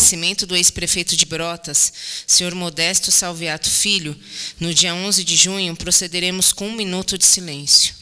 falecimento do ex-prefeito de Brotas, senhor Modesto Salviato Filho, no dia 11 de junho, procederemos com 1 minuto de silêncio.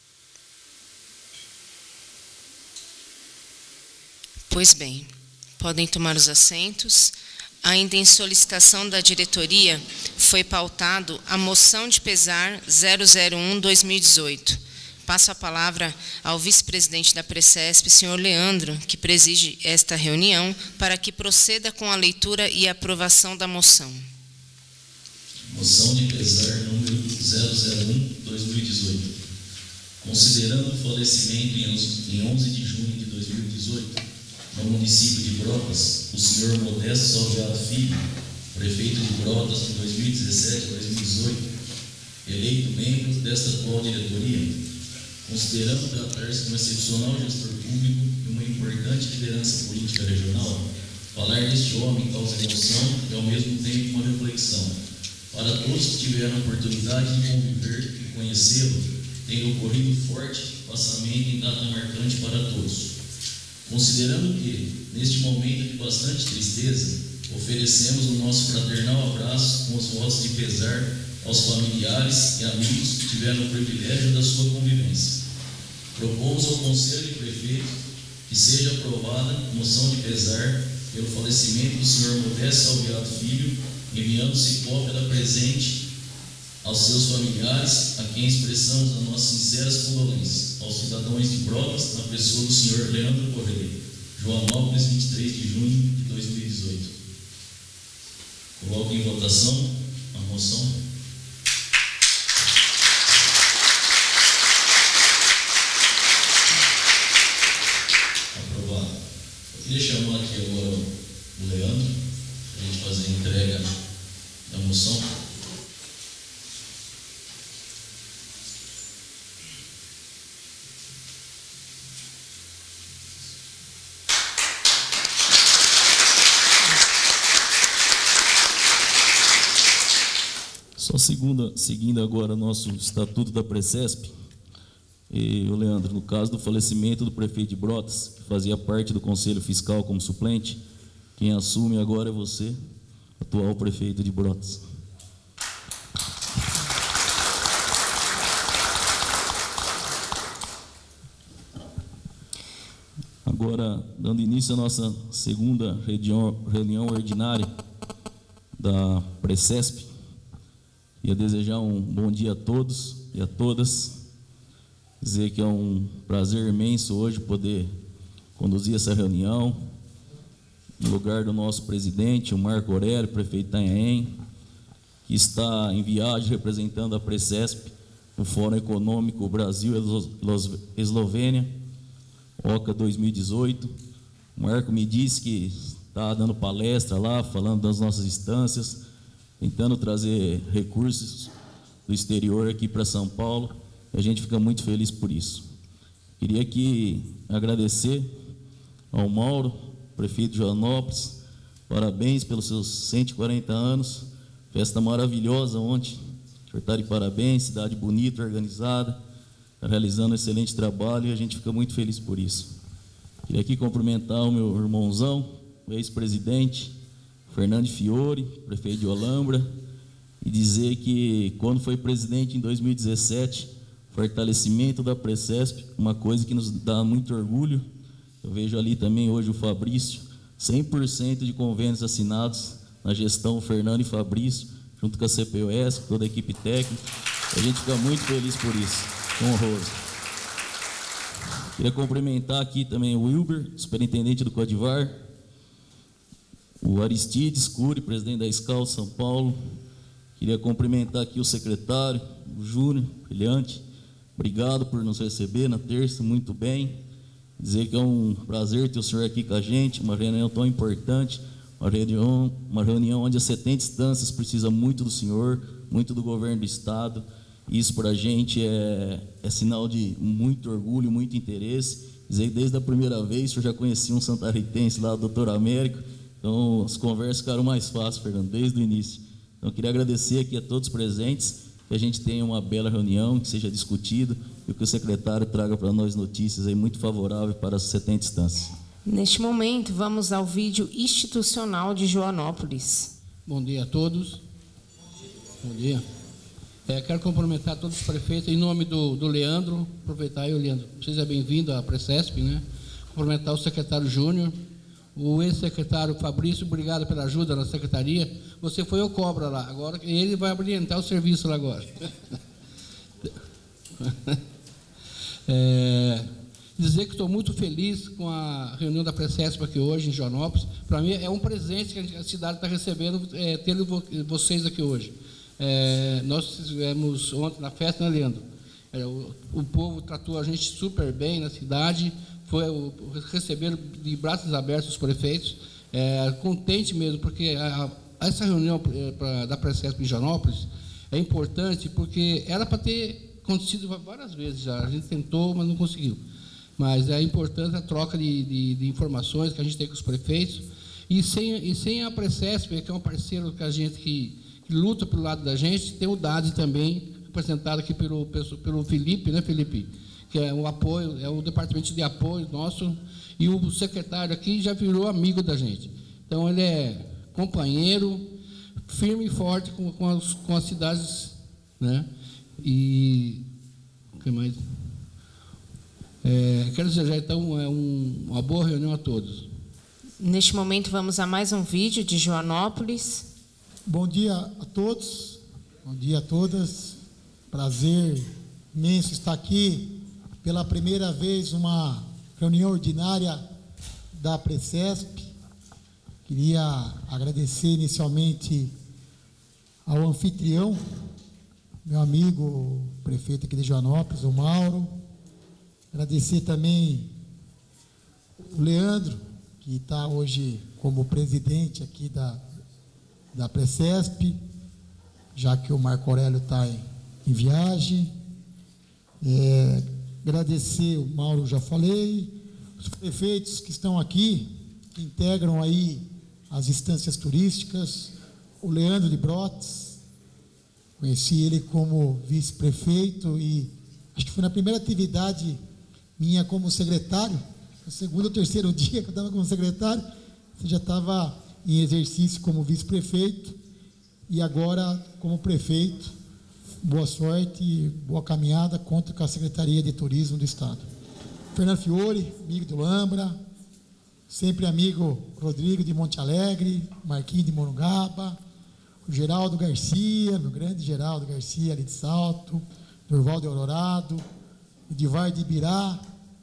Pois bem, podem tomar os assentos. Ainda em solicitação da diretoria, foi pautado a moção de pesar 001-2018. Passo a palavra ao vice-presidente da Precesp, senhor Leandro, que preside esta reunião, para que proceda com a leitura e aprovação da moção. Moção de pesar número 001-2018. Considerando o falecimento em 11 de junho de 2018, no município de Brotas, o senhor Modesto Salviato Filho, prefeito de Brotas de 2017 a 2018, eleito membro desta atual diretoria, considerando tratar-se de um excepcional gestor público e uma importante liderança política regional, falar deste homem causa emoção e ao mesmo tempo uma reflexão. Para todos que tiveram a oportunidade de conviver e conhecê-lo, tem ocorrido forte passamento em data marcante para todos. Considerando que, neste momento de bastante tristeza, oferecemos o nosso fraternal abraço com os votos de pesar aos familiares e amigos que tiveram o privilégio da sua convivência. Propomos ao Conselho de Prefeitos que seja aprovada a moção de pesar pelo falecimento do senhor Modesto Salviato Filho, enviando-se cópia da presente aos seus familiares, a quem expressamos as nossas sinceras condolências, aos cidadãos de Brotas, na pessoa do senhor Leandro Correia, Joanópolis, 23 de junho de 2018. Coloco em votação a moção. Aprovado. Eu queria chamar aqui agora o Leandro, para a gente fazer a entrega da moção. Só seguindo agora nosso estatuto da Precesp, o Leandro, no caso do falecimento do prefeito de Brotas, que fazia parte do Conselho Fiscal como suplente, quem assume agora é você, atual prefeito de Brotas. Agora, dando início à nossa segunda reunião ordinária da Precesp, ia desejar um bom dia a todos e a todas, dizer que é um prazer imenso hoje poder conduzir essa reunião, no lugar do nosso presidente, o Marco Aurélio, prefeito de Itanhaém, que está em viagem representando a Precesp, o Fórum Econômico Brasil-Eslovênia, OCA 2018. O Marco me disse que está dando palestra lá, falando das nossas instâncias, tentando trazer recursos do exterior aqui para São Paulo, e a gente fica muito feliz por isso. Queria aqui agradecer ao Mauro, prefeito de Joanópolis, parabéns pelos seus 140 anos, festa maravilhosa ontem, o senhor está de parabéns, cidade bonita, organizada, está realizando um excelente trabalho e a gente fica muito feliz por isso. Queria aqui cumprimentar o meu irmãozão, o ex-presidente, Fernando Fiore, prefeito de Olambra, e dizer que, quando foi presidente em 2017, fortalecimento da Precesp, uma coisa que nos dá muito orgulho. Eu vejo ali também hoje o Fabrício, 100% de convênios assinados na gestão Fernando e Fabrício, junto com a CPOS, com toda a equipe técnica. A gente fica muito feliz por isso, honroso. Queria cumprimentar aqui também o Wilber, superintendente do Codivar, o Aristides Cury, presidente da SCAL São Paulo. Queria cumprimentar aqui o secretário, o Júnior, brilhante. Obrigado por nos receber na terça, muito bem. Dizer que é um prazer ter o senhor aqui com a gente, uma reunião tão importante, uma reunião onde as 70 instâncias precisam muito do senhor, muito do governo do Estado. Isso para a gente é sinal de muito orgulho, muito interesse. Dizer que desde a primeira vez o senhor já conhecia um santaritense lá, o doutor Américo, então as conversas ficaram mais fáceis, Fernando, desde o início. Então, eu queria agradecer aqui a todos os presentes, que a gente tenha uma bela reunião, que seja discutido, e que o secretário traga para nós notícias aí muito favoráveis para as 70 instâncias. Neste momento, vamos ao vídeo institucional de Joanópolis. Bom dia a todos. Bom dia. Quero cumprimentar todos os prefeitos em nome do Leandro. Aproveitar aí, Leandro. Seja bem-vindo à Precesp, né? Cumprimentar o secretário Júnior, o ex-secretário Fabrício, obrigado pela ajuda na secretaria. Você foi o cobra lá, agora ele vai orientar o serviço lá agora. Dizer que estou muito feliz com a reunião da Precesp aqui hoje em Joanópolis. Para mim é um presente que a cidade está recebendo, tendo vocês aqui hoje. Nós tivemos ontem na festa, né, Leandro? O povo tratou a gente super bem na cidade, receberam de braços abertos os prefeitos, contente mesmo, porque essa reunião da Precesp em Joanópolis é importante, porque era para ter acontecido várias vezes já, a gente tentou, mas não conseguiu. Mas é importante a troca de informações que a gente tem com os prefeitos, e sem a Precesp, que é um parceiro que a gente que luta pelo lado da gente, tem o DAD também, representado aqui pelo Felipe, né, Felipe? Que é o apoio, é o departamento de apoio nosso, e o secretário aqui já virou amigo da gente. Então, ele é companheiro, firme e forte com as cidades, né? E o que mais? Quero desejar, então, uma boa reunião a todos. Neste momento, vamos a mais um vídeo de Joanópolis. Bom dia a todos, bom dia a todas. Prazer imenso estar aqui pela primeira vez uma reunião ordinária da Precesp. Queria agradecer inicialmente ao anfitrião, meu amigo prefeito aqui de Joanópolis, o Mauro. Agradecer também o Leandro, que está hoje como presidente aqui da Precesp, já que o Marco Aurélio está em viagem. Agradecer, o Mauro já falei, os prefeitos que estão aqui, que integram aí as instâncias turísticas, o Leandro de Brotes, conheci ele como vice-prefeito e acho que foi na primeira atividade minha como secretário, no segundo ou terceiro dia que eu estava como secretário, você já estava em exercício como vice-prefeito e agora como prefeito. Boa sorte e boa caminhada conta com a Secretaria de Turismo do Estado. Fernando Fiore, amigo do Lambra, sempre amigo Rodrigo de Monte Alegre, Marquinhos de Morungaba, o Geraldo Garcia, meu grande Geraldo Garcia ali de Salto, Durval de Aurorado, Edivar de Ibirá,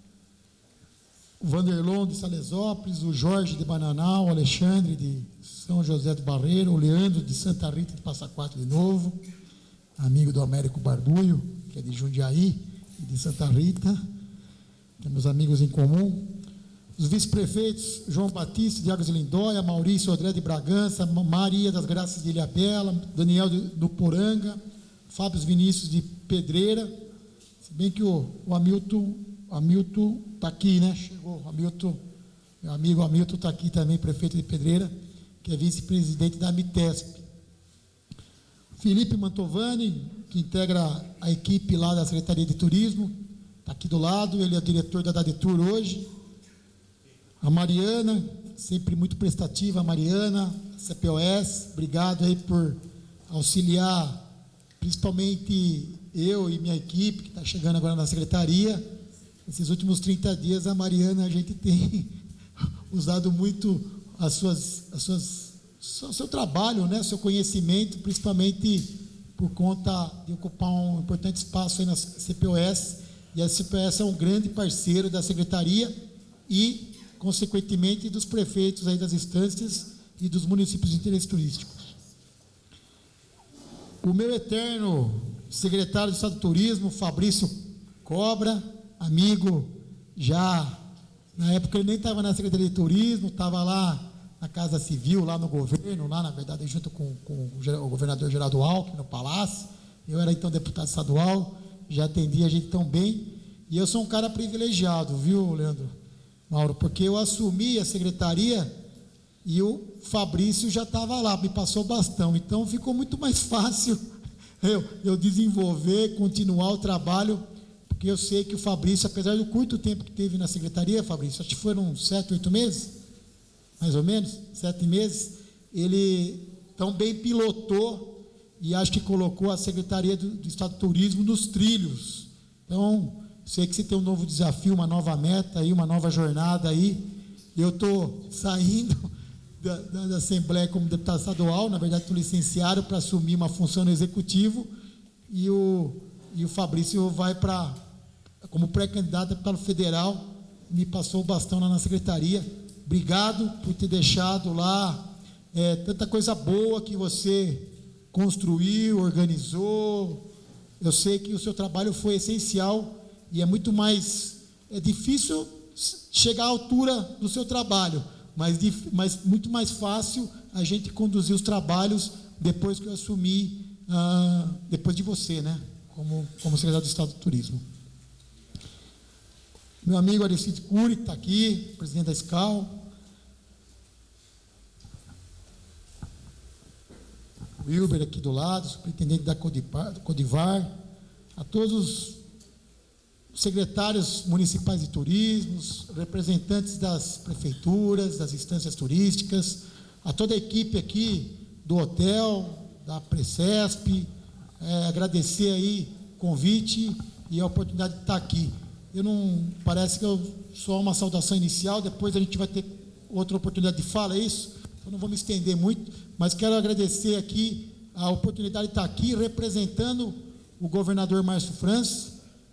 o Vanderlon de Salesópolis, o Jorge de Bananal, o Alexandre de São José do Barreiro, o Leandro de Santa Rita de Passa Quatro de novo, amigo do Américo Bardulho, que é de Jundiaí e de Santa Rita, temos amigos em comum. Os vice-prefeitos João Batista de Águas de Lindóia, Maurício Odré de Bragança, Maria das Graças de Ilhabela, Daniel do Poranga, Fábio Vinícius de Pedreira, se bem que o Hamilton está aqui, né? Chegou, meu amigo Hamilton está aqui também, prefeito de Pedreira, que é vice-presidente da Amitesp. Felipe Mantovani, que integra a equipe lá da Secretaria de Turismo, está aqui do lado, ele é diretor da Dadetur hoje. A Mariana, sempre muito prestativa, a Mariana, CPOS, obrigado aí por auxiliar, principalmente eu e minha equipe, que está chegando agora na secretaria. Esses últimos 30 dias, a Mariana, a gente tem usado muito seu trabalho, né, seu conhecimento, principalmente por conta de ocupar um importante espaço aí na CPOS, e a CPOS é um grande parceiro da secretaria e, consequentemente, dos prefeitos aí das instâncias e dos municípios de interesse turístico. O meu eterno secretário de Estado do Turismo, Fabrício Cobra, amigo já, na época ele nem estava na Secretaria de Turismo, estava lá na Casa Civil, lá no governo, lá na verdade junto com o governador Geraldo Alckmin, no Palácio. Eu era então deputado estadual, já atendia a gente tão bem, e eu sou um cara privilegiado, viu, Leandro, Mauro, porque eu assumi a secretaria e o Fabrício já estava lá, me passou o bastão, então ficou muito mais fácil eu desenvolver, continuar o trabalho, porque porque eu sei que o Fabrício, apesar do curto tempo que teve na secretaria, Fabrício, acho que foram 7, 8 meses, mais ou menos, 7 meses, ele tão bem pilotou e acho que colocou a Secretaria do Estado do Turismo nos trilhos. Então, sei que você tem um novo desafio, uma nova meta aí, uma nova jornada aí. Eu estou saindo da Assembleia como deputado estadual, na verdade estou licenciado para assumir uma função no Executivo, e o Fabrício vai como pré-candidato a deputado federal, me passou o bastão lá na Secretaria. Obrigado por ter deixado lá tanta coisa boa que você construiu, organizou. Eu sei que o seu trabalho foi essencial e é muito mais difícil chegar à altura do seu trabalho, mas muito mais fácil a gente conduzir os trabalhos depois que eu assumi, depois de você, né, como secretário do Estado do Turismo. Meu amigo Aristide Cury, que está aqui, presidente da SCAL. O Wilber aqui do lado, superintendente da Codivar. A todos os secretários municipais de turismo, representantes das prefeituras, das instâncias turísticas, a toda a equipe aqui do hotel, da Precesp, agradecer aí o convite e a oportunidade de estar aqui. Parece que só uma saudação inicial, depois a gente vai ter outra oportunidade de fala, é isso? Eu não vou me estender muito, mas quero agradecer aqui a oportunidade de estar aqui representando o governador Márcio França,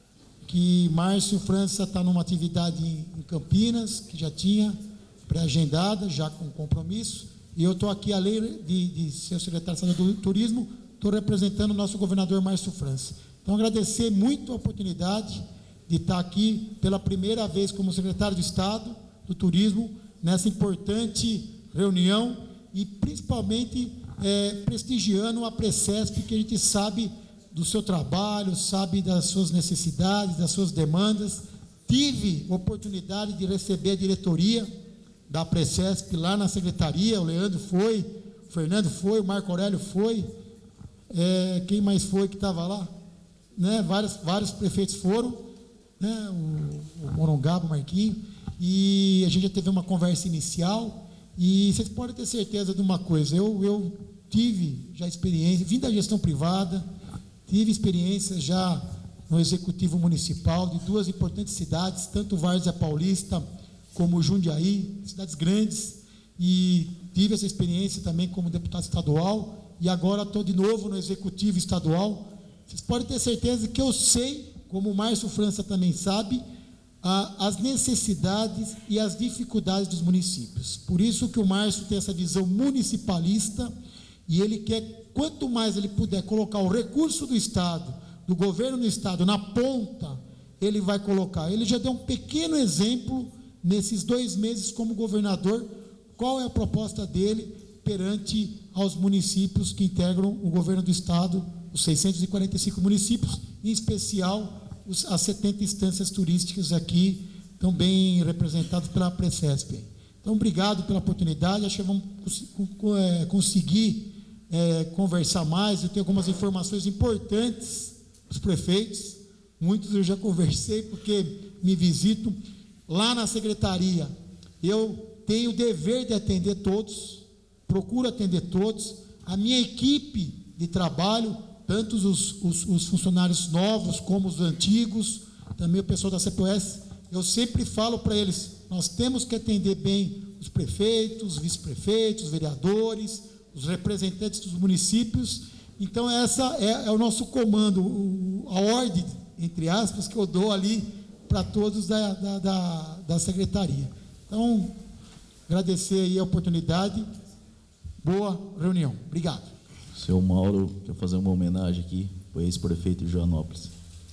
que Márcio França está numa atividade em Campinas, que já tinha pré-agendada, já com compromisso, e eu estou aqui, além de ser secretário estadual do Turismo, estou representando o nosso governador Márcio França. Então, agradecer muito a oportunidade de estar aqui pela primeira vez como secretário de Estado do Turismo, nessa importante reunião, e principalmente prestigiando a Precesp, que a gente sabe do seu trabalho, sabe das suas necessidades, das suas demandas. Tive oportunidade de receber a diretoria da Precesp lá na secretaria, o Leandro foi, o Fernando foi, o Marco Aurélio foi, quem mais foi que estava lá? Né? Vários prefeitos foram, né? O Morongaba, o Marquinho, e a gente já teve uma conversa inicial, e vocês podem ter certeza de uma coisa, eu tive já experiência, vim da gestão privada, tive experiência já no Executivo Municipal de duas importantes cidades, tanto Várzea Paulista como Jundiaí, cidades grandes, e tive essa experiência também como deputado estadual, e agora estou de novo no Executivo Estadual. Vocês podem ter certeza que eu sei, como o Márcio França também sabe, as necessidades e as dificuldades dos municípios. Por isso que o Márcio tem essa visão municipalista, e ele quer, quanto mais ele puder colocar o recurso do Estado, do governo do Estado, na ponta, ele vai colocar. Ele já deu um pequeno exemplo nesses 2 meses como governador, qual é a proposta dele perante aos municípios que integram o governo do Estado, os 645 municípios, em especial as 70 instâncias turísticas aqui, tão bem representadas pela Precesp. Então, obrigado pela oportunidade, acho que vamos conseguir conversar mais. Eu tenho algumas informações importantes dos prefeitos, muitos eu já conversei, porque me visito lá na secretaria. Eu tenho o dever de atender todos, procuro atender todos, a minha equipe de trabalho, tanto os funcionários novos como os antigos, também o pessoal da CPOS, eu sempre falo para eles, nós temos que atender bem os prefeitos, os vice-prefeitos, os vereadores, os representantes dos municípios. Então essa é o nosso comando, a ordem, entre aspas, que eu dou ali para todos da secretaria. Então, agradecer aí a oportunidade, boa reunião, obrigado. Seu Mauro, quer fazer uma homenagem aqui para o ex-prefeito de Joanópolis.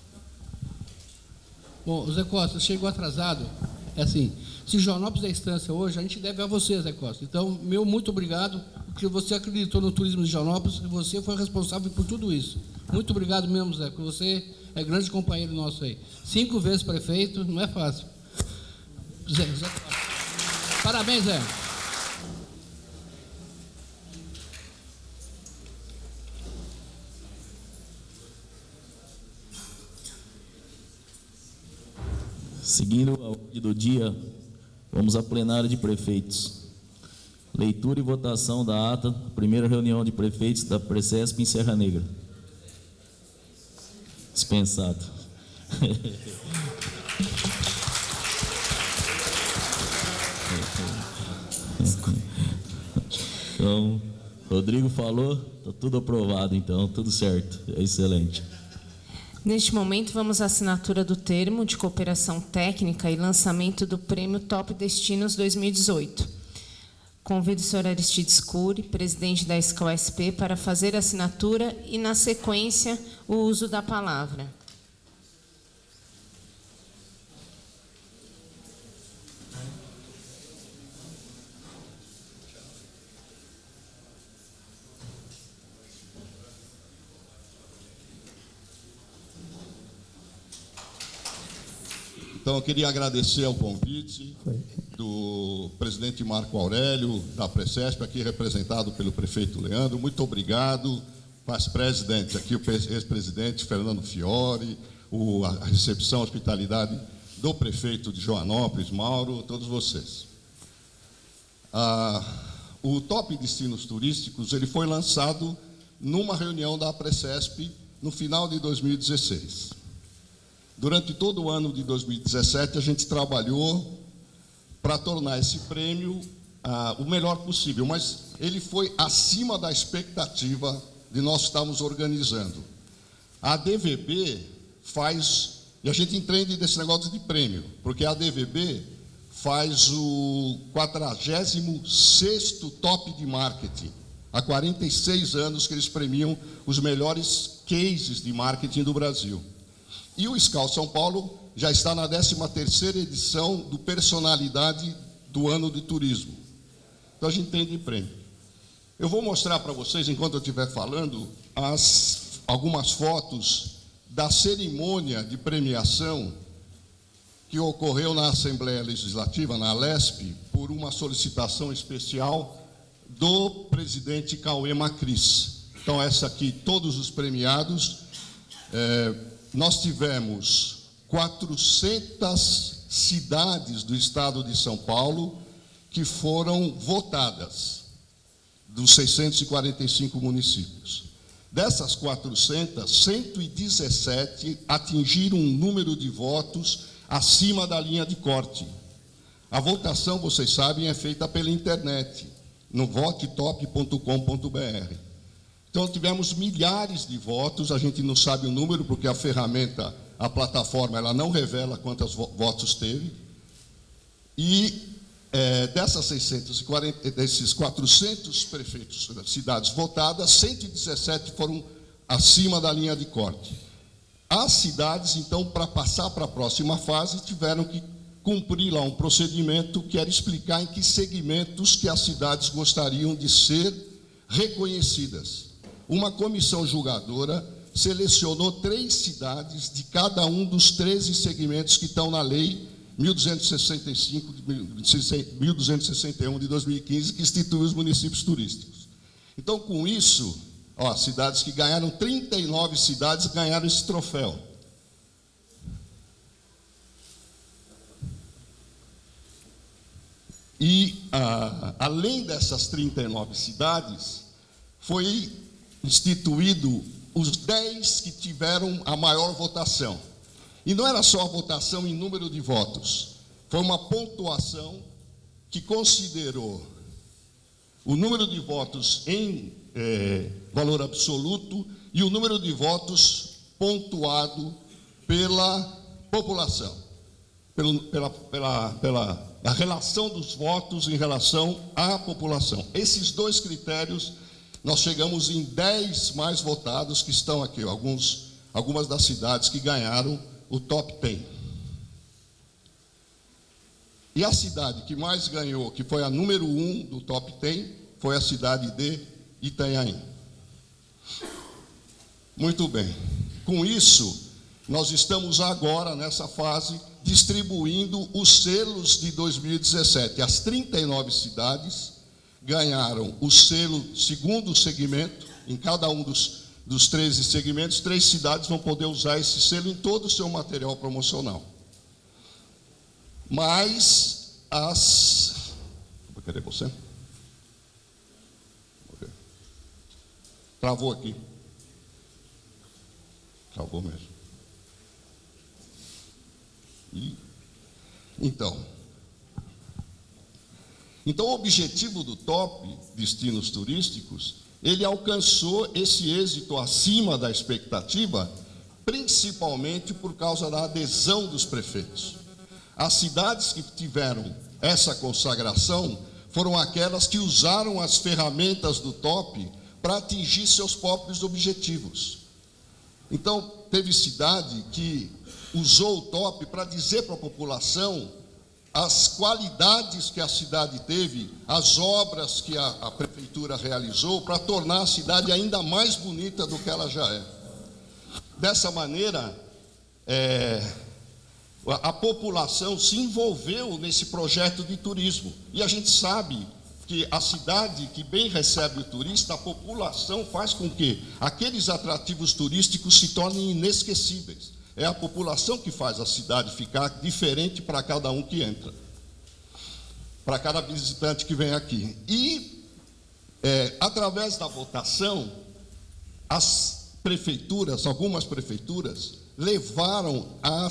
Bom, Zé Costa, chegou atrasado, assim, se Joanópolis é instância hoje, a gente deve a você, Zé Costa. Então, meu muito obrigado, porque você acreditou no turismo de Joanópolis e você foi responsável por tudo isso. Muito obrigado mesmo, Zé, porque você é grande companheiro nosso aí. 5 vezes prefeito, não é fácil. Zé Costa. Parabéns, Zé. Seguindo a ordem do dia, vamos à plenária de prefeitos. Leitura e votação da ata, primeira reunião de prefeitos da Precesp em Serra Negra. Dispensado. Então, Rodrigo falou, está tudo aprovado, então, tudo certo, é excelente. Neste momento, vamos à assinatura do termo de cooperação técnica e lançamento do Prêmio Top Destinos 2018. Convido o senhor Aristides Cury, presidente da SCOSP, para fazer a assinatura e, na sequência, o uso da palavra. Então, eu queria agradecer ao convite do presidente Marco Aurélio, da Precesp, aqui representado pelo prefeito Leandro. Muito obrigado, vice-presidente, aqui o ex-presidente Fernando Fiore, a recepção, a hospitalidade do prefeito de Joanópolis, Mauro, todos vocês. O Top Destinos Turísticos ele foi lançado numa reunião da Precesp no final de 2016. Durante todo o ano de 2017, a gente trabalhou para tornar esse prêmio o melhor possível, mas ele foi acima da expectativa de nós estarmos organizando. A ADVB faz, e a gente entende desse negócio de prêmio, porque a ADVB faz o 46º Top de Marketing. Há 46 anos que eles premiam os melhores cases de marketing do Brasil. E o SCAL São Paulo já está na 13ª edição do Personalidade do Ano de Turismo. Então, a gente tem de prêmio. Eu vou mostrar para vocês, enquanto eu estiver falando, algumas fotos da cerimônia de premiação que ocorreu na Assembleia Legislativa, na Alesp, por uma solicitação especial do presidente Cauê Macris. Então, essa aqui, todos os premiados. Nós tivemos 400 cidades do estado de São Paulo que foram votadas, dos 645 municípios. Dessas 400, 117 atingiram um número de votos acima da linha de corte. A votação, vocês sabem, é feita pela internet, no votetop.com.br. Então, tivemos milhares de votos, a gente não sabe o número, porque a ferramenta, a plataforma, ela não revela quantos votos teve. E desses 400 prefeitos, cidades votadas, 117 foram acima da linha de corte. As cidades, então, para passar para a próxima fase, tiveram que cumprir lá um procedimento que era explicar em que segmentos que as cidades gostariam de ser reconhecidas. Uma comissão julgadora selecionou 3 cidades de cada um dos 13 segmentos que estão na Lei 1261 de 2015, que institui os municípios turísticos. Então, com isso, cidades que ganharam, 39 cidades ganharam esse troféu. E, além dessas 39 cidades, foi instituído os 10 que tiveram a maior votação. E não era só a votação em número de votos, foi uma pontuação que considerou o número de votos em valor absoluto e o número de votos pontuado pela população, a relação dos votos em relação à população. Esses 2 critérios, nós chegamos em 10 mais votados, que estão aqui, algumas das cidades que ganharam o Top 10. E a cidade que mais ganhou, que foi a número 1 do Top 10, foi a cidade de Itanhaém. Muito bem. Com isso, nós estamos agora, nessa fase, distribuindo os selos de 2017. As 39 cidades ganharam o selo segundo segmento. Em cada um dos 13 segmentos, 3 cidades vão poder usar esse selo em todo o seu material promocional. Mas as... Cadê você? Okay. Travou aqui. Travou mesmo. Então, o objetivo do TOP, Destinos Turísticos, ele alcançou esse êxito acima da expectativa, principalmente por causa da adesão dos prefeitos. As cidades que tiveram essa consagração foram aquelas que usaram as ferramentas do TOP para atingir seus próprios objetivos. Então, teve cidade que usou o TOP para dizer para a população as qualidades que a cidade teve, as obras que a prefeitura realizou para tornar a cidade ainda mais bonita do que ela já é. Dessa maneira, a população se envolveu nesse projeto de turismo. E a gente sabe que a cidade que bem recebe o turista, a população faz com que aqueles atrativos turísticos se tornem inesquecíveis. É a população que faz a cidade ficar diferente para cada um que entra, para cada visitante que vem aqui. E, através da votação, as prefeituras, algumas prefeituras, levaram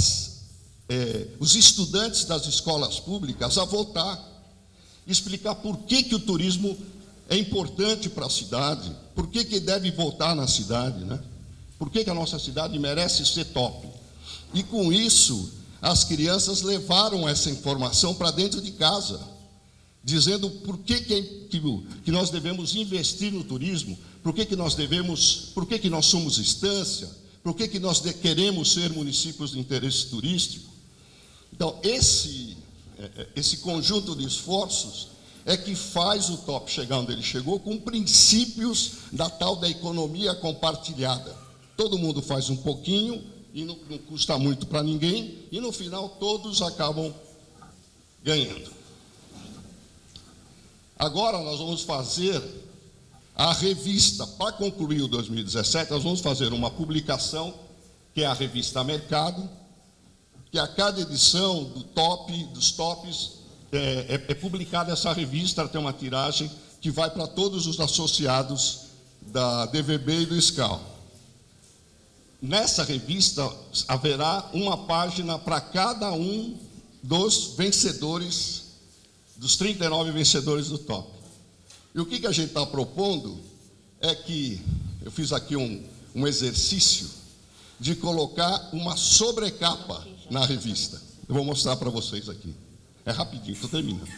os estudantes das escolas públicas a votar, explicar por que o turismo é importante para a cidade, por que deve votar na cidade, né? Por que a nossa cidade merece ser top. E, com isso, as crianças levaram essa informação para dentro de casa, dizendo por que nós devemos investir no turismo, por que nós somos estância, por que nós queremos ser municípios de interesse turístico. Então, esse conjunto de esforços é que faz o TOP chegar onde ele chegou, com princípios da tal da economia compartilhada. Todo mundo faz um pouquinho, e não custa muito para ninguém, e no final todos acabam ganhando. Agora nós vamos fazer a revista, para concluir o 2017, nós vamos fazer uma publicação, que é a revista Mercado, que a cada edição dos tops é publicada essa revista, ela tem uma tiragem que vai para todos os associados da DVB e do SCAL. Nessa revista haverá uma página para cada um dos vencedores, dos 39 vencedores do TOP. E o que a gente está propondo é que, eu fiz aqui um exercício de colocar uma sobrecapa na revista. Eu vou mostrar para vocês aqui. É rapidinho, estou terminando.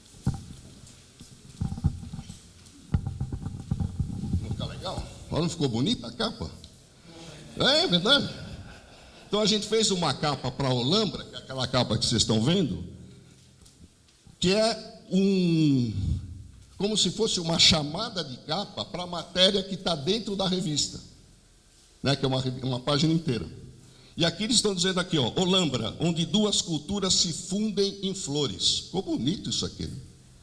Não fica legal? Não ficou bonita a capa? É verdade? Então a gente fez uma capa para a Olambra, que é aquela capa que vocês estão vendo, que é como se fosse uma chamada de capa para a matéria que está dentro da revista, né, que é uma página inteira. E aqui eles estão dizendo aqui, ó, Olambra, onde duas culturas se fundem em flores. Ficou bonito isso aqui.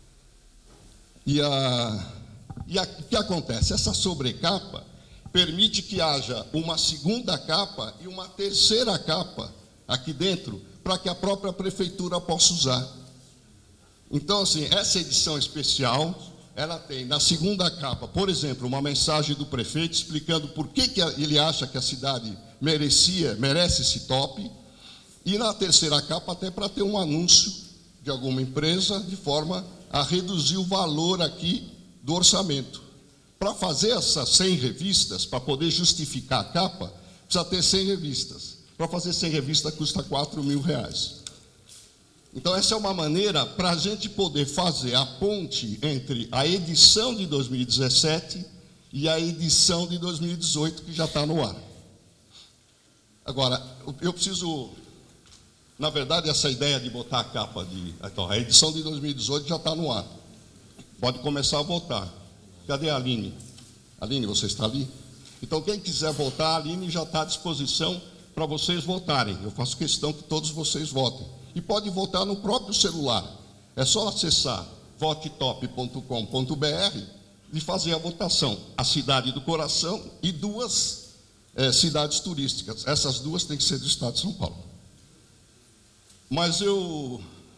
E o que acontece? Essa sobrecapa permite que haja uma segunda capa e uma terceira capa aqui dentro, para que a própria prefeitura possa usar. Então, assim, essa edição especial, ela tem na segunda capa, por exemplo, uma mensagem do prefeito explicando por que ele acha que a cidade merece esse top, e na terceira capa até para ter um anúncio de alguma empresa, de forma a reduzir o valor aqui do orçamento. Para fazer essas 100 revistas, para poder justificar a capa, precisa ter 100 revistas. Para fazer 100 revistas custa R$4.000. Então, essa é uma maneira para a gente poder fazer a ponte entre a edição de 2017 e a edição de 2018, que já está no ar. Agora, eu preciso... Na verdade, essa ideia de botar a capa Então, a edição de 2018 já está no ar. Pode começar a votar. Cadê a Aline? Aline, você está ali? Então, quem quiser votar, a Aline já está à disposição para vocês votarem. Eu faço questão que todos vocês votem. E pode votar no próprio celular. É só acessar votetop.com.br e fazer a votação. A cidade do coração e duas cidades turísticas. Essas duas têm que ser do estado de São Paulo. Mas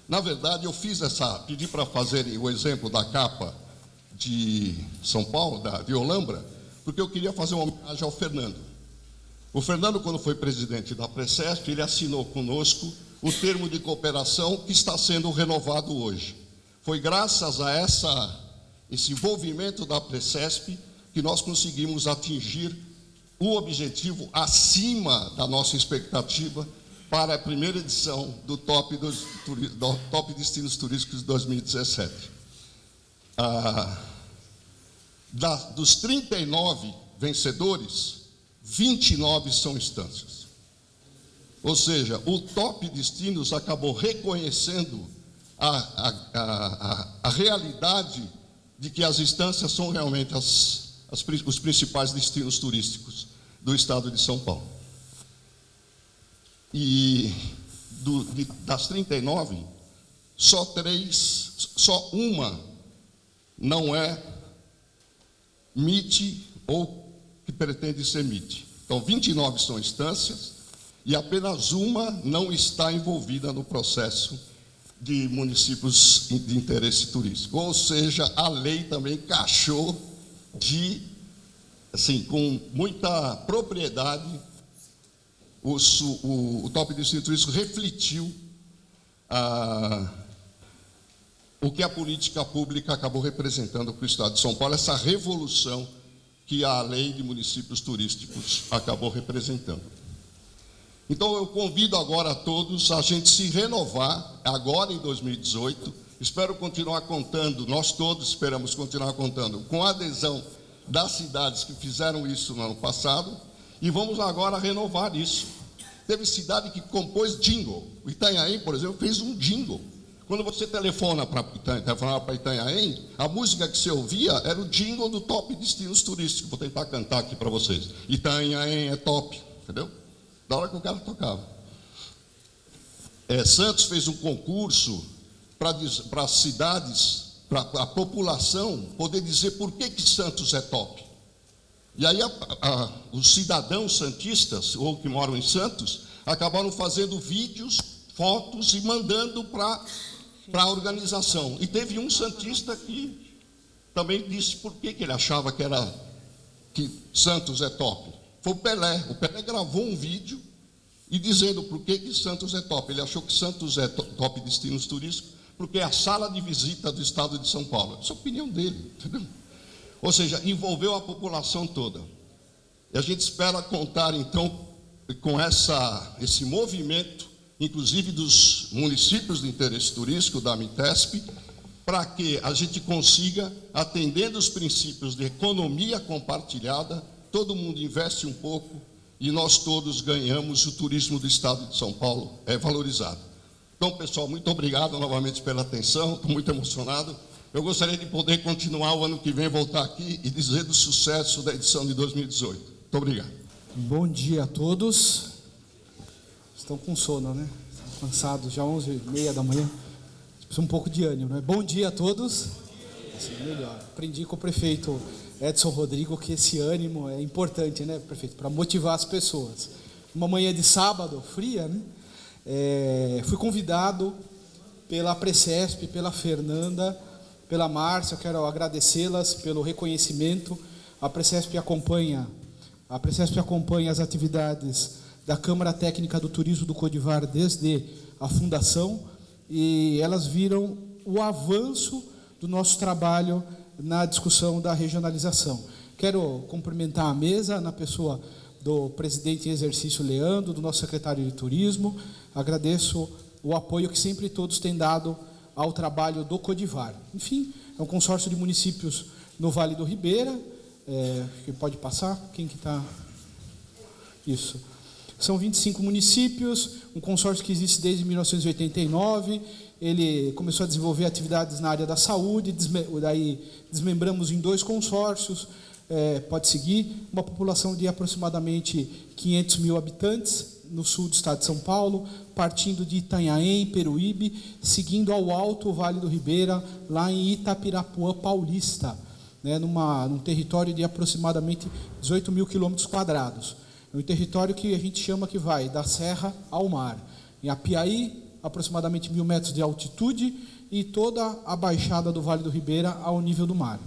Na verdade, eu pedi para fazerem o exemplo da capa de São Paulo, de Olambra, porque eu queria fazer uma homenagem ao Fernando. O Fernando, quando foi presidente da Precesp, ele assinou conosco o termo de cooperação que está sendo renovado hoje. Foi graças a esse envolvimento da Precesp que nós conseguimos atingir o objetivo acima da nossa expectativa para a primeira edição do Top Destinos Turísticos de 2017. Dos 39 vencedores, 29 são instâncias. Ou seja, o Top Destinos acabou reconhecendo a realidade de que as instâncias são realmente os principais destinos turísticos do estado de São Paulo. E das 39, só uma não é MIT ou que pretende ser MIT. Então, 29 são instâncias e apenas uma não está envolvida no processo de municípios de interesse turístico. Ou seja, a lei também cachou com muita propriedade, o Top Destino Turístico refletiu o que a política pública acabou representando para o estado de São Paulo, essa revolução que a lei de municípios turísticos acabou representando. Então, eu convido agora a todos a gente se renovar, agora em 2018, espero continuar contando, nós todos esperamos continuar contando, com a adesão das cidades que fizeram isso no ano passado, e vamos agora renovar isso. Teve cidade que compôs jingle. O Itanhaém, por exemplo, fez um jingle. Quando você telefona para Itanhaém, a música que você ouvia era o jingle do Top Destinos Turísticos. Vou tentar cantar aqui para vocês. Itanhaém é top, entendeu? Da hora que o cara tocava. Santos fez um concurso para as cidades, para a população poder dizer por que Santos é top. E aí os cidadãos santistas, ou que moram em Santos, acabaram fazendo vídeos, fotos e mandando para a organização. E teve um santista que também disse por que ele achava que Santos é top. Foi o Pelé. O Pelé gravou um vídeo e dizendo por que Santos é top. Ele achou que Santos é top destinos turísticos porque é a sala de visita do estado de São Paulo. Essa é a opinião dele, entendeu? Ou seja, envolveu a população toda. E a gente espera contar, então, com esse movimento, inclusive dos municípios de interesse turístico, da Amitesp, para que a gente consiga, atendendo os princípios de economia compartilhada, todo mundo investe um pouco e nós todos ganhamos, o turismo do estado de São Paulo é valorizado. Então, pessoal, muito obrigado novamente pela atenção, estou muito emocionado. Eu gostaria de poder continuar o ano que vem, voltar aqui e dizer do sucesso da edição de 2018. Muito obrigado. Bom dia a todos. Estão com sono, né? Estão cansados, já 11h30 da manhã. Precisa um pouco de ânimo, né? Bom dia a todos. Assim, melhor. Aprendi com o prefeito Edson Rodrigo que esse ânimo é importante, né, prefeito? Para motivar as pessoas. Uma manhã de sábado, fria, né? Fui convidado pela Precesp, pela Fernanda, pela Márcia. Eu quero agradecê-las pelo reconhecimento. A Precesp acompanha as atividades da Câmara Técnica do Turismo do Codivar desde a fundação, e elas viram o avanço do nosso trabalho na discussão da regionalização. Quero cumprimentar a mesa na pessoa do presidente em exercício Leandro, do nosso secretário de Turismo. Agradeço o apoio que sempre todos têm dado ao trabalho do Codivar. Enfim, é um consórcio de municípios no Vale do Ribeira. Que pode passar? Quem que está? Isso. São 25 municípios, um consórcio que existe desde 1989. Ele começou a desenvolver atividades na área da saúde, daí desmembramos em 2 consórcios. Pode seguir, uma população de aproximadamente 500 mil habitantes no sul do estado de São Paulo, partindo de Itanhaém, Peruíbe, seguindo ao alto o Vale do Ribeira, lá em Itapirapuã Paulista, né, num território de aproximadamente 18 mil quilômetros quadrados. É um território que a gente chama que vai da serra ao mar. Em Apiaí, aproximadamente 1.000 metros de altitude, e toda a baixada do Vale do Ribeira ao nível do mar.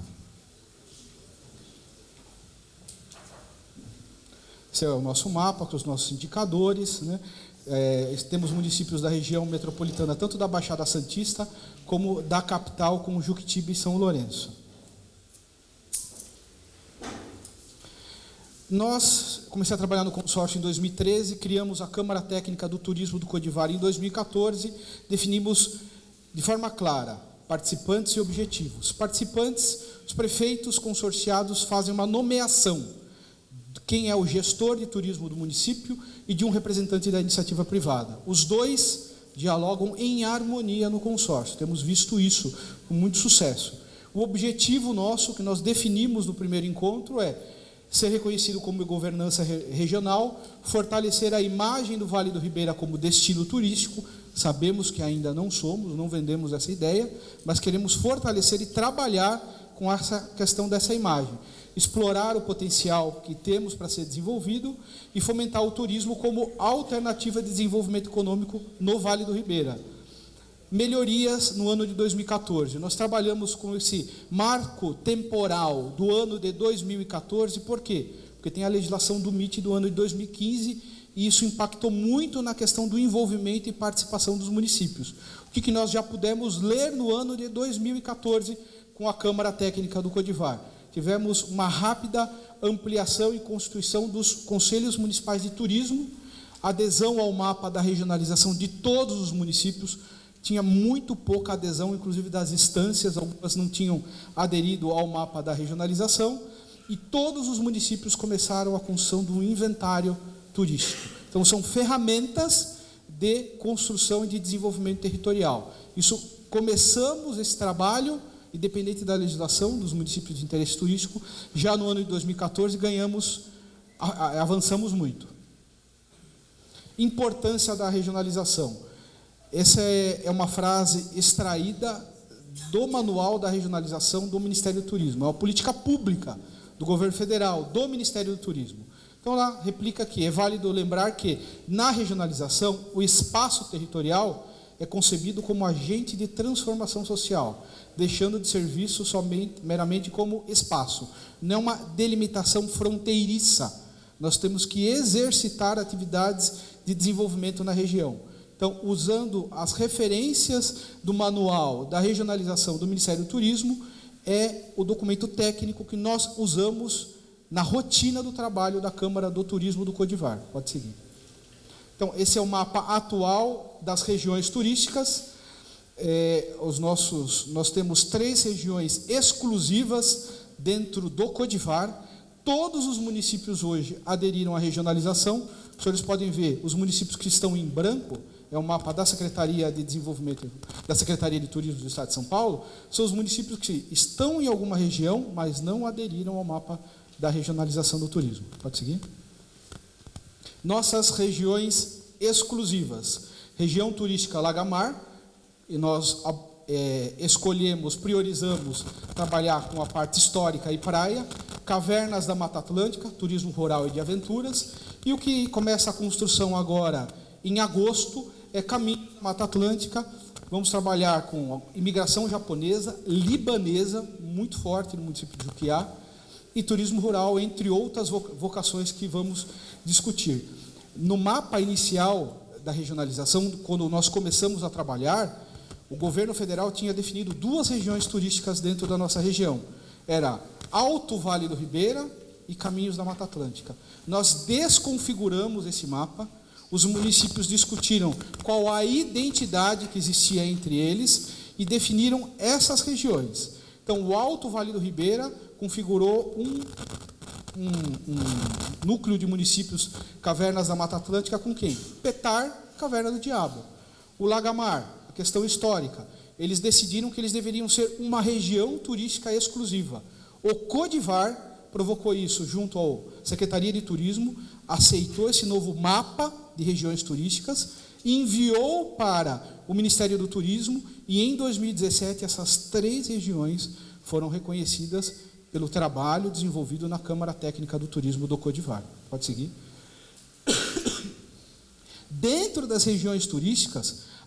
Esse é o nosso mapa com os nossos indicadores, né? Temos municípios da região metropolitana, tanto da Baixada Santista, como da capital, como Juquitiba e São Lourenço. Nós comecei a trabalhar no consórcio em 2013, criamos a Câmara Técnica do Turismo do Codivar em 2014, definimos de forma clara participantes e objetivos. Participantes, os prefeitos consorciados fazem uma nomeação de quem é o gestor de turismo do município e de um representante da iniciativa privada. Os dois dialogam em harmonia no consórcio. Temos visto isso com muito sucesso. O objetivo nosso, que nós definimos no primeiro encontro, é ser reconhecido como governança regional, fortalecer a imagem do Vale do Ribeira como destino turístico. Sabemos que ainda não somos, não vendemos essa ideia, mas queremos fortalecer e trabalhar com essa questão dessa imagem. Explorar o potencial que temos para ser desenvolvido e fomentar o turismo como alternativa de desenvolvimento econômico no Vale do Ribeira. Melhorias no ano de 2014. Nós trabalhamos com esse marco temporal do ano de 2014, por quê? Porque tem a legislação do MIT do ano de 2015 e isso impactou muito na questão do envolvimento e participação dos municípios. O que nós já pudemos ler no ano de 2014 com a Câmara Técnica do Codivar? Tivemos uma rápida ampliação e constituição dos conselhos municipais de turismo, adesão ao mapa da regionalização de todos os municípios. Tinha muito pouca adesão, inclusive das instâncias, algumas não tinham aderido ao mapa da regionalização, e todos os municípios começaram a construção do inventário turístico. Então, são ferramentas de construção e de desenvolvimento territorial. Começamos esse trabalho, independente da legislação dos municípios de interesse turístico, já no ano de 2014 avançamos muito. Importância da regionalização. Essa é uma frase extraída do manual da regionalização do Ministério do Turismo. É uma política pública do governo federal, do Ministério do Turismo. Então, lá replica aqui, é válido lembrar que, na regionalização, o espaço territorial é concebido como agente de transformação social, deixando de ser visto meramente como espaço. Não é uma delimitação fronteiriça. Nós temos que exercitar atividades de desenvolvimento na região. Então, usando as referências do manual da regionalização do Ministério do Turismo, é o documento técnico que nós usamos na rotina do trabalho da Câmara do Turismo do Codivar. Pode seguir. Então, esse é o mapa atual das regiões turísticas. Nós temos 3 regiões exclusivas dentro do Codivar. Todos os municípios hoje aderiram à regionalização. Os senhores podem ver, os municípios que estão em branco, é o mapa da Secretaria de Desenvolvimento, da Secretaria de Turismo do Estado de São Paulo, são os municípios que estão em alguma região, mas não aderiram ao mapa da regionalização do turismo. Pode seguir? Nossas regiões exclusivas. Região turística Lagamar, e nós escolhemos, priorizamos trabalhar com a parte histórica e praia, Cavernas da Mata Atlântica, turismo rural e de aventuras, e o que começa a construção agora, em agosto, é Caminho da Mata Atlântica. Vamos trabalhar com imigração japonesa, libanesa, muito forte no município de Juquiá, e turismo rural, entre outras vocações que vamos discutir. No mapa inicial da regionalização, quando nós começamos a trabalhar, o governo federal tinha definido 2 regiões turísticas dentro da nossa região. Era Alto Vale do Ribeira e Caminhos da Mata Atlântica. Nós desconfiguramos esse mapa, os municípios discutiram qual a identidade que existia entre eles e definiram essas regiões. Então, o Alto Vale do Ribeira configurou um núcleo de municípios Cavernas da Mata Atlântica com quem? Petar, Caverna do Diabo. O Lagamar, a questão histórica, eles decidiram que eles deveriam ser uma região turística exclusiva. O Codivar provocou isso junto à Secretaria de Turismo, aceitou esse novo mapa de regiões turísticas, enviou para o Ministério do Turismo e em 2017 essas 3 regiões foram reconhecidas pelo trabalho desenvolvido na Câmara Técnica do Turismo do Codivar. Pode seguir. Dentro das regiões turísticas,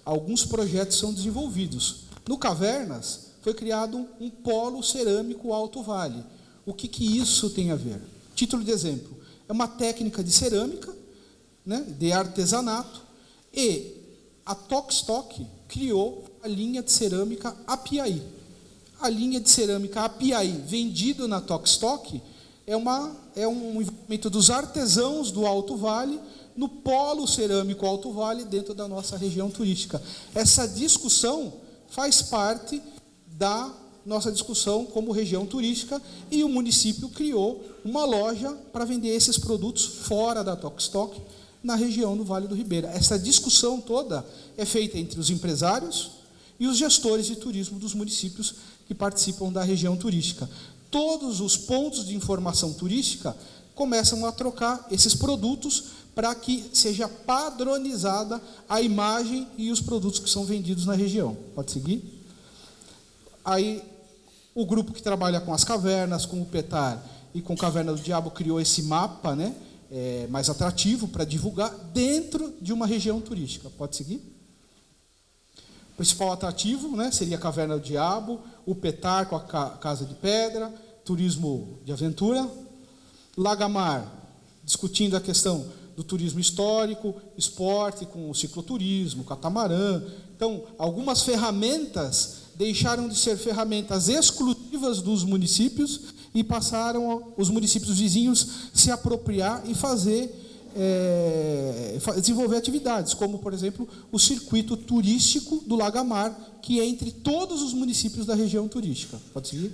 alguns projetos são desenvolvidos. No Cavernas, foi criado um polo cerâmico Alto Vale. O que isso tem a ver? Título de exemplo, é uma técnica de cerâmica, né, de artesanato, e a Tokstok criou a linha de cerâmica Apiaí. A linha de cerâmica Apiaí, vendida na Tokstok, é um envolvimento dos artesãos do Alto Vale no polo cerâmico Alto Vale, dentro da nossa região turística. Essa discussão faz parte da nossa discussão como região turística, e o município criou uma loja para vender esses produtos fora da Tokstok, na região do Vale do Ribeira. Essa discussão toda é feita entre os empresários e os gestores de turismo dos municípios que participam da região turística. Todos os pontos de informação turística começam a trocar esses produtos para que seja padronizada a imagem e os produtos que são vendidos na região. Pode seguir? Aí, o grupo que trabalha com as cavernas, com o Petar e com Caverna do Diabo, criou esse mapa, né, mais atrativo para divulgar dentro de uma região turística. Pode seguir? O principal atrativo, né, seria a Caverna do Diabo, o Petar com a Casa de Pedra, turismo de aventura. Lagamar, discutindo a questão do turismo histórico, esporte com o cicloturismo, catamarã. Então, algumas ferramentas deixaram de ser ferramentas exclusivas dos municípios e passaram os municípios vizinhos se apropriar e desenvolver atividades, como, por exemplo, o circuito turístico do Lagamar, que é entre todos os municípios da região turística. Pode seguir?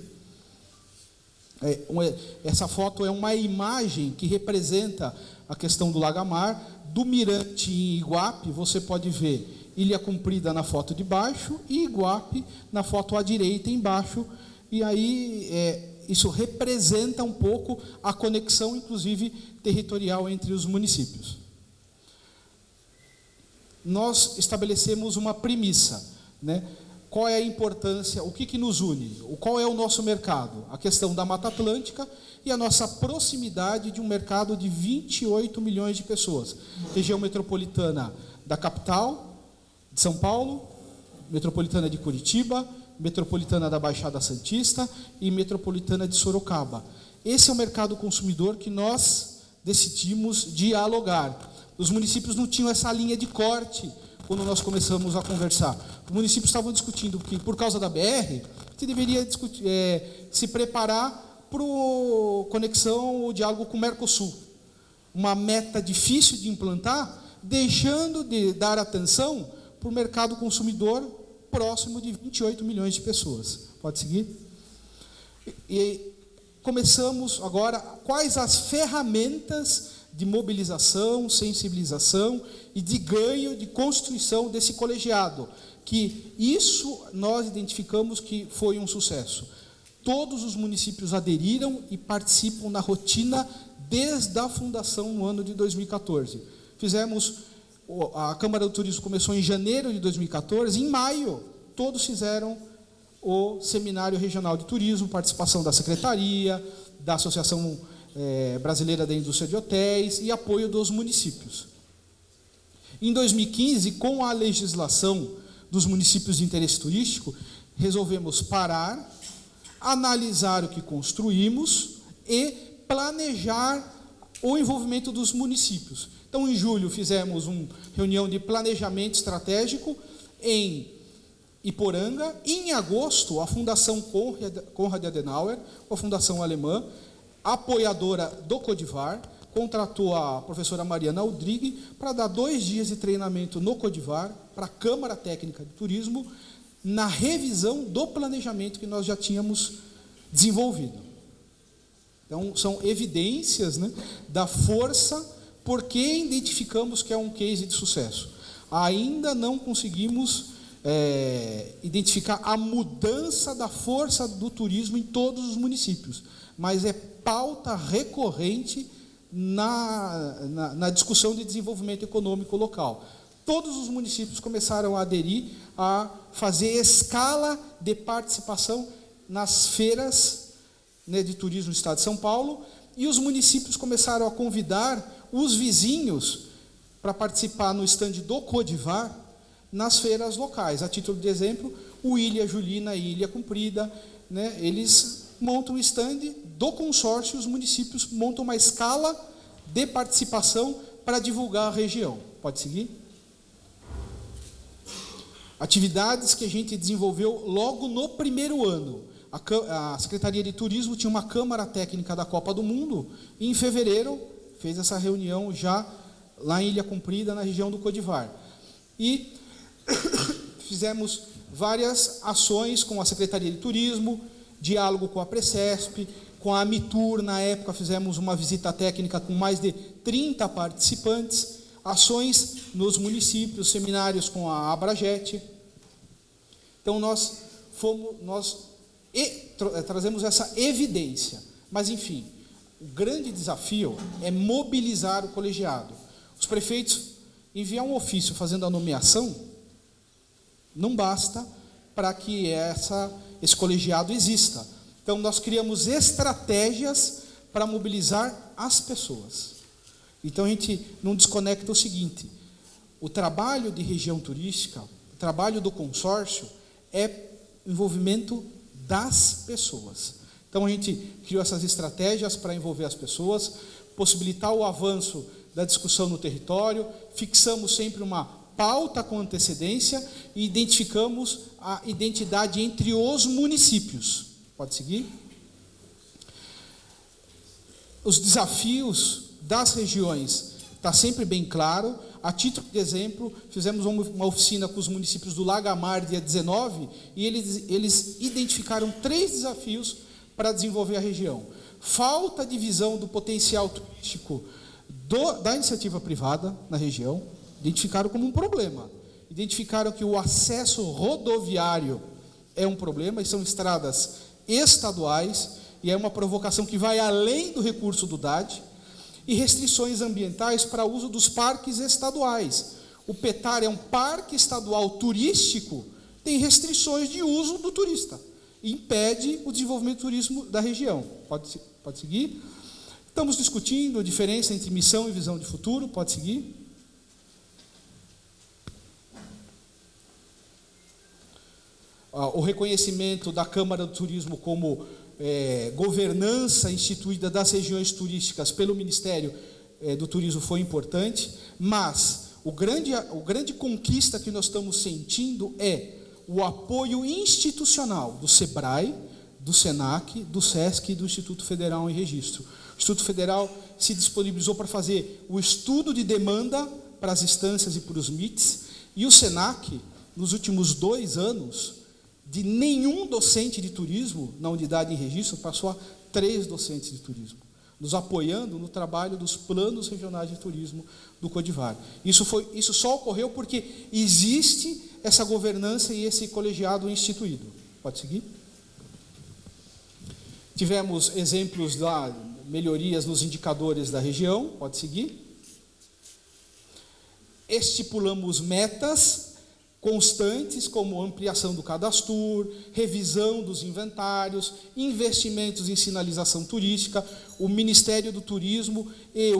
Essa foto é uma imagem que representa a questão do Lagamar. Do mirante em Iguape, você pode ver Ilha Comprida na foto de baixo e Iguape na foto à direita embaixo. E aí isso representa um pouco a conexão, inclusive, territorial entre os municípios. Nós estabelecemos uma premissa, né? Qual é a importância, o que nos une? Qual é o nosso mercado? A questão da Mata Atlântica e a nossa proximidade de um mercado de 28 milhões de pessoas. Região metropolitana da capital, de São Paulo, metropolitana de Curitiba, metropolitana da Baixada Santista e metropolitana de Sorocaba. Esse é o mercado consumidor que nós decidimos dialogar. Os municípios não tinham essa linha de corte quando nós começamos a conversar. Os municípios estavam discutindo que, por causa da BR, se deveria se preparar para a conexão, o diálogo com o Mercosul. Uma meta difícil de implantar, deixando de dar atenção para o mercado consumidor próximo de 28 milhões de pessoas. Pode seguir? E começamos agora, quais as ferramentas de mobilização, sensibilização e de ganho, de constituição desse colegiado, que isso nós identificamos que foi um sucesso. Todos os municípios aderiram e participam na rotina desde a fundação no ano de 2014. A Câmara do Turismo começou em janeiro de 2014, em maio, todos fizeram o Seminário Regional de Turismo, participação da Secretaria, da Associação Brasileira da Indústria de Hotéis e apoio dos municípios. Em 2015, com a legislação dos municípios de interesse turístico, resolvemos parar, analisar o que construímos e planejar o envolvimento dos municípios. Então, em julho, fizemos uma reunião de planejamento estratégico em Iporanga. Em agosto, a Fundação Konrad Adenauer, a fundação alemã, apoiadora do Codivar, contratou a professora Mariana Aldrigue para dar 2 dias de treinamento no Codivar, para a Câmara Técnica de Turismo, na revisão do planejamento que nós já tínhamos desenvolvido. Então, são evidências, né, da força, porque identificamos que é um case de sucesso. Ainda não conseguimos identificar a mudança da força do turismo em todos os municípios, mas é pauta recorrente na discussão de desenvolvimento econômico local. Todos os municípios começaram a aderir a fazer escala de participação nas feiras, né, de turismo do Estado de São Paulo, e os municípios começaram a convidar os vizinhos para participar no estande do Codivar nas feiras locais. A título de exemplo, o Ilha Julina e Ilha Comprida, né, eles montam um stand do consórcio, os municípios montam uma escala de participação para divulgar a região. Pode seguir? Atividades que a gente desenvolveu logo no primeiro ano. A Secretaria de Turismo tinha uma Câmara Técnica da Copa do Mundo e, em fevereiro, fez essa reunião já lá em Ilha Comprida, na região do Codivar. E fizemos várias ações com a Secretaria de Turismo, diálogo com a Precesp, com a Amitur. Na época fizemos uma visita técnica com mais de 30 participantes, ações nos municípios, seminários com a Abrajet. Então nós trazemos essa evidência. Mas, enfim, o grande desafio é mobilizar o colegiado. Os prefeitos enviar um ofício fazendo a nomeação não basta para que esse colegiado exista. Então, nós criamos estratégias para mobilizar as pessoas. Então, a gente não desconecta o seguinte: o trabalho de região turística, o trabalho do consórcio é envolvimento das pessoas. Então, a gente criou essas estratégias para envolver as pessoas, possibilitar o avanço da discussão no território, fixamos sempre uma pauta com antecedência e identificamos a identidade entre os municípios. Pode seguir? Os desafios das regiões está sempre bem claro. A título de exemplo, fizemos uma oficina com os municípios do Lagamar, dia 19, e eles identificaram 3 desafios para desenvolver a região. Falta de visão do potencial turístico da iniciativa privada na região, identificaram como um problema. Identificaram que o acesso rodoviário é um problema, e são estradas estaduais, e é uma provocação que vai além do recurso do DAD, e restrições ambientais para o uso dos parques estaduais. O PETAR é um parque estadual turístico, tem restrições de uso do turista, e impede o desenvolvimento do turismo da região. Pode seguir? Estamos discutindo a diferença entre missão e visão de futuro. Pode seguir? O reconhecimento da Câmara do Turismo como governança instituída das regiões turísticas pelo Ministério do Turismo foi importante, mas o grande conquista que nós estamos sentindo é o apoio institucional do SEBRAE, do SENAC, do SESC e do Instituto Federal em Registro. O Instituto Federal se disponibilizou para fazer o estudo de demanda para as instâncias e para os MITs, e o SENAC, nos últimos 2 anos, de nenhum docente de turismo na unidade em registro, passou a 3 docentes de turismo, nos apoiando no trabalho dos planos regionais de turismo do Codivar. Isso só ocorreu porque existe essa governança e esse colegiado instituído. Pode seguir? Tivemos exemplos da melhorias nos indicadores da região. Pode seguir? Estipulamos metas constantes, como ampliação do cadastro, revisão dos inventários, investimentos em sinalização turística. O Ministério do Turismo e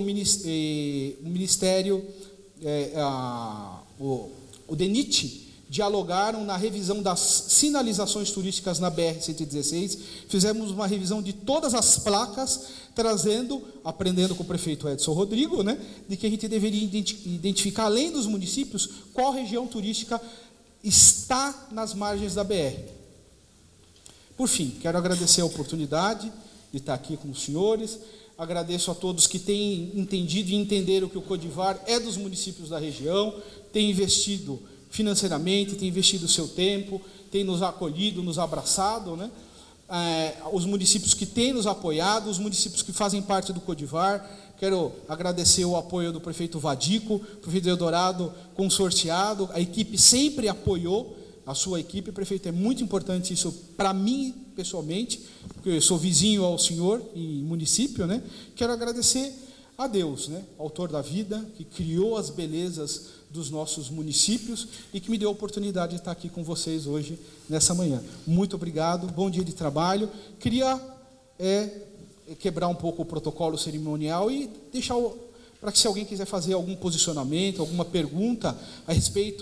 o DENIT dialogaram na revisão das sinalizações turísticas na BR-116, fizemos uma revisão de todas as placas, aprendendo com o prefeito Edson Rodrigo, né, de que a gente deveria identificar, além dos municípios, qual região turística está nas margens da BR. Por fim, quero agradecer a oportunidade de estar aqui com os senhores, agradeço a todos que têm entendido e entenderam que o Codivar é dos municípios da região, tem investido financeiramente, tem investido o seu tempo, tem nos acolhido, nos abraçado, né? Os municípios que têm nos apoiado, os municípios que fazem parte do Codivar. Quero agradecer o apoio do prefeito Vadico, prefeito Eldorado, consorciado, a equipe sempre apoiou, a sua equipe, prefeito, é muito importante isso para mim, pessoalmente, porque eu sou vizinho ao senhor em município, né? Quero agradecer a Deus, né? Autor da vida, que criou as belezas dos nossos municípios e que me deu a oportunidade de estar aqui com vocês hoje, nessa manhã. Muito obrigado, bom dia de trabalho. Queria quebrar um pouco o protocolo cerimonial e deixar para que, se alguém quiser fazer algum posicionamento, alguma pergunta a respeito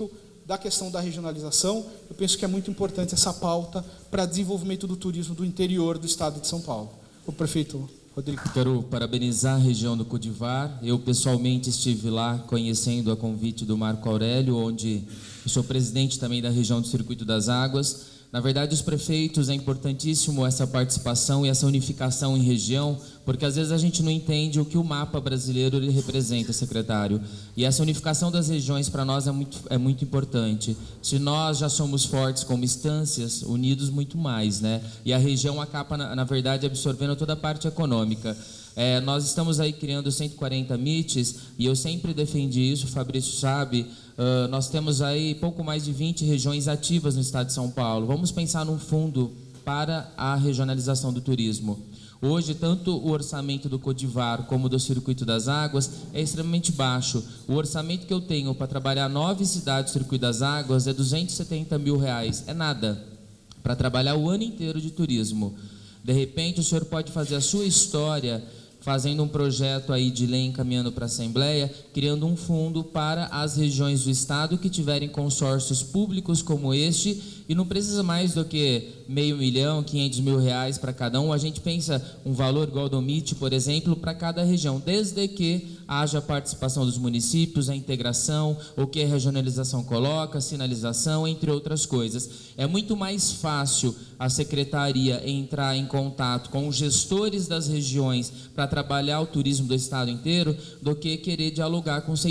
da questão da regionalização, eu penso que é muito importante essa pauta para desenvolvimento do turismo do interior do estado de São Paulo. O prefeito Rodrigo. Quero parabenizar a região do Codivar. Eu pessoalmente estive lá conhecendo a convite do Marco Aurélio, onde eu sou presidente também da região do Circuito das Águas. Na verdade, os prefeitos, é importantíssimo essa participação e essa unificação em região, porque às vezes a gente não entende o que o mapa brasileiro ele representa, secretário. E essa unificação das regiões para nós é muito importante. Se nós já somos fortes como instâncias, unidos muito mais, né? E a região acaba, na verdade, absorvendo toda a parte econômica. Nós estamos aí criando 140 MITs e eu sempre defendi isso, o Fabrício sabe. Nós temos aí pouco mais de 20 regiões ativas no estado de São Paulo. Vamos pensar num fundo para a regionalização do turismo. Hoje, tanto o orçamento do Codivar como do Circuito das Águas é extremamente baixo. O orçamento que eu tenho para trabalhar 9 cidades do Circuito das Águas é R$270 mil. É nada para trabalhar o ano inteiro de turismo. De repente, o senhor pode fazer a sua história fazendo um projeto aí de lei encaminhando para a Assembleia, criando um fundo para as regiões do Estado que tiverem consórcios públicos como este, e não precisa mais do que R$500 mil, R$500 mil para cada um. A gente pensa um valor igual do MIT, por exemplo, para cada região, desde que haja a participação dos municípios, a integração, o que a regionalização coloca, sinalização, entre outras coisas. É muito mais fácil a Secretaria entrar em contato com os gestores das regiões para trabalhar o turismo do estado inteiro do que querer dialogar com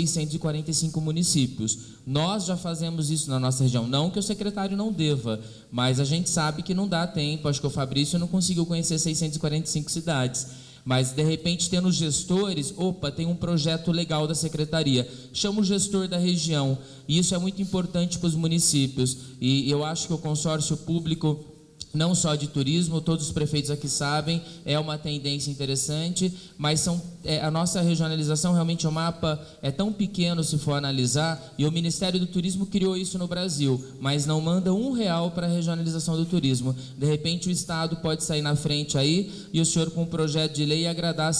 645 municípios. Nós já fazemos isso na nossa região, não que o secretário não deva, mas a gente sabe que não dá tempo. Acho que o Fabrício não conseguiu conhecer 645 cidades. Mas, de repente, tendo gestores, tem um projeto legal da secretaria, chama o gestor da região, e isso é muito importante para os municípios. E eu acho que o consórcio público, não só de turismo, todos os prefeitos aqui sabem, é uma tendência interessante, mas a nossa regionalização, realmente o mapa é tão pequeno se for analisar, e o Ministério do Turismo criou isso no Brasil, mas não manda R$1 para a regionalização do turismo. De repente o Estado pode sair na frente aí, e o senhor com um projeto de lei agradar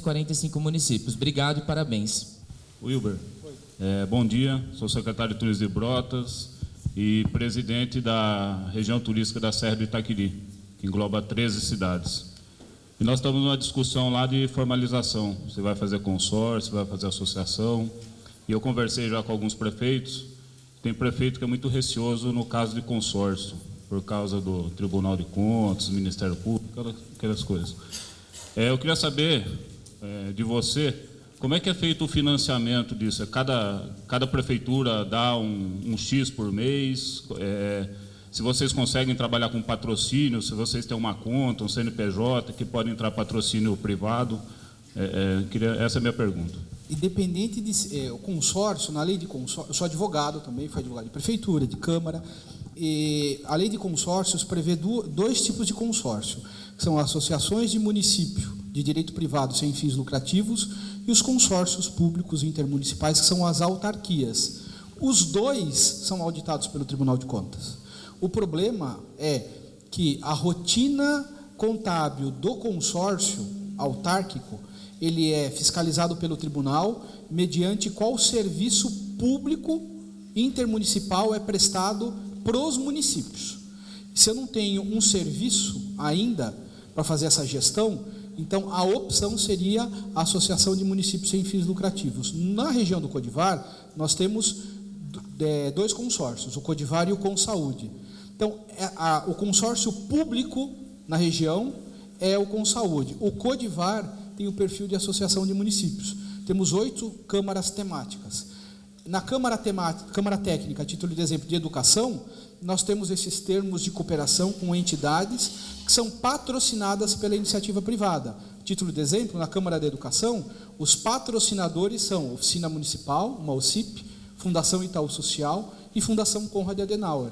645 municípios. Obrigado e parabéns. Wilber, bom dia, sou secretário de Turismo de Brotas e presidente da região turística da Serra do Itaquiri, que engloba 13 cidades. E nós estamos numa discussão lá de formalização. Você vai fazer consórcio, vai fazer associação. E eu conversei já com alguns prefeitos. Tem prefeito que é muito receoso no caso de consórcio, por causa do Tribunal de Contas, Ministério Público, aquelas coisas. Eu queria saber de você, como é que é feito o financiamento disso? Cada prefeitura dá um X por mês? Se vocês conseguem trabalhar com patrocínio, se vocês têm uma conta, um CNPJ, que pode entrar patrocínio privado? Essa é a minha pergunta. Independente de o consórcio, na lei de consórcio, eu sou advogado também, fui advogado de prefeitura, de câmara, e a lei de consórcios prevê dois tipos de consórcio, que são associações de município de direito privado sem fins lucrativos e os consórcios públicos intermunicipais, que são as autarquias. Os dois são auditados pelo Tribunal de Contas. O problema é que a rotina contábil do consórcio autárquico, ele é fiscalizado pelo tribunal mediante qual serviço público intermunicipal é prestado para os municípios. Se eu não tenho um serviço ainda para fazer essa gestão, então a opção seria a Associação de Municípios Sem Fins Lucrativos. Na região do Codivar, nós temos dois consórcios, o Codivar e o Consaúde. Então, o consórcio público na região é o Consaúde. O Codivar tem o perfil de associação de municípios. Temos 8 câmaras temáticas. Na Câmara Técnica, a título de exemplo de educação, nós temos esses termos de cooperação com entidades que são patrocinadas pela iniciativa privada. A título de exemplo, na Câmara da Educação, os patrocinadores são Oficina Municipal, uma OCIP, Fundação Itaú Social e Fundação Konrad Adenauer.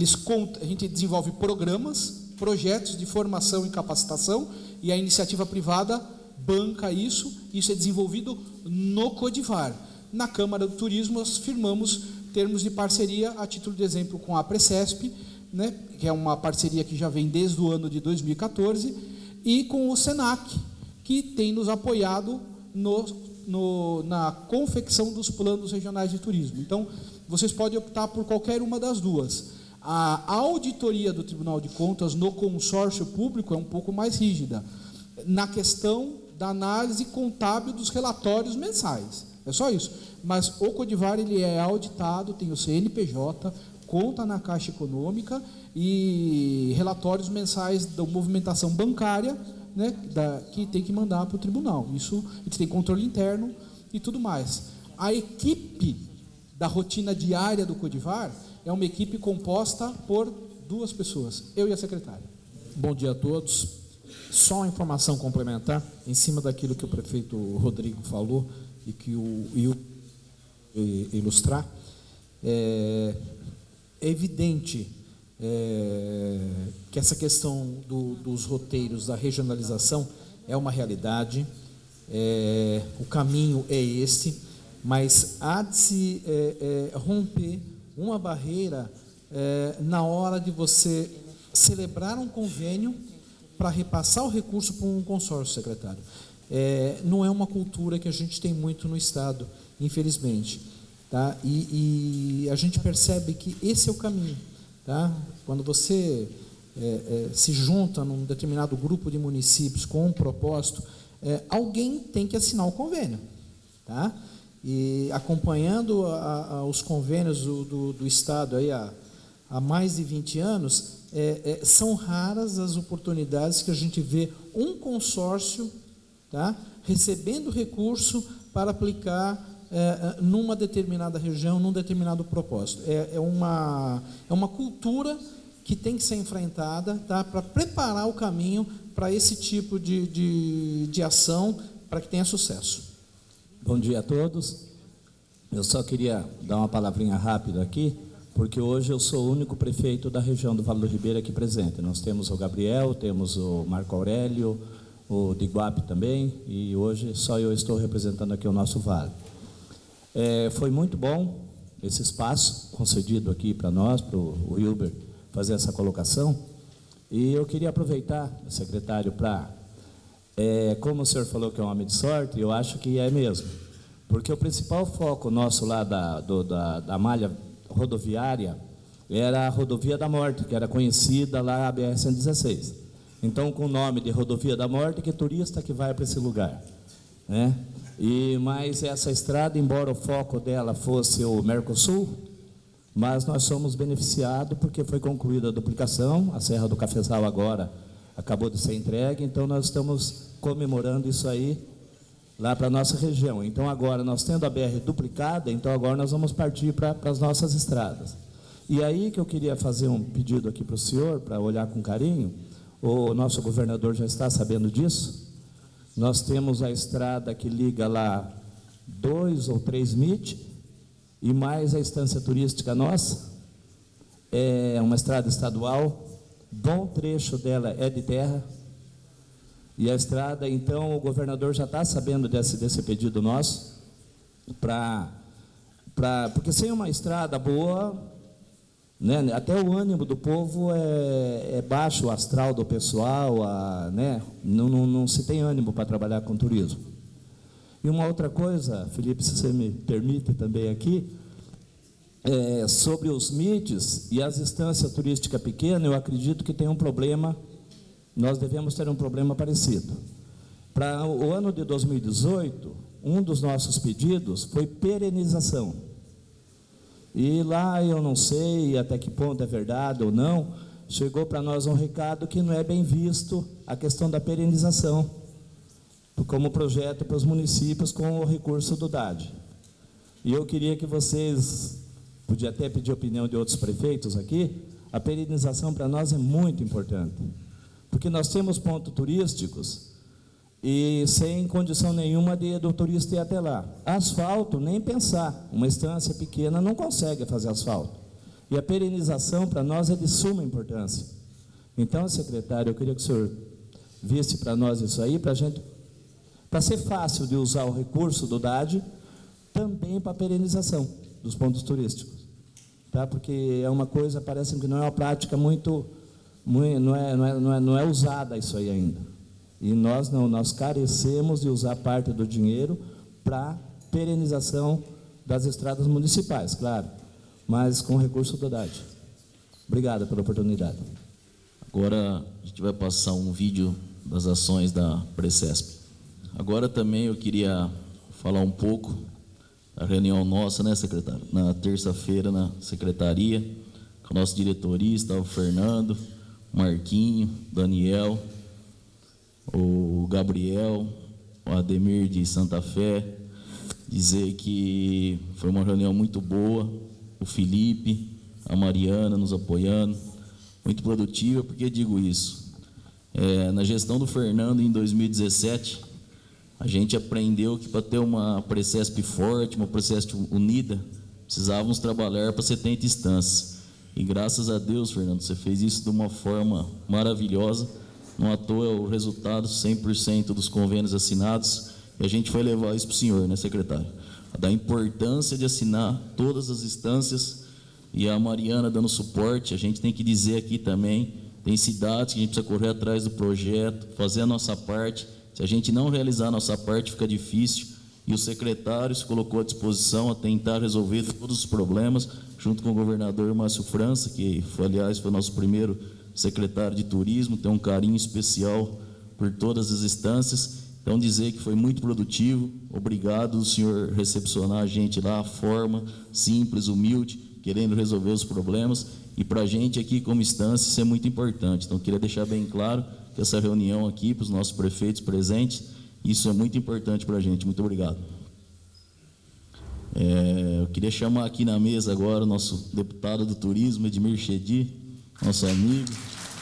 A gente desenvolve projetos de formação e capacitação, e a iniciativa privada banca isso é desenvolvido no Codivar. Na Câmara do Turismo, nós firmamos termos de parceria, a título de exemplo, com a Precesp, né, que é uma parceria que já vem desde o ano de 2014, e com o SENAC, que tem nos apoiado na confecção dos planos regionais de turismo. Então, vocês podem optar por qualquer uma das duas. A auditoria do Tribunal de Contas no consórcio público é um pouco mais rígida, na questão da análise contábil dos relatórios mensais. É só isso. Mas o Codivar, ele é auditado, tem o CNPJ, conta na Caixa Econômica e relatórios mensais da movimentação bancária, né, que tem que mandar para o tribunal. Isso, a gente tem controle interno e tudo mais. A equipe da rotina diária do Codivar é uma equipe composta por 2 pessoas, eu e a secretária. Bom dia a todos. Só uma informação complementar, em cima daquilo que o prefeito Rodrigo falou e que o ilustrar. É evidente que essa questão dos roteiros, da regionalização, é uma realidade, o caminho é esse, mas há de se romper uma barreira na hora de você celebrar um convênio para repassar o recurso para um consórcio, secretário. Não é uma cultura que a gente tem muito no Estado, infelizmente. Tá? E a gente percebe que esse é o caminho. Tá? Quando você se junta num determinado grupo de municípios com um propósito, alguém tem que assinar o convênio. Tá? E acompanhando os convênios do Estado aí há mais de 20 anos, são raras as oportunidades que a gente vê um consórcio, tá, recebendo recurso para aplicar numa determinada região, num determinado propósito. É uma cultura que tem que ser enfrentada, tá, para preparar o caminho para esse tipo de ação, para que tenha sucesso. Bom dia a todos. Eu só queria dar uma palavrinha rápida aqui, porque hoje eu sou o único prefeito da região do Vale do Ribeira aqui presente. Nós temos o Gabriel, temos o Marco Aurélio, o de Iguape também, e hoje só eu estou representando aqui o nosso vale. Foi muito bom esse espaço concedido aqui para nós, para o Wilber fazer essa colocação, e eu queria aproveitar, secretário, para... como o senhor falou que é um homem de sorte, eu acho que é mesmo, porque o principal foco nosso lá da malha rodoviária era a Rodovia da Morte, que era conhecida lá, a BR-116. Então, com o nome de Rodovia da Morte, que turista que vai para esse lugar, né? Mas essa estrada, embora o foco dela fosse o Mercosul, mas nós somos beneficiados porque foi concluída a duplicação, a Serra do Cafezal agora acabou de ser entregue, então nós estamos comemorando isso aí lá para a nossa região. Então agora, nós tendo a BR duplicada, então agora nós vamos partir para as nossas estradas. E aí que eu queria fazer um pedido aqui para o senhor, para olhar com carinho, o nosso governador já está sabendo disso. Nós temos a estrada que liga lá 2 ou 3 MIT, e mais a estância turística nossa, é uma estrada estadual, bom trecho dela é de terra, e a estrada, então, o governador já está sabendo desse pedido nosso, porque sem uma estrada boa, né, até o ânimo do povo é baixo, o astral do pessoal, né, não se tem ânimo para trabalhar com turismo. E uma outra coisa, Felipe, se você me permite também aqui, sobre os MITs e as instâncias turísticas pequenas, eu acredito que tem um problema, nós devemos ter um problema parecido. Para o ano de 2018, um dos nossos pedidos foi perenização. E lá eu não sei até que ponto é verdade ou não, chegou para nós um recado que não é bem visto a questão da perenização, como projeto para os municípios com o recurso do DAD. E eu queria que vocês, podia até pedir a opinião de outros prefeitos aqui, a perenização para nós é muito importante, porque nós temos pontos turísticos e sem condição nenhuma do turista ir até lá. Asfalto, nem pensar, uma estância pequena não consegue fazer asfalto. E a perenização para nós é de suma importância. Então, secretário, eu queria que o senhor visse para nós isso aí, para ser fácil de usar o recurso do DAD, também para a perenização dos pontos turísticos. Tá? Porque é uma coisa, parece que não é uma prática não é usada isso aí ainda. E nós carecemos de usar parte do dinheiro para perenização das estradas municipais, claro. mas com recurso do Haddad. Obrigado pela oportunidade. Agora a gente vai passar um vídeo das ações da Precesp. Agora também eu queria falar um pouco da reunião nossa, né, secretário? Na terça-feira, na secretaria, com a nossa diretoria, estava o Fernando, o Marquinho, o Daniel, o Gabriel, o Ademir de Santa Fé. Dizer que foi uma reunião muito boa, o Felipe, a Mariana nos apoiando, muito produtiva. Por que digo isso? Na gestão do Fernando, em 2017, a gente aprendeu que para ter uma Precesp forte, uma Precesp unida, precisávamos trabalhar para 70 instâncias. E graças a Deus, Fernando, você fez isso de uma forma maravilhosa. Não à toa é o resultado, 100% dos convênios assinados. E a gente vai levar isso para o senhor, né, secretário? Da importância de assinar todas as instâncias. E a Mariana dando suporte. A gente tem que dizer aqui também, tem cidades que a gente precisa correr atrás do projeto, fazer a nossa parte. Se a gente não realizar a nossa parte, fica difícil. E o secretário se colocou à disposição a tentar resolver todos os problemas, junto com o governador Márcio França, que, aliás, foi nosso primeiro secretário de turismo, tem um carinho especial por todas as instâncias. Então, dizer que foi muito produtivo. Obrigado, o senhor recepcionar a gente lá, forma simples, humilde, querendo resolver os problemas. E para a gente aqui, como instância, isso é muito importante. Então, queria deixar bem claro que essa reunião aqui, para os nossos prefeitos presentes, isso é muito importante para a gente. Muito obrigado. Eu queria chamar aqui na mesa agora o nosso deputado do turismo, Edmir Chedi, nosso amigo.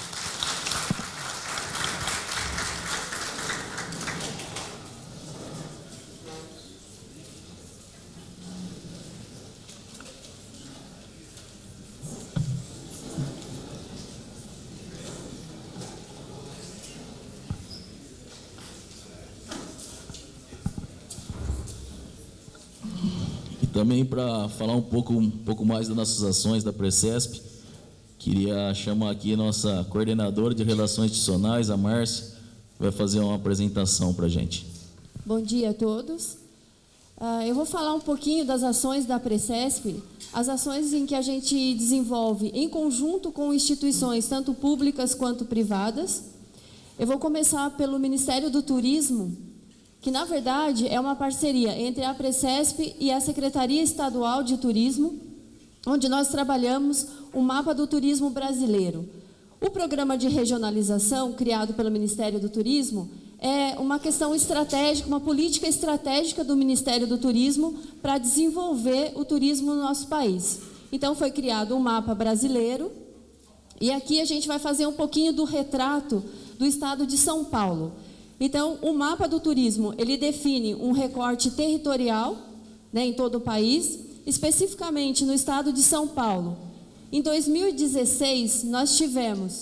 Também para falar um pouco mais das nossas ações da Precesp, queria chamar aqui a nossa coordenadora de Relações Institucionais, a Márcia, que vai fazer uma apresentação para a gente. Bom dia a todos. Eu vou falar um pouquinho das ações da Precesp, as ações em que a gente desenvolve em conjunto com instituições, tanto públicas quanto privadas. Eu vou começar pelo Ministério do Turismo, que, na verdade, é uma parceria entre a Precesp e a Secretaria Estadual de Turismo, onde nós trabalhamos o mapa do turismo brasileiro. O programa de regionalização, criado pelo Ministério do Turismo, é uma questão estratégica, uma política estratégica do Ministério do Turismo para desenvolver o turismo no nosso país. Então, foi criado um mapa brasileiro, e aqui a gente vai fazer um pouquinho do retrato do estado de São Paulo. Então, o mapa do turismo, ele define um recorte territorial, né, em todo o país, especificamente no estado de São Paulo. Em 2016, nós tivemos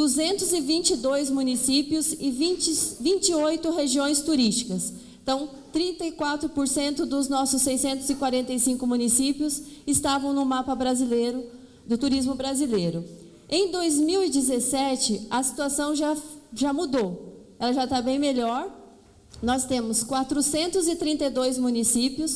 222 municípios e 28 regiões turísticas. Então, 34% dos nossos 645 municípios estavam no mapa brasileiro, do turismo brasileiro. Em 2017, a situação já mudou. Ela já está bem melhor. Nós temos 432 municípios,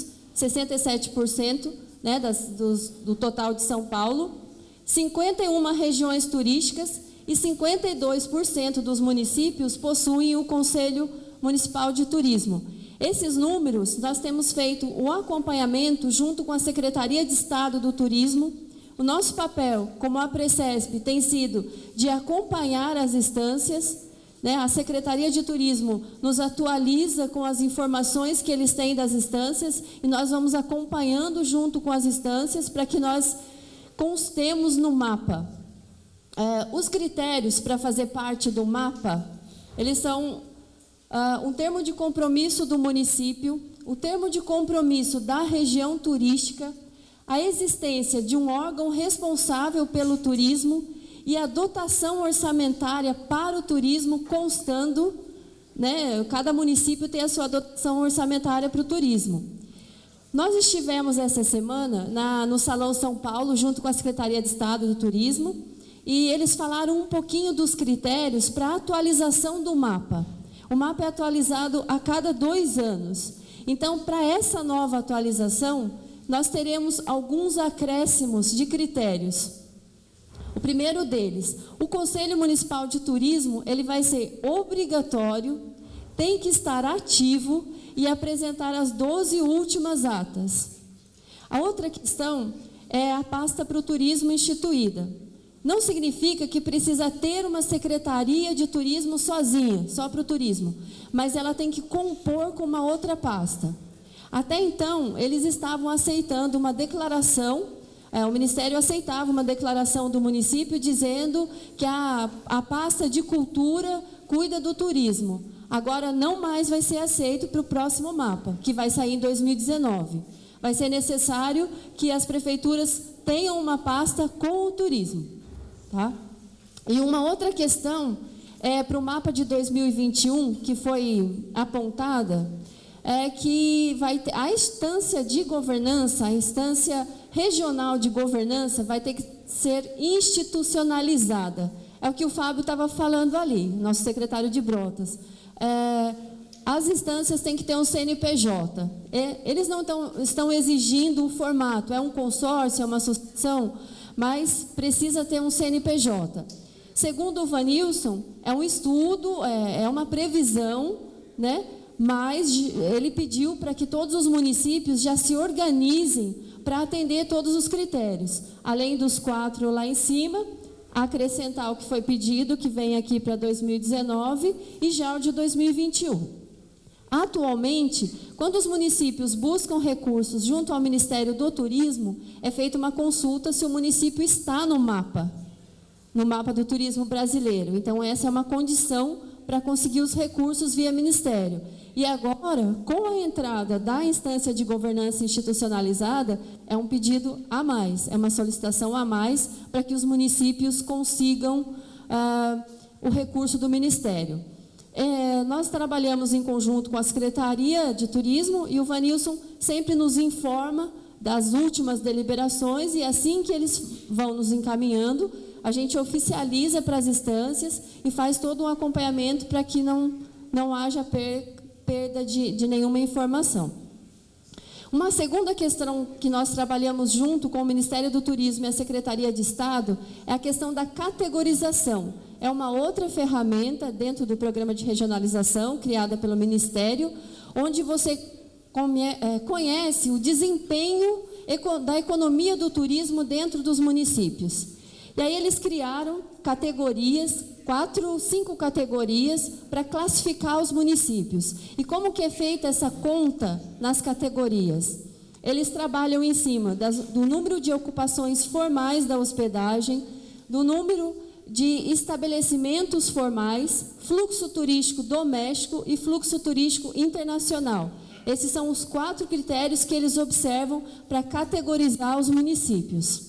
67%, né, do total de São Paulo, 51 regiões turísticas e 52% dos municípios possuem o Conselho Municipal de Turismo. Esses números, nós temos feito o acompanhamento junto com a Secretaria de Estado do Turismo. O nosso papel, como a Precesp, tem sido de acompanhar as instâncias. A Secretaria de Turismo nos atualiza com as informações que eles têm das instâncias e nós vamos acompanhando junto com as instâncias para que nós constemos no mapa. Os critérios para fazer parte do mapa, eles são um termo de compromisso do município, o termo de compromisso da região turística, a existência de um órgão responsável pelo turismo e a dotação orçamentária para o turismo constando, né, cada município tem a sua dotação orçamentária para o turismo. Nós estivemos essa semana no Salão São Paulo, junto com a Secretaria de Estado do Turismo, e eles falaram um pouquinho dos critérios para a atualização do mapa. O mapa é atualizado a cada 2 anos. Então, para essa nova atualização, nós teremos alguns acréscimos de critérios. O primeiro deles, o Conselho Municipal de Turismo, ele vai ser obrigatório, tem que estar ativo e apresentar as 12 últimas atas. A outra questão é a pasta para o turismo instituída. Não significa que precisa ter uma secretaria de turismo sozinha, só para o turismo, mas ela tem que compor com uma outra pasta. Até então, eles estavam aceitando uma declaração, o Ministério aceitava uma declaração do município dizendo que a pasta de cultura cuida do turismo. Agora não mais vai ser aceito para o próximo mapa, que vai sair em 2019. Vai ser necessário que as prefeituras tenham uma pasta com o turismo. Tá? E uma outra questão é para o mapa de 2021, que foi apontada, é que vai ter, a instância de governança, a instância regional de governança vai ter que ser institucionalizada. É o que o Fábio estava falando ali, nosso secretário de Brotas. As instâncias têm que ter um CNPJ. Eles não estão exigindo o formato, é um consórcio, é uma associação, mas precisa ter um CNPJ. Segundo o Vanilson, é um estudo, é uma previsão, né? Mas ele pediu para que todos os municípios já se organizem para atender todos os critérios. Além dos 4 lá em cima, acrescentar o que foi pedido, que vem aqui para 2019, e já o de 2021. Atualmente, quando os municípios buscam recursos junto ao Ministério do Turismo, é feita uma consulta se o município está no mapa do turismo brasileiro. Então, essa é uma condição para conseguir os recursos via Ministério. E agora, com a entrada da instância de governança institucionalizada, é um pedido a mais, é uma solicitação a mais para que os municípios consigam o recurso do Ministério. Nós trabalhamos em conjunto com a Secretaria de Turismo e o Vanilson sempre nos informa das últimas deliberações e assim que eles vão nos encaminhando, a gente oficializa para as instâncias e faz todo um acompanhamento para que não haja perda de nenhuma informação. Uma segunda questão que nós trabalhamos junto com o Ministério do Turismo e a Secretaria de Estado é a questão da categorização. É uma outra ferramenta dentro do programa de regionalização criada pelo Ministério, onde você conhece o desempenho da economia do turismo dentro dos municípios. E aí eles criaram categorias, 5 categorias para classificar os municípios. E como que é feita essa conta nas categorias? Eles trabalham em cima do número de ocupações formais da hospedagem, do número de estabelecimentos formais, fluxo turístico doméstico e fluxo turístico internacional. Esses são os 4 critérios que eles observam para categorizar os municípios.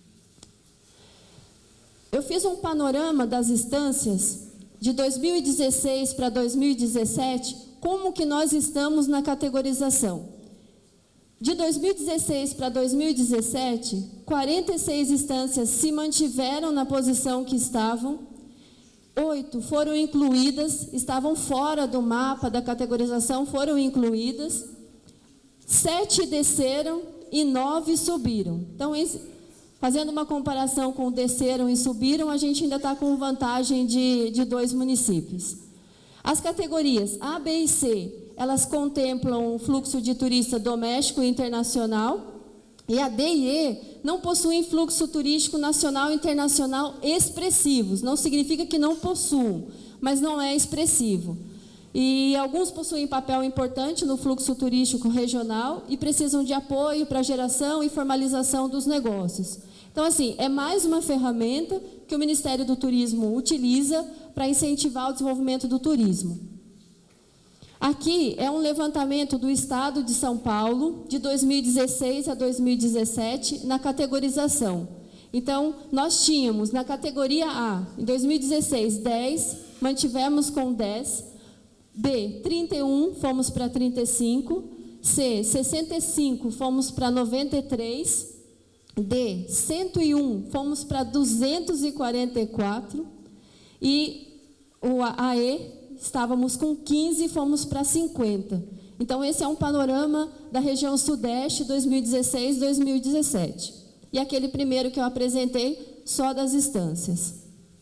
Eu fiz um panorama das instâncias de 2016 para 2017, como que nós estamos na categorização. De 2016 para 2017, 46 instâncias se mantiveram na posição que estavam, 8 foram incluídas, estavam fora do mapa da categorização, foram incluídas, 7 desceram e 9 subiram. Então, fazendo uma comparação com desceram e subiram, a gente ainda está com vantagem de 2 municípios. As categorias A, B e C, elas contemplam o fluxo de turista doméstico e internacional, e a D e E não possuem fluxo turístico nacional e internacional expressivos. Não significa que não possuam, mas não é expressivo. E alguns possuem papel importante no fluxo turístico regional e precisam de apoio para a geração e formalização dos negócios. Então, assim, é mais uma ferramenta que o Ministério do Turismo utiliza para incentivar o desenvolvimento do turismo. Aqui é um levantamento do Estado de São Paulo, de 2016 a 2017, na categorização. Então, nós tínhamos na categoria A, em 2016, 10, mantivemos com 10. B, 31, fomos para 35. C, 65, fomos para 93. D, 101, fomos para 244. E o AE, estávamos com 15, fomos para 50. Então, esse é um panorama da região Sudeste 2016-2017. E aquele primeiro que eu apresentei, só das instâncias.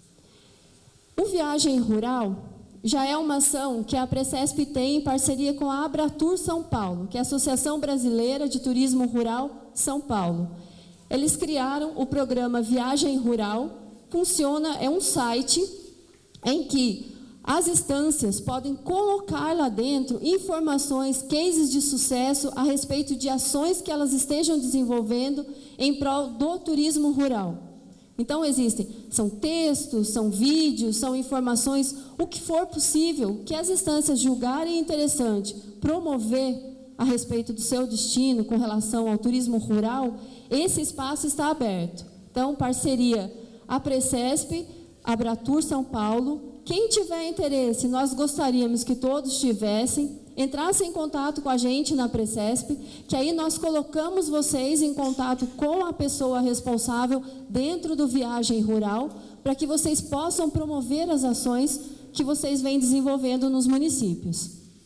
O Viagem Rural já é uma ação que a Precesp tem em parceria com a Abratur São Paulo, que é a Associação Brasileira de Turismo Rural São Paulo. Eles criaram o programa Viagem Rural. Funciona, é um site em que as instâncias podem colocar lá dentro informações, cases de sucesso a respeito de ações que elas estejam desenvolvendo em prol do turismo rural. Então, são textos, são vídeos, são informações, o que for possível, que as instâncias julgarem interessante, promover a respeito do seu destino com relação ao turismo rural, esse espaço está aberto. Então, parceria a Precesp, Abratur São Paulo. Quem tiver interesse, nós gostaríamos que todos tivessem, entrassem em contato com a gente na Precesp, que aí nós colocamos vocês em contato com a pessoa responsável dentro do Viagem Rural, para que vocês possam promover as ações que vocês vêm desenvolvendo nos municípios.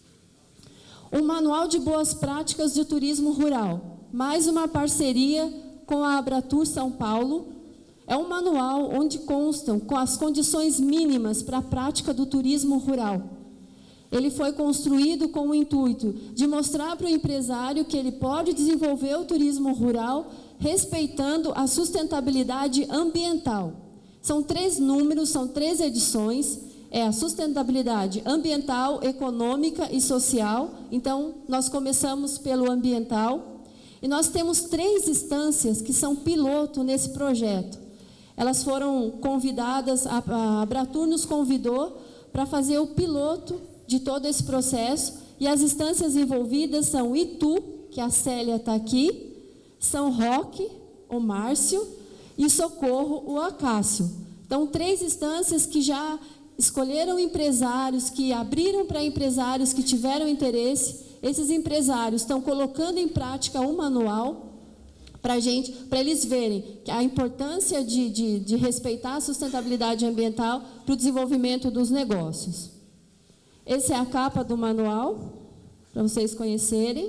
O Manual de Boas Práticas de Turismo Rural, mais uma parceria com a Abratur São Paulo. É um manual onde constam com as condições mínimas para a prática do turismo rural. Ele foi construído com o intuito de mostrar para o empresário que ele pode desenvolver o turismo rural respeitando a sustentabilidade ambiental. São 3 números, são 3 edições. É a sustentabilidade ambiental, econômica e social. Então, nós começamos pelo ambiental. E nós temos 3 instâncias que são piloto nesse projeto. Elas foram convidadas, a Abratur nos convidou para fazer o piloto de todo esse processo, e as instâncias envolvidas são Itu, que a Célia está aqui, São Roque, o Márcio, e Socorro, o Acácio. Então, 3 instâncias que já escolheram empresários, que abriram para empresários que tiveram interesse. Esses empresários estão colocando em prática um manual para eles verem que a importância de respeitar a sustentabilidade ambiental para o desenvolvimento dos negócios. Essa é a capa do manual, para vocês conhecerem.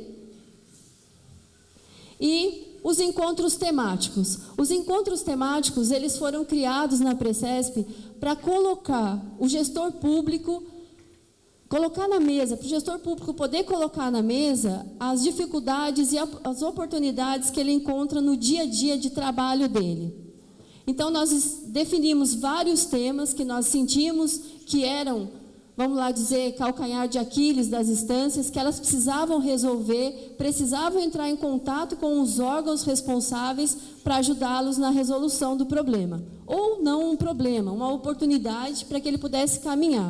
E os encontros temáticos. Os encontros temáticos, eles foram criados na Precesp para colocar o gestor público, colocar na mesa, para o gestor público poder colocar na mesa as dificuldades e as oportunidades que ele encontra no dia a dia de trabalho dele. Então, nós definimos vários temas que nós sentimos que eram, vamos lá dizer, calcanhar de Aquiles das instâncias, que elas precisavam resolver, precisavam entrar em contato com os órgãos responsáveis para ajudá-los na resolução do problema. Ou não um problema, uma oportunidade para que ele pudesse caminhar.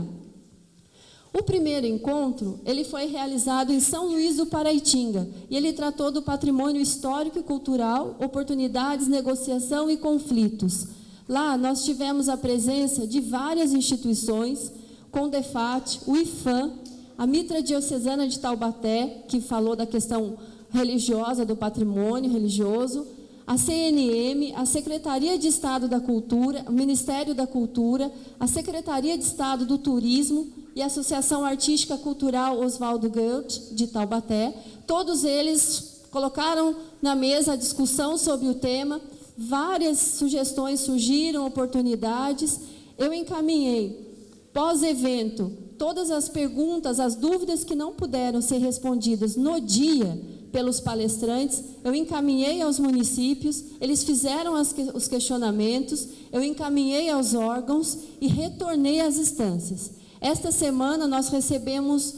O primeiro encontro, ele foi realizado em São Luís do Paraitinga, e ele tratou do patrimônio histórico e cultural, oportunidades, negociação e conflitos. Lá, nós tivemos a presença de várias instituições, CONDEFAT, o IFAM, a Mitra Diocesana de Taubaté, que falou da questão religiosa, do patrimônio religioso, a CNM, a Secretaria de Estado da Cultura, o Ministério da Cultura, a Secretaria de Estado do Turismo e a Associação Artística Cultural Oswaldo Goethe, de Taubaté. Todos eles colocaram na mesa a discussão sobre o tema, várias sugestões surgiram, oportunidades. Eu encaminhei, pós-evento, todas as perguntas, as dúvidas que não puderam ser respondidas no dia pelos palestrantes, eu encaminhei aos municípios, eles fizeram os questionamentos, eu encaminhei aos órgãos e retornei às instâncias. Esta semana nós recebemos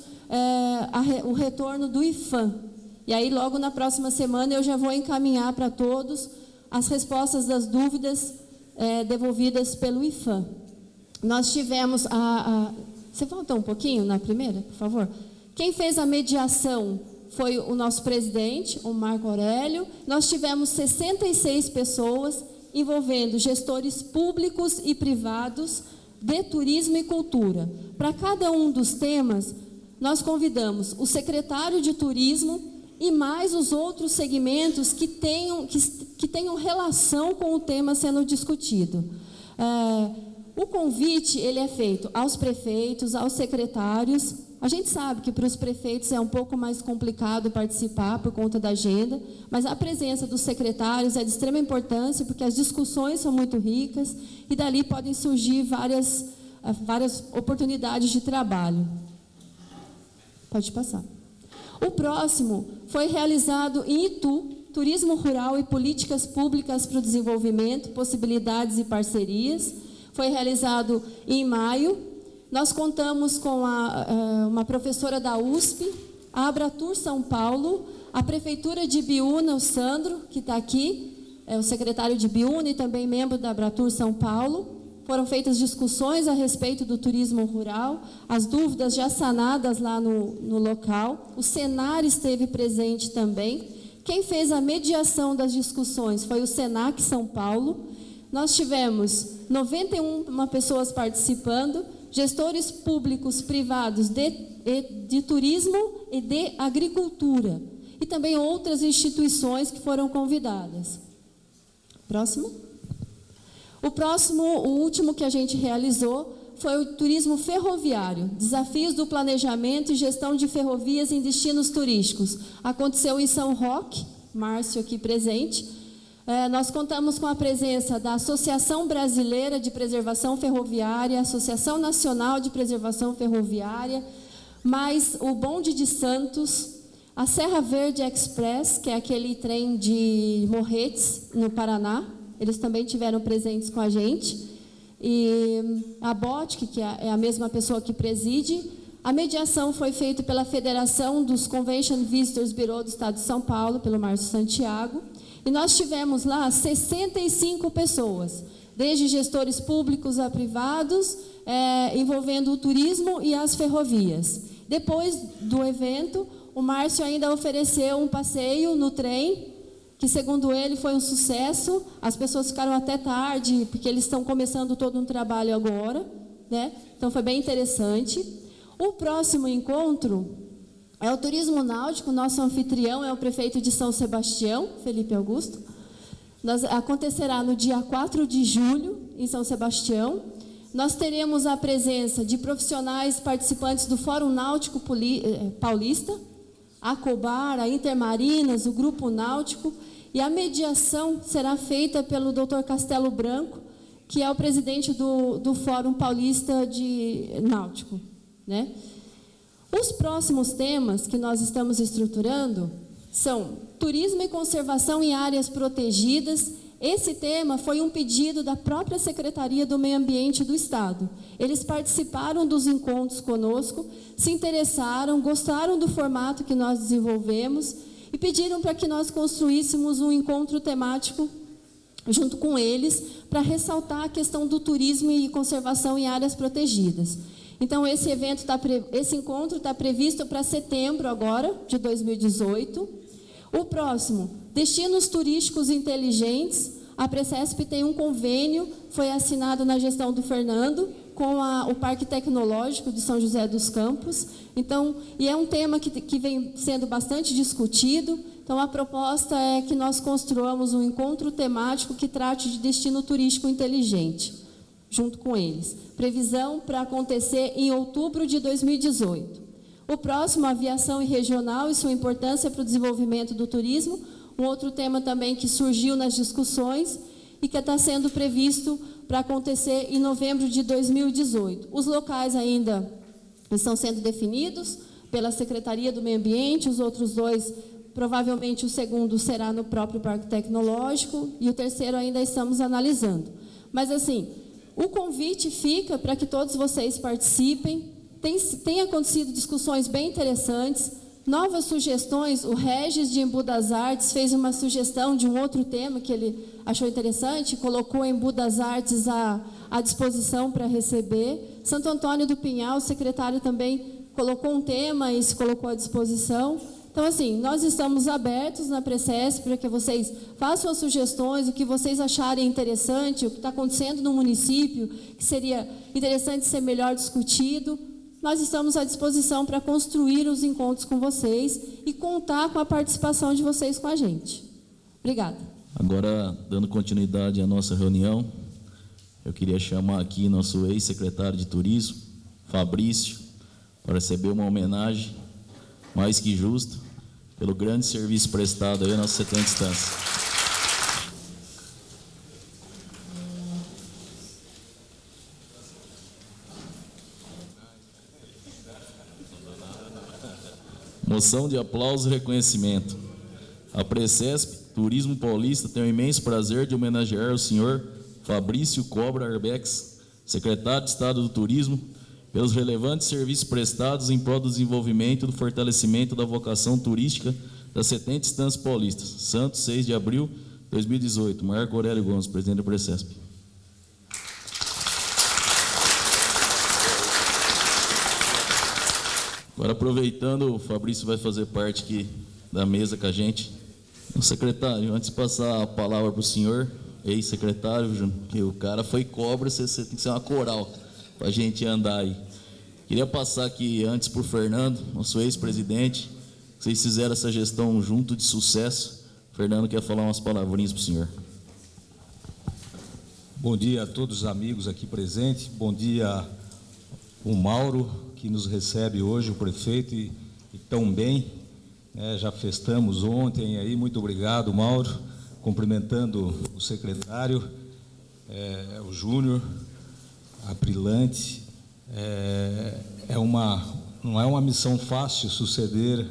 o retorno do IFAM, e aí logo na próxima semana eu já vou encaminhar para todos as respostas das dúvidas devolvidas pelo IFAM. Nós tivemos Você volta um pouquinho na primeira, por favor? Quem fez a mediação foi o nosso presidente, o Marco Aurélio. Nós tivemos 66 pessoas envolvendo gestores públicos e privados de turismo e cultura. Para cada um dos temas, nós convidamos o secretário de turismo e mais os outros segmentos que tenham relação com o tema sendo discutido. O convite ele é feito aos prefeitos, aos secretários. A gente sabe que para os prefeitos é um pouco mais complicado participar por conta da agenda, mas a presença dos secretários é de extrema importância, porque as discussões são muito ricas e dali podem surgir várias oportunidades de trabalho. Pode passar. O próximo foi realizado em Itu, Turismo Rural e Políticas Públicas para o Desenvolvimento, Possibilidades e Parcerias. Foi realizado em maio. Nós contamos com uma professora da USP, a Abratur São Paulo, a Prefeitura de Biúna, o Sandro, que está aqui, é o secretário de Biúna e também membro da Abratur São Paulo. Foram feitas discussões a respeito do turismo rural, as dúvidas já sanadas lá no local. O Senar esteve presente também. Quem fez a mediação das discussões foi o Senac São Paulo. Nós tivemos 91 pessoas participando, gestores públicos privados de turismo e de agricultura, e também outras instituições que foram convidadas. Próximo. O último que a gente realizou foi o turismo ferroviário, desafios do planejamento e gestão de ferrovias em destinos turísticos. Aconteceu em São Roque, Márcio aqui presente. Nós contamos com a presença da Associação Brasileira de Preservação Ferroviária, Associação Nacional de Preservação Ferroviária, mais o Bonde de Santos, a Serra Verde Express, que é aquele trem de Morretes, no Paraná. Eles também tiveram presentes com a gente. E a BOTC, que é a mesma pessoa que preside. A mediação foi feita pela Federação dos Convention Visitors Bureau do Estado de São Paulo, pelo Márcio Santiago. E nós tivemos lá 65 pessoas, desde gestores públicos a privados, envolvendo o turismo e as ferrovias. Depois do evento, o Márcio ainda ofereceu um passeio no trem, que, segundo ele, foi um sucesso. As pessoas ficaram até tarde, porque eles estão começando todo um trabalho agora, né? Então, foi bem interessante. O próximo encontro é o turismo náutico. Nosso anfitrião é o prefeito de São Sebastião, Felipe Augusto. Acontecerá no dia 4 de julho, em São Sebastião. Nós teremos a presença de profissionais participantes do Fórum Náutico Paulista, a Cobar, a Intermarinas, o Grupo Náutico, e a mediação será feita pelo Dr. Castelo Branco, que é o presidente do Fórum Paulista de Náutico, né? Os próximos temas que nós estamos estruturando são turismo e conservação em áreas protegidas. Esse tema foi um pedido da própria Secretaria do Meio Ambiente do Estado. Eles participaram dos encontros conosco, se interessaram, gostaram do formato que nós desenvolvemos e pediram para que nós construíssemos um encontro temático junto com eles para ressaltar a questão do turismo e conservação em áreas protegidas. Então, esse encontro está previsto para setembro agora, de 2018. O próximo, destinos turísticos inteligentes. A Precesp tem um convênio, foi assinado na gestão do Fernando, com o Parque Tecnológico de São José dos Campos. Então, e é um tema que vem sendo bastante discutido. Então, a proposta é que nós construamos um encontro temático que trate de destino turístico inteligente, junto com eles. Previsão para acontecer em outubro de 2018. O próximo, aviação e regional e sua importância para o desenvolvimento do turismo. Um outro tema também que surgiu nas discussões e que está sendo previsto para acontecer em novembro de 2018. Os locais ainda estão sendo definidos pela Secretaria do Meio Ambiente, os outros dois, provavelmente o segundo será no próprio Parque Tecnológico e o terceiro ainda estamos analisando. Mas, assim, o convite fica para que todos vocês participem. Tem acontecido discussões bem interessantes, novas sugestões. O Regis de Embu das Artes fez uma sugestão de um outro tema que ele achou interessante, colocou Embu das Artes à disposição para receber. Santo Antônio do Pinhal, o secretário também colocou um tema e se colocou à disposição. Então, assim, nós estamos abertos na Precesp para que vocês façam as sugestões, o que vocês acharem interessante, o que está acontecendo no município, que seria interessante ser melhor discutido. Nós estamos à disposição para construir os encontros com vocês e contar com a participação de vocês com a gente. Obrigada. Agora, dando continuidade à nossa reunião, eu queria chamar aqui nosso ex-secretário de Turismo, Fabrício, para receber uma homenagem mais que justa pelo grande serviço prestado aí à nossa 70ª instância. Moção de aplauso e reconhecimento. A Precesp Turismo Paulista tem o imenso prazer de homenagear o senhor Fabrício Cobra Arbex, secretário de Estado do Turismo, pelos relevantes serviços prestados em prol do desenvolvimento e do fortalecimento da vocação turística das 70 instâncias paulistas. Santos, 6 de abril de 2018. Marco Aurélio Gomes, presidente da Precesp. Agora, aproveitando, o Fabrício vai fazer parte aqui da mesa com a gente. Secretário, antes de passar a palavra para o senhor, ex-secretário, que o cara foi cobra, você tem que ser uma coral para a gente andar aí. Queria passar aqui antes para o Fernando, nosso ex-presidente. Vocês fizeram essa gestão junto de sucesso. O Fernando quer falar umas palavrinhas para o senhor. Bom dia a todos os amigos aqui presentes. Bom dia o Mauro, que nos recebe hoje, o prefeito, e tão bem. Já festamos ontem aí. Muito obrigado, Mauro. Cumprimentando o secretário, o Júnior, a Brilante. Não é uma missão fácil suceder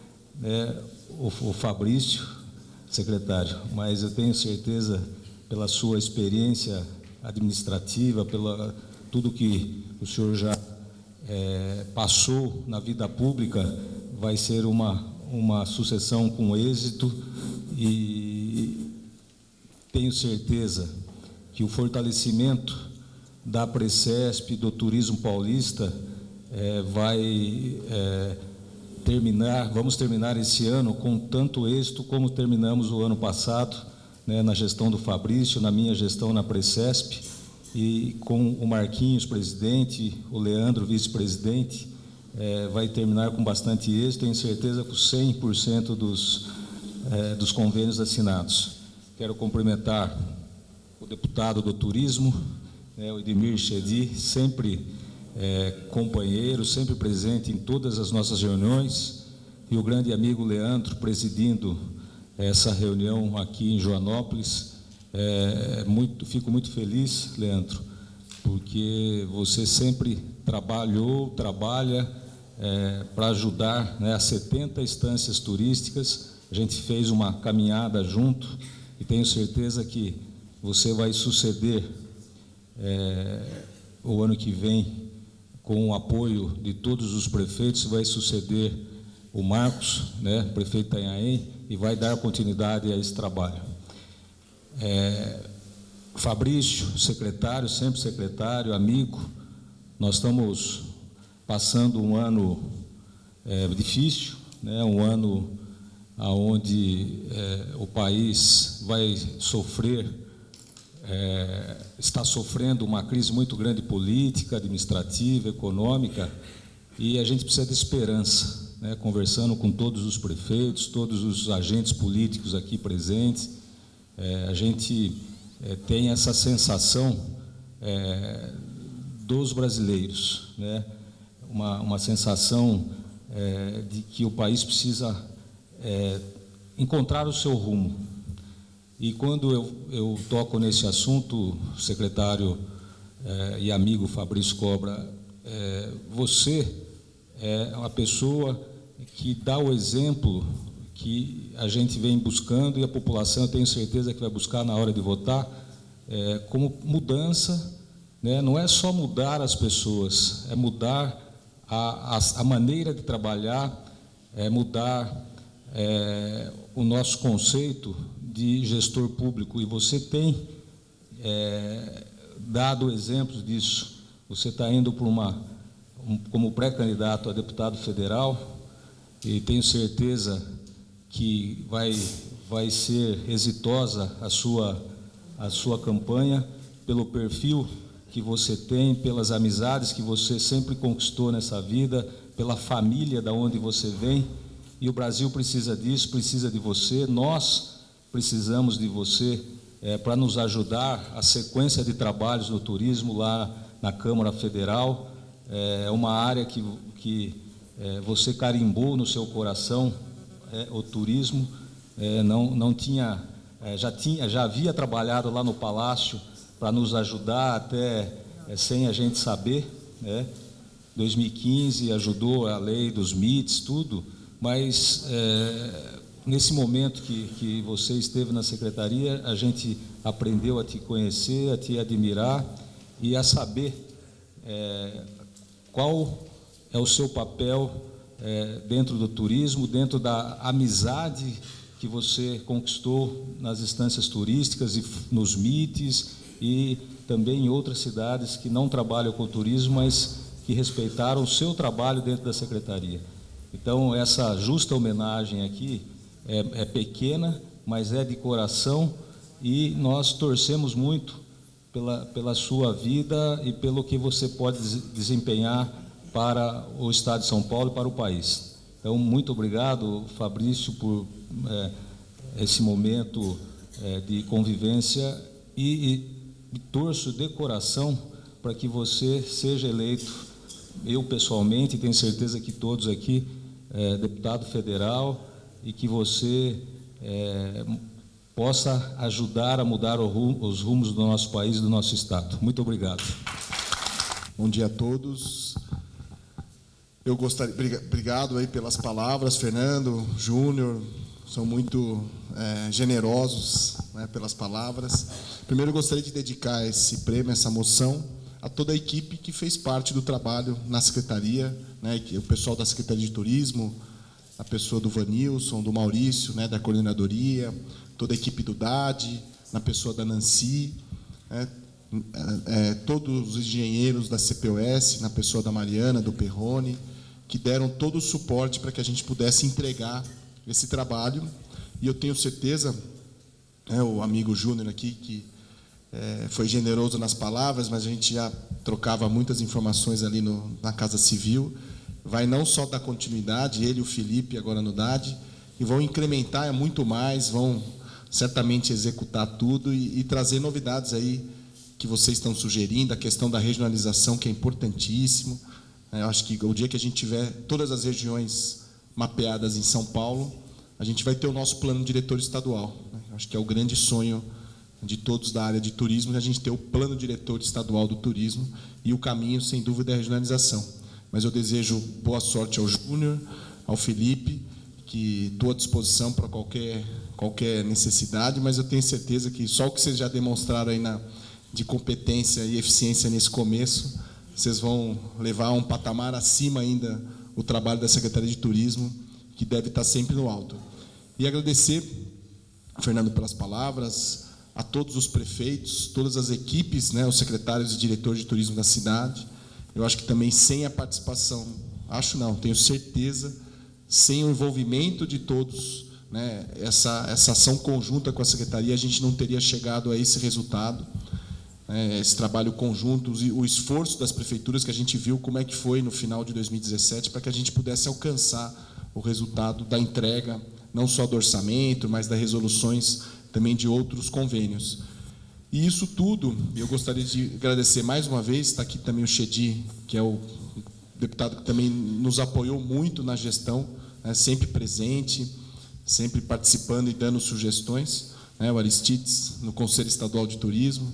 o Fabrício, secretário, mas eu tenho certeza, pela sua experiência administrativa, pela tudo que o senhor já passou na vida pública, vai ser uma sucessão com êxito, e tenho certeza que o fortalecimento da Precesp, do turismo paulista, vamos terminar esse ano com tanto êxito como terminamos o ano passado, na gestão do Fabrício, na minha gestão na Precesp, e com o Marquinhos, presidente, o Leandro, vice-presidente, vai terminar com bastante êxito, tenho certeza, com 100% dos convênios assinados. Quero cumprimentar o deputado do Turismo, o Edmir Chedi, sempre companheiro, sempre presente em todas as nossas reuniões, e o grande amigo Leandro, presidindo essa reunião aqui em Joanópolis. Fico muito feliz, Leandro, porque você sempre trabalha para ajudar as 70 instâncias turísticas. A gente fez uma caminhada junto e tenho certeza que você vai suceder o ano que vem, com o apoio de todos os prefeitos, vai suceder o Marcos, prefeito Itanhaém, e vai dar continuidade a esse trabalho. Fabrício, secretário, sempre secretário, amigo, nós estamos passando um ano difícil, um ano onde o país vai sofrer, está sofrendo uma crise muito grande política, administrativa, econômica, e a gente precisa de esperança, conversando com todos os prefeitos, todos os agentes políticos aqui presentes. A gente tem essa sensação dos brasileiros, uma sensação de que o país precisa encontrar o seu rumo. E quando eu toco nesse assunto, secretário e amigo Fabrício Cobra, você é uma pessoa que dá o exemplo que a gente vem buscando, e a população, eu tenho certeza que vai buscar na hora de votar, como mudança, não é só mudar as pessoas, é mudar a maneira de trabalhar, é mudar o nosso conceito de gestor público, e você tem dado exemplos disso. Você está indo por como pré-candidato a deputado federal, e tenho certeza que vai ser exitosa a sua campanha, pelo perfil que você tem, pelas amizades que você sempre conquistou nessa vida, pela família da onde você vem, e o Brasil precisa disso, precisa de você, nós precisamos de você para nos ajudar a sequência de trabalhos no turismo lá na Câmara Federal. É uma área que você carimbou no seu coração, o turismo. Não tinha, já havia trabalhado lá no Palácio para nos ajudar até sem a gente saber, né? 2015 ajudou a lei dos MITs, tudo, mas nesse momento que você esteve na secretaria, a gente aprendeu a te conhecer, a te admirar e a saber qual é o seu papel dentro do turismo, dentro da amizade que você conquistou nas instâncias turísticas e nos MITs e também em outras cidades que não trabalham com turismo, mas que respeitaram o seu trabalho dentro da secretaria. Então, essa justa homenagem aqui é pequena, mas é de coração, e nós torcemos muito pela sua vida e pelo que você pode desempenhar para o Estado de São Paulo e para o país. Então, muito obrigado, Fabrício, por esse momento de convivência e torço de coração para que você seja eleito, eu pessoalmente, tenho certeza que todos aqui, deputado federal, e que você possa ajudar a mudar os rumos do nosso país e do nosso Estado. Muito obrigado. Bom dia a todos. Eu gostaria, obrigado aí pelas palavras, Fernando, Júnior, são muito generosos, né, pelas palavras. Primeiro, eu gostaria de dedicar esse prêmio, essa moção, a toda a equipe que fez parte do trabalho na Secretaria, né, o pessoal da Secretaria de Turismo, a pessoa do Vanilson, do Maurício, né, da coordenadoria, toda a equipe do DAD, na pessoa da Nancy, né, todos os engenheiros da CPOS, na pessoa da Mariana, do Perrone, que deram todo o suporte para que a gente pudesse entregar esse trabalho. E eu tenho certeza, o amigo Júnior aqui, que foi generoso nas palavras, mas a gente já trocava muitas informações ali na Casa Civil, vai não só dar continuidade, ele e o Felipe agora no DAD, e vão incrementar muito mais, vão certamente executar tudo e trazer novidades aí que vocês estão sugerindo, a questão da regionalização, que é importantíssimo. Eu acho que o dia que a gente tiver todas as regiões mapeadas em São Paulo, a gente vai ter o nosso plano diretor estadual. Acho que é o grande sonho de todos da área de turismo, a gente ter o plano diretor estadual do turismo, e o caminho, sem dúvida, é a regionalização. Mas eu desejo boa sorte ao Júnior, ao Felipe, que estou à disposição para qualquer necessidade, mas eu tenho certeza que só o que vocês já demonstraram aí de competência e eficiência nesse começo, vocês vão levar a um patamar acima ainda o trabalho da Secretaria de Turismo, que deve estar sempre no alto. E agradecer, Fernando, pelas palavras, a todos os prefeitos, todas as equipes, né, os secretários e diretores de turismo da cidade. Eu acho que também sem a participação, tenho certeza, sem o envolvimento de todos, né, essa ação conjunta com a Secretaria, a gente não teria chegado a esse resultado. Esse trabalho conjunto, o esforço das prefeituras, que a gente viu como é que foi no final de 2017, para que a gente pudesse alcançar o resultado da entrega, não só do orçamento, mas das resoluções também de outros convênios. E isso tudo, eu gostaria de agradecer mais uma vez, está aqui também o Chedi, que é o deputado que também nos apoiou muito na gestão, né, sempre presente, sempre participando e dando sugestões, né, o Aristides, no Conselho Estadual de Turismo.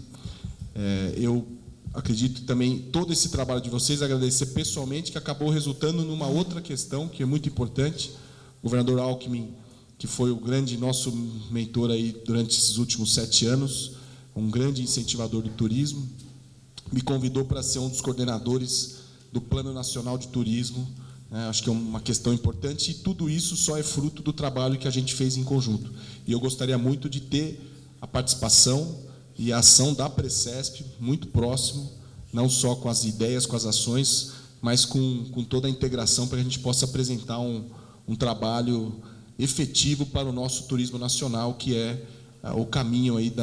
Eu acredito também todo esse trabalho de vocês, agradecer pessoalmente, que acabou resultando numa outra questão que é muito importante. O governador Alckmin, que foi o grande nosso mentor aí durante esses últimos 7 anos, um grande incentivador do turismo, me convidou para ser um dos coordenadores do Plano Nacional de Turismo. Acho que é uma questão importante, e tudo isso só é fruto do trabalho que a gente fez em conjunto. E eu gostaria muito de ter a participação e a ação da Precesp muito próximo, não só com as ideias, com as ações, mas com toda a integração, para que a gente possa apresentar um trabalho efetivo para o nosso turismo nacional, que é o caminho aí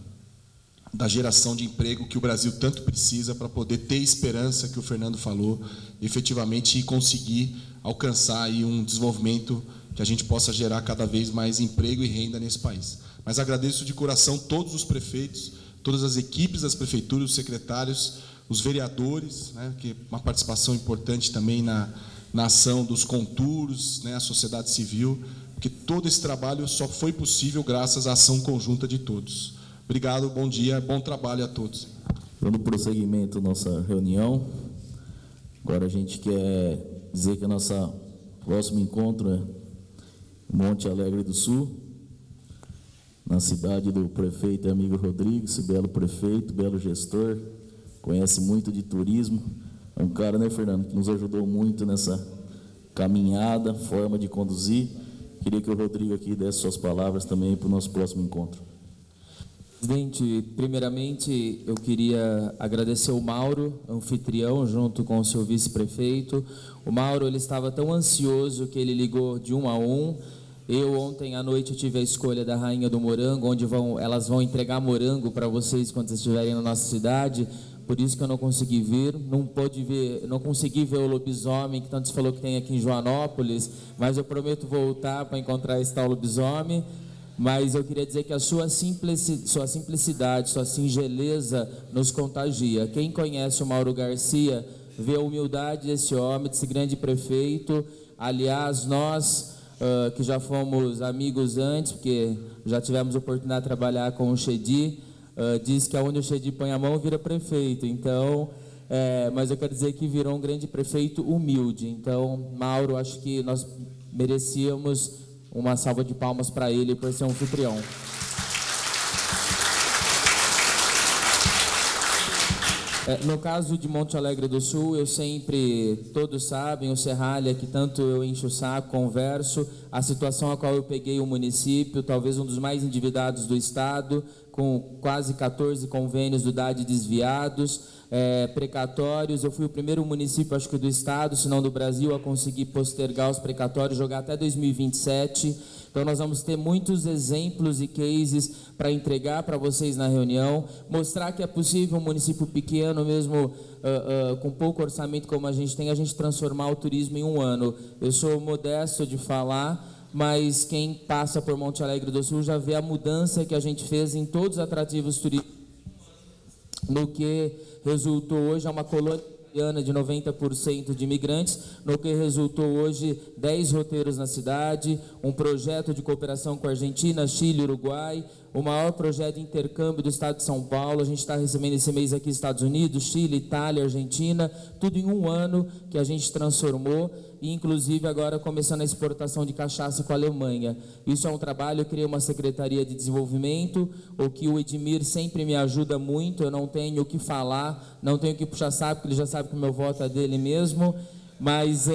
da geração de emprego que o Brasil tanto precisa para poder ter esperança, que o Fernando falou, efetivamente, e conseguir alcançar aí um desenvolvimento que a gente possa gerar cada vez mais emprego e renda nesse país. mas agradeço de coração todos os prefeitos, todas as equipes das prefeituras, os secretários, os vereadores, né, que uma participação importante também na ação dos conturos, né, a sociedade civil, porque todo esse trabalho só foi possível graças à ação conjunta de todos. Obrigado, bom dia, bom trabalho a todos. Dando prosseguimento à nossa reunião, agora a gente quer dizer que o nosso próximo encontro é Monte Alegre do Sul, na cidade do prefeito e amigo Rodrigo, esse belo prefeito, belo gestor, conhece muito de turismo, é um cara, né, Fernando, que nos ajudou muito nessa caminhada, forma de conduzir. Queria que o Rodrigo aqui desse suas palavras também para o nosso próximo encontro. Presidente, primeiramente eu queria agradecer o Mauro, anfitrião, junto com o seu vice-prefeito. O Mauro, ele estava tão ansioso que ele ligou de 1 a 1. Eu, ontem à noite, eu tive a escolha da Rainha do Morango, onde elas vão entregar morango para vocês quando vocês estiverem na nossa cidade. Por isso que eu não consegui vir, não consegui ver o lobisomem que tanto se falou que tem aqui em Joanópolis, mas eu prometo voltar para encontrar esse tal lobisomem. Mas eu queria dizer que a sua simplicidade, sua singeleza nos contagia. Quem conhece o Mauro Garcia vê a humildade desse homem, desse grande prefeito. Aliás, nós que já fomos amigos antes, porque já tivemos a oportunidade de trabalhar com o Chedi, diz que aonde o Chedi põe a mão vira prefeito. Então, mas eu quero dizer que virou um grande prefeito humilde. Então, Mauro, acho que nós merecíamos uma salva de palmas para ele por ser um anfitrião. No caso de Monte Alegre do Sul, eu sempre, todos sabem, o Serralha, que tanto eu encho o saco, converso, a situação a qual eu peguei o município, talvez um dos mais endividados do estado, com quase 14 convênios do DAD desviados, precatórios. Eu fui o primeiro município, acho que do estado, se não do Brasil, a conseguir postergar os precatórios, jogar até 2027. Então, nós vamos ter muitos exemplos e cases para entregar para vocês na reunião, mostrar que é possível um município pequeno, mesmo com pouco orçamento como a gente tem, a gente transformar o turismo em um ano. Eu sou modesto de falar, mas quem passa por Monte Alegre do Sul já vê a mudança que a gente fez em todos os atrativos turísticos, no que resultou hoje uma colônia de 90% de imigrantes, no que resultou hoje 10 roteiros na cidade, um projeto de cooperação com a Argentina, Chile, Uruguai, o maior projeto de intercâmbio do estado de São Paulo. A gente está recebendo esse mês aqui Estados Unidos, Chile, Itália, Argentina, tudo em um ano que a gente transformou, e inclusive agora começando a exportação de cachaça com a Alemanha. Isso é um trabalho, eu criei uma secretaria de desenvolvimento, o que o Edmir sempre me ajuda muito, eu não tenho o que falar, não tenho o que puxar saco, porque ele já sabe que o meu voto é dele mesmo, mas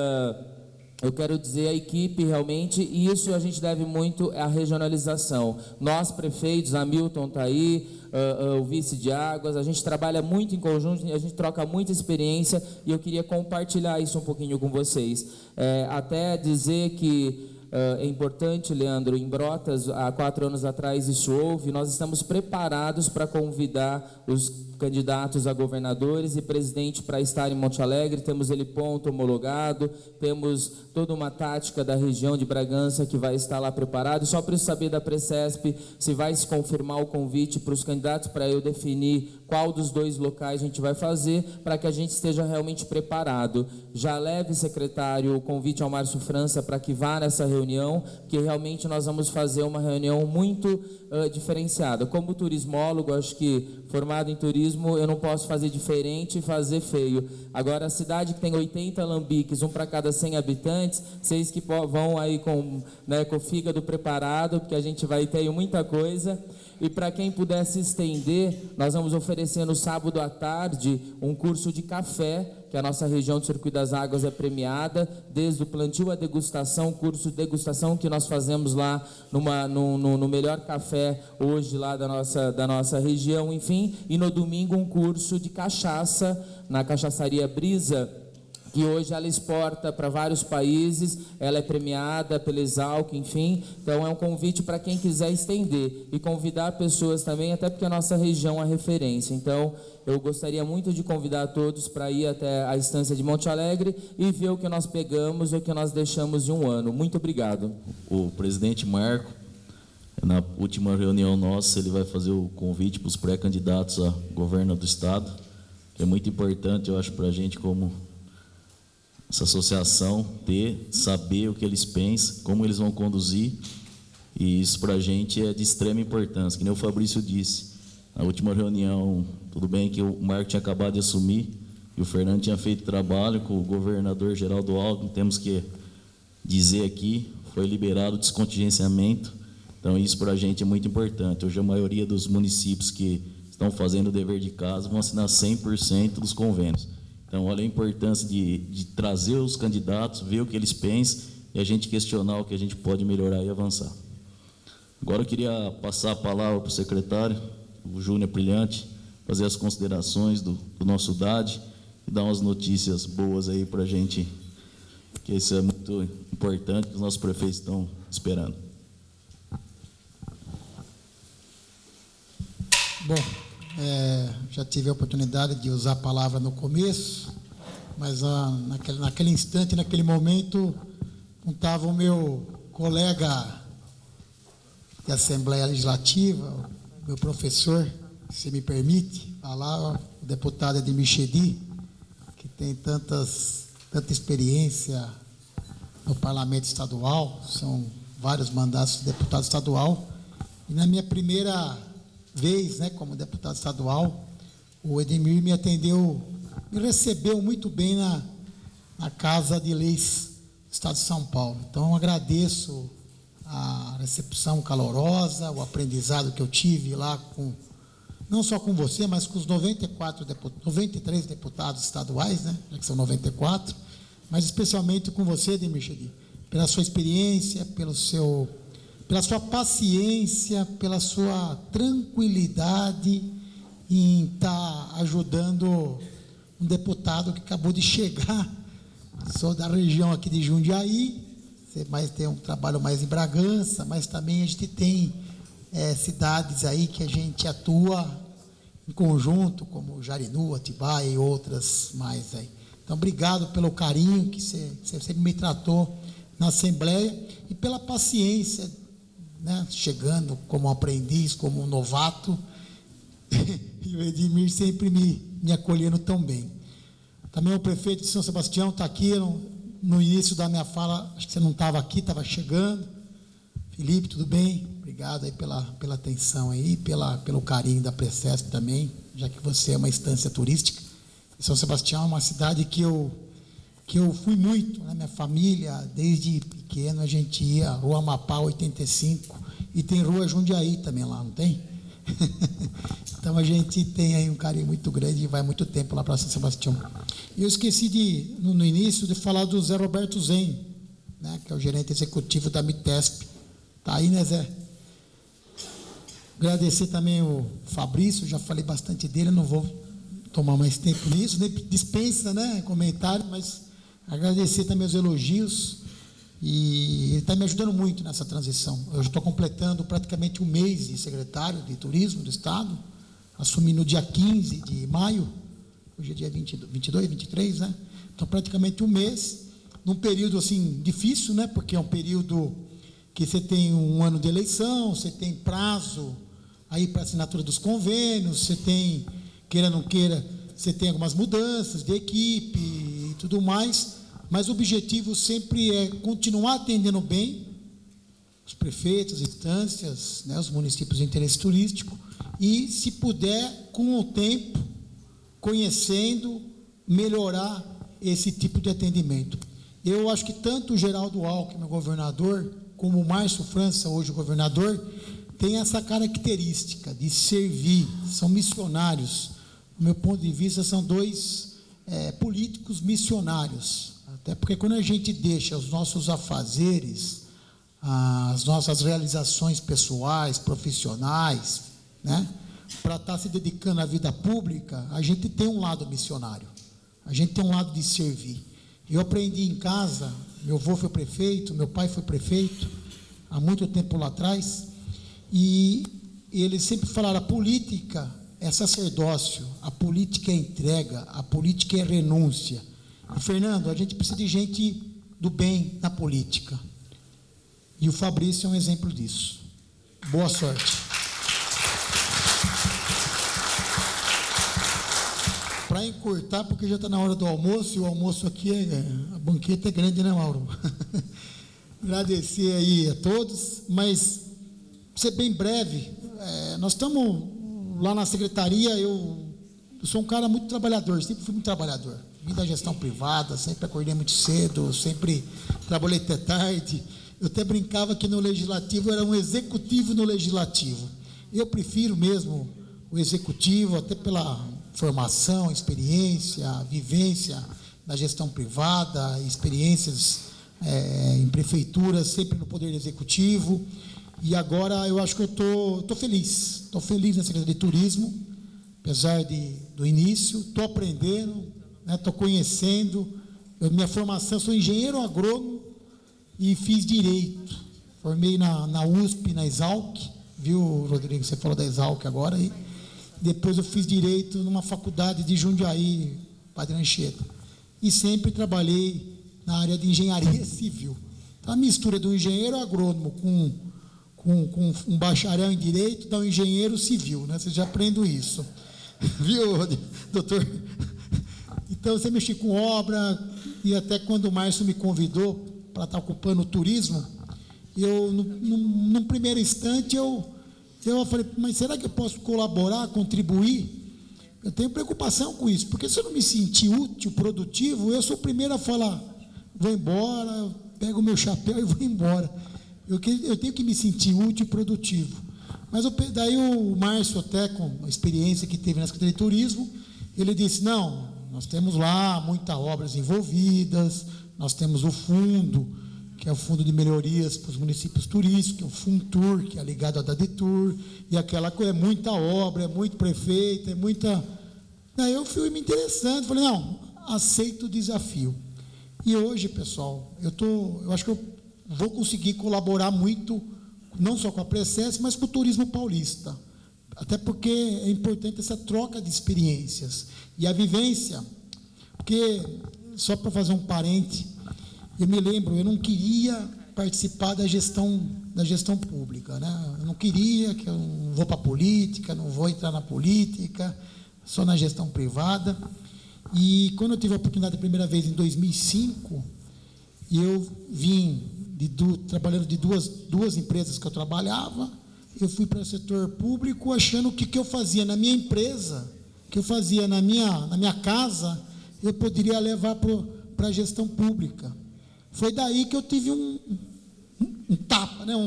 eu quero dizer a equipe realmente, e isso a gente deve muito à regionalização. Nós, prefeitos, Hamilton está aí, o vice de Águas, a gente trabalha muito em conjunto, a gente troca muita experiência, e eu queria compartilhar isso um pouquinho com vocês. Até dizer que é importante, Leandro, em Brotas, há 4 anos atrás isso houve, nós estamos preparados para convidar os candidatos a governadores e presidente para estar em Monte Alegre. Temos ele ponto homologado, temos toda uma tática da região de Bragança que vai estar lá preparado. Só preciso saber da Precesp se vai se confirmar o convite para os candidatos, para eu definir qual dos 2 locais a gente vai fazer, para que a gente esteja realmente preparado. Já leve, secretário, o convite ao Márcio França para que vá nessa reunião, que realmente nós vamos fazer uma reunião muito diferenciada. Como turismólogo, acho que formado em turismo, eu não posso fazer diferente e fazer feio. Agora, a cidade que tem 80 alambiques, um para cada 100 habitantes, vocês que vão aí com o fígado preparado, porque a gente vai ter muita coisa. E para quem puder se estender, nós vamos oferecer no sábado à tarde um curso de café, que a nossa região do Circuito das Águas é premiada, desde o plantio à degustação, curso de degustação que nós fazemos lá no melhor café hoje lá da nossa região, enfim, e no domingo um curso de cachaça na Cachaçaria Brisa, que hoje ela exporta para vários países, ela é premiada pela Exalc, enfim. Então é um convite para quem quiser estender e convidar pessoas também, até porque a nossa região é referência. Então eu gostaria muito de convidar todos para ir até a estância de Monte Alegre e ver o que nós pegamos e o que nós deixamos de um ano. Muito obrigado. O presidente Marco, Na última reunião nossa, ele vai fazer o convite para os pré-candidatos a governo do Estado, que é muito importante, eu acho, para a gente, como essa associação, saber o que eles pensam, como eles vão conduzir, e isso para a gente é de extrema importância. Que nem o Fabrício disse, na última reunião, tudo bem que o Marco tinha acabado de assumir, e o Fernando tinha feito trabalho com o governador Geraldo Alckmin, temos que dizer aqui, foi liberado o descontingenciamento, então isso para a gente é muito importante. Hoje a maioria dos municípios que estão fazendo o dever de casa vão assinar 100% dos convênios. Então olha a importância de trazer os candidatos, ver o que eles pensam e a gente questionar o que a gente pode melhorar e avançar. Agora eu queria passar a palavra para o secretário, o Júnior Brilhante, fazer as considerações do nosso DAD e dar umas notícias boas aí para a gente, que isso é muito importante, que os nossos prefeitos estão esperando. Bom, já tive a oportunidade de usar a palavra no começo, mas naquele instante, naquele momento, não estava o meu colega de Assembleia Legislativa, meu professor, se me permite falar, o deputado Edmir Chedi, que tem tanta experiência no Parlamento Estadual, são vários mandatos de deputado estadual, e na minha primeira vez, como deputado estadual, o Edmir me atendeu, me recebeu muito bem na Casa de Leis do Estado de São Paulo. Então, eu agradeço a recepção calorosa, o aprendizado que eu tive lá, não só com você, mas com os 93 deputados estaduais, já que são 94, mas especialmente com você, Edmir Chedi, pela sua experiência, pela sua paciência, pela sua tranquilidade em estar ajudando um deputado que acabou de chegar, sou da região aqui de Jundiaí, você tem um trabalho mais em Bragança, mas também a gente tem cidades aí que a gente atua em conjunto, como Jarinu, Atibaia e outras mais aí. Então, obrigado pelo carinho que você sempre me tratou na Assembleia e pela paciência, chegando como aprendiz, como um novato, e o Edmir sempre me acolhendo tão bem. Também o prefeito de São Sebastião está aqui, no início da minha fala, acho que você não estava aqui, estava chegando. Felipe, tudo bem? Obrigado aí pela atenção aí, pelo carinho da Precesp também, já que você é uma instância turística. São Sebastião é uma cidade que eu fui muito, minha família, desde pequeno, a gente ia, Rua Amapá 85, e tem Rua Jundiaí também lá, não tem? Então a gente tem aí um carinho muito grande e vai muito tempo lá para São Sebastião. E eu esqueci no início de falar do Zé Roberto Zen, que é o gerente executivo da Mitesp. Está aí, né, Zé? Agradecer também o Fabrício, já falei bastante dele, não vou tomar mais tempo nisso, nem dispensa, comentário, mas agradecer também os elogios, e ele está me ajudando muito nessa transição. Eu estou completando praticamente um mês de secretário de Turismo do Estado, assumi no dia 15 de maio, hoje é dia 22, 23, Então, praticamente um mês, num período, assim, difícil, porque é um período que você tem um ano de eleição, você tem prazo aí para assinatura dos convênios, você tem, queira ou não queira, você tem algumas mudanças de equipe e tudo mais, mas o objetivo sempre é continuar atendendo bem os prefeitos, as instâncias, os municípios de interesse turístico e, se puder, com o tempo, conhecendo, melhorar esse tipo de atendimento. Eu acho que tanto o Geraldo Alckmin, o governador, como o Márcio França, hoje o governador, tem essa característica de servir, são missionários. Do meu ponto de vista, são dois políticos missionários. Até porque quando a gente deixa os nossos afazeres, as nossas realizações pessoais, profissionais, para estar se dedicando à vida pública, a gente tem um lado missionário, a gente tem um lado de servir. Eu aprendi em casa, meu avô foi prefeito, meu pai foi prefeito, há muito tempo lá atrás, e eles sempre falaram, a política é sacerdócio, a política é entrega, a política é renúncia. E, Fernando, a gente precisa de gente do bem na política. E o Fabrício é um exemplo disso. Boa sorte. Para encurtar, porque já está na hora do almoço, e o almoço aqui, a banqueta é grande, né, Mauro? Agradecer aí a todos, mas, para ser bem breve, nós estamos lá na secretaria, eu sou um cara muito trabalhador, sempre fui muito trabalhador. Vim da gestão privada, sempre acordei muito cedo, sempre trabalhei até tarde. Eu até brincava que no legislativo era um executivo no legislativo. Eu prefiro mesmo o executivo, até pela formação, experiência, vivência da gestão privada, experiências em prefeituras, sempre no poder executivo. E agora eu acho que eu estou feliz. Estou feliz na Secretaria de Turismo, apesar do início. Estou aprendendo, estou conhecendo. Minha formação, sou engenheiro agrônomo e fiz Direito. Formei na USP, na Exalc, viu, Rodrigo? Você falou da Exalc agora. E depois eu fiz Direito numa faculdade de Jundiaí, Padre Anchieta. E sempre trabalhei na área de engenharia civil. Então, a mistura do engenheiro agrônomo com um bacharel em Direito dá um engenheiro civil, né? Você já aprende isso. Viu, doutor? Então, você mexi com obra, e até quando o Márcio me convidou para estar ocupando o turismo, eu, num primeiro instante, eu falei, mas será que eu posso colaborar, contribuir? Eu tenho preocupação com isso, porque se eu não me sentir útil, produtivo, eu sou o primeiro a falar, vou embora, eu pego o meu chapéu e vou embora. Eu tenho que me sentir útil e produtivo. Mas daí o Márcio, até com a experiência que teve na Secretaria de Turismo, ele disse, não, nós temos lá muitas obras envolvidas, nós temos o fundo, que é o Fundo de Melhorias para os Municípios Turísticos, que é o FUNTUR, que é ligado à DADETUR, e aquela coisa, é muita obra, é muito prefeito, é muita... Daí eu fui me interessando, falei, não, aceito o desafio. E hoje, pessoal, eu acho que eu vou conseguir colaborar muito, não só com a Precess, mas com o turismo paulista. Até porque é importante essa troca de experiências. E a vivência, porque, só para fazer um parente, eu me lembro, eu não queria participar da gestão pública, né? Eu não queria, que eu não vou para a política, não vou entrar na política, só na gestão privada. E quando eu tive a oportunidade a primeira vez, em 2005, eu vim trabalhando de duas empresas que eu trabalhava, eu fui para o setor público achando que o que eu fazia na minha empresa, que eu fazia na minha casa, eu poderia levar para a gestão pública. Foi daí que eu tive um tapa, né?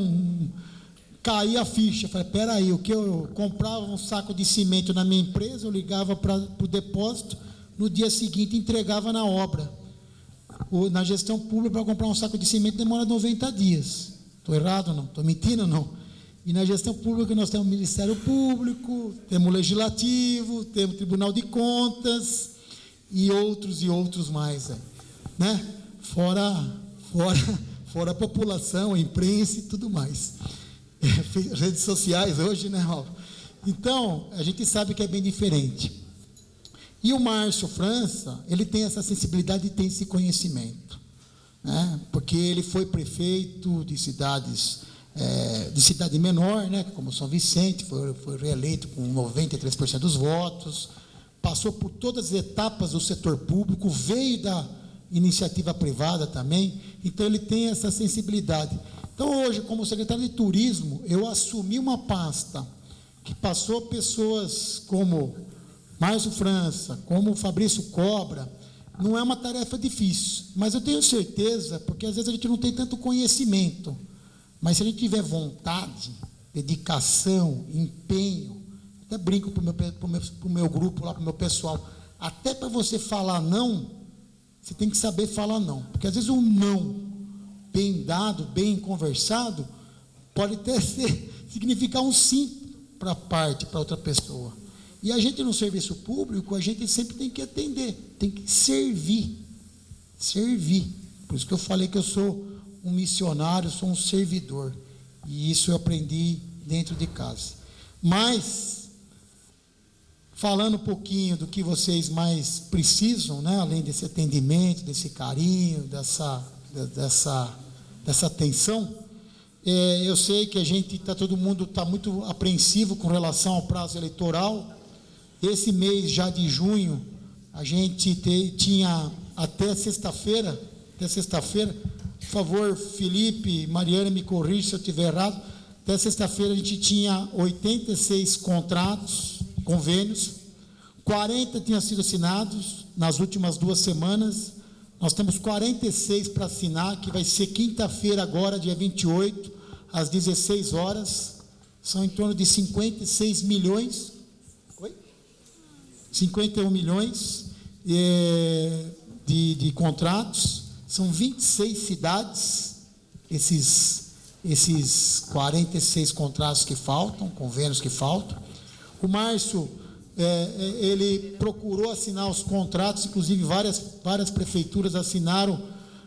Caí a ficha. Falei, peraí, o que eu comprava um saco de cimento na minha empresa, eu ligava para o depósito, no dia seguinte entregava na obra. Na gestão pública, para comprar um saco de cimento demora 90 dias. Estou errado, não? Estou mentindo, não? E na gestão pública nós temos o Ministério Público, temos o Legislativo, temos o Tribunal de Contas e outros mais, né? Fora a população, a imprensa e tudo mais. Redes sociais hoje, né, Mauro? Então, a gente sabe que é bem diferente. E o Márcio França, ele tem essa sensibilidade e tem esse conhecimento, né? Porque ele foi prefeito de cidade menor, né, como São Vicente, foi reeleito com 93% dos votos, passou por todas as etapas do setor público, veio da iniciativa privada também, então ele tem essa sensibilidade. Então, hoje, como secretário de Turismo, eu assumi uma pasta que passou pessoas como Márcio França, como Fabrício Cobra. Não é uma tarefa difícil, mas eu tenho certeza, porque às vezes a gente não tem tanto conhecimento, mas se a gente tiver vontade, dedicação, empenho, até brinco para o meu grupo, lá para o meu pessoal, até para você falar não, você tem que saber falar não, porque às vezes um não bem dado, bem conversado, pode até significar um sim para outra pessoa. E a gente no serviço público, a gente sempre tem que atender, tem que servir. Por isso que eu falei que eu sou um missionário, sou um servidor. E isso eu aprendi dentro de casa. Mas, falando um pouquinho do que vocês mais precisam, né, além desse atendimento, desse carinho, dessa atenção, Eu sei que todo mundo está muito apreensivo com relação ao prazo eleitoral. Esse mês já de junho, a gente tinha até sexta-feira, por favor, Felipe, Mariana, me corrija se eu estiver errado, até sexta-feira a gente tinha 86 contratos, convênios, 40 tinham sido assinados nas últimas 2 semanas, nós temos 46 para assinar, que vai ser quinta-feira agora, dia 28, às 16 horas, são em torno de 56 milhões, 51 milhões de contratos, são 26 cidades, esses 46 contratos que faltam, convênios que faltam. O Márcio, ele procurou assinar os contratos, inclusive várias prefeituras assinaram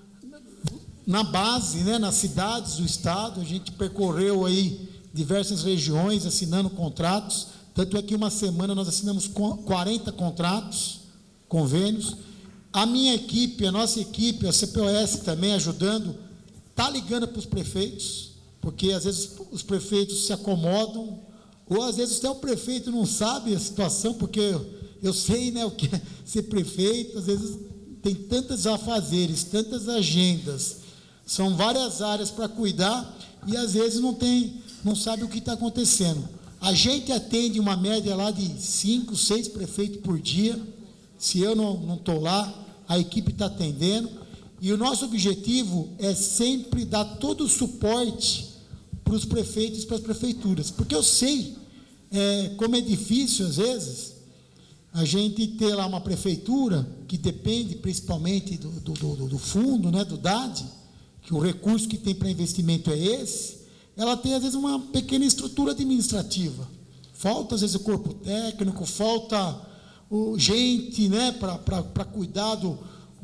na base, né, nas cidades do estado. A gente percorreu aí diversas regiões assinando contratos, tanto é que uma semana nós assinamos 40 contratos, convênios. A minha equipe, a nossa equipe, a CPOS também ajudando, está ligando para os prefeitos, porque às vezes os prefeitos se acomodam, ou às vezes até o prefeito não sabe a situação, porque eu sei, né, o que é ser prefeito, às vezes tem tantos afazeres, tantas agendas, são várias áreas para cuidar, e às vezes não sabe o que está acontecendo. A gente atende uma média lá de 5, 6 prefeitos por dia. Se eu não estou lá, a equipe está atendendo. E o nosso objetivo é sempre dar todo o suporte para os prefeitos e para as prefeituras. Porque eu sei como é difícil, às vezes, a gente ter lá uma prefeitura que depende principalmente do fundo, né, do DAD, que o recurso que tem para investimento é esse. Ela tem, às vezes, uma pequena estrutura administrativa. Falta, às vezes, o corpo técnico, falta gente, né, para cuidar do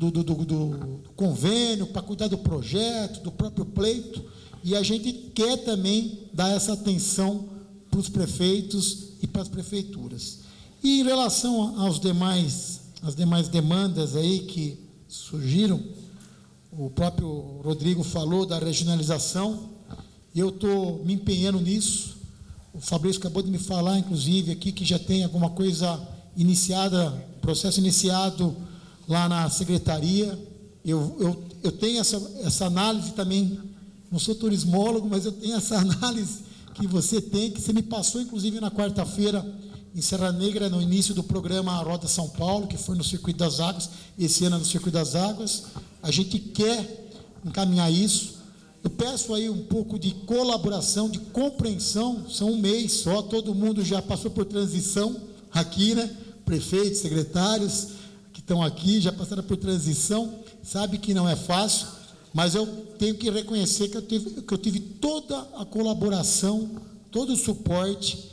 convênio, para cuidar do projeto, do próprio pleito. E a gente quer também dar essa atenção para os prefeitos e para as prefeituras. E em relação às demais demandas aí que surgiram, o próprio Rodrigo falou da regionalização. Eu estou me empenhando nisso. O Fabrício acabou de me falar, inclusive, aqui, que já tem alguma coisa iniciada, processo iniciado lá na secretaria. Eu tenho essa análise também, não sou turismólogo, mas eu tenho essa análise que você tem, que você me passou, inclusive, na quarta-feira, em Serra Negra, no início do programa Roda São Paulo, que foi no Circuito das Águas, esse ano é no Circuito das Águas. A gente quer encaminhar isso. Eu peço aí um pouco de colaboração, de compreensão. São um mês só, todo mundo já passou por transição aqui, né? Prefeitos, secretários que estão aqui, já passaram por transição, sabe que não é fácil, mas eu tenho que reconhecer que eu tive toda a colaboração, todo o suporte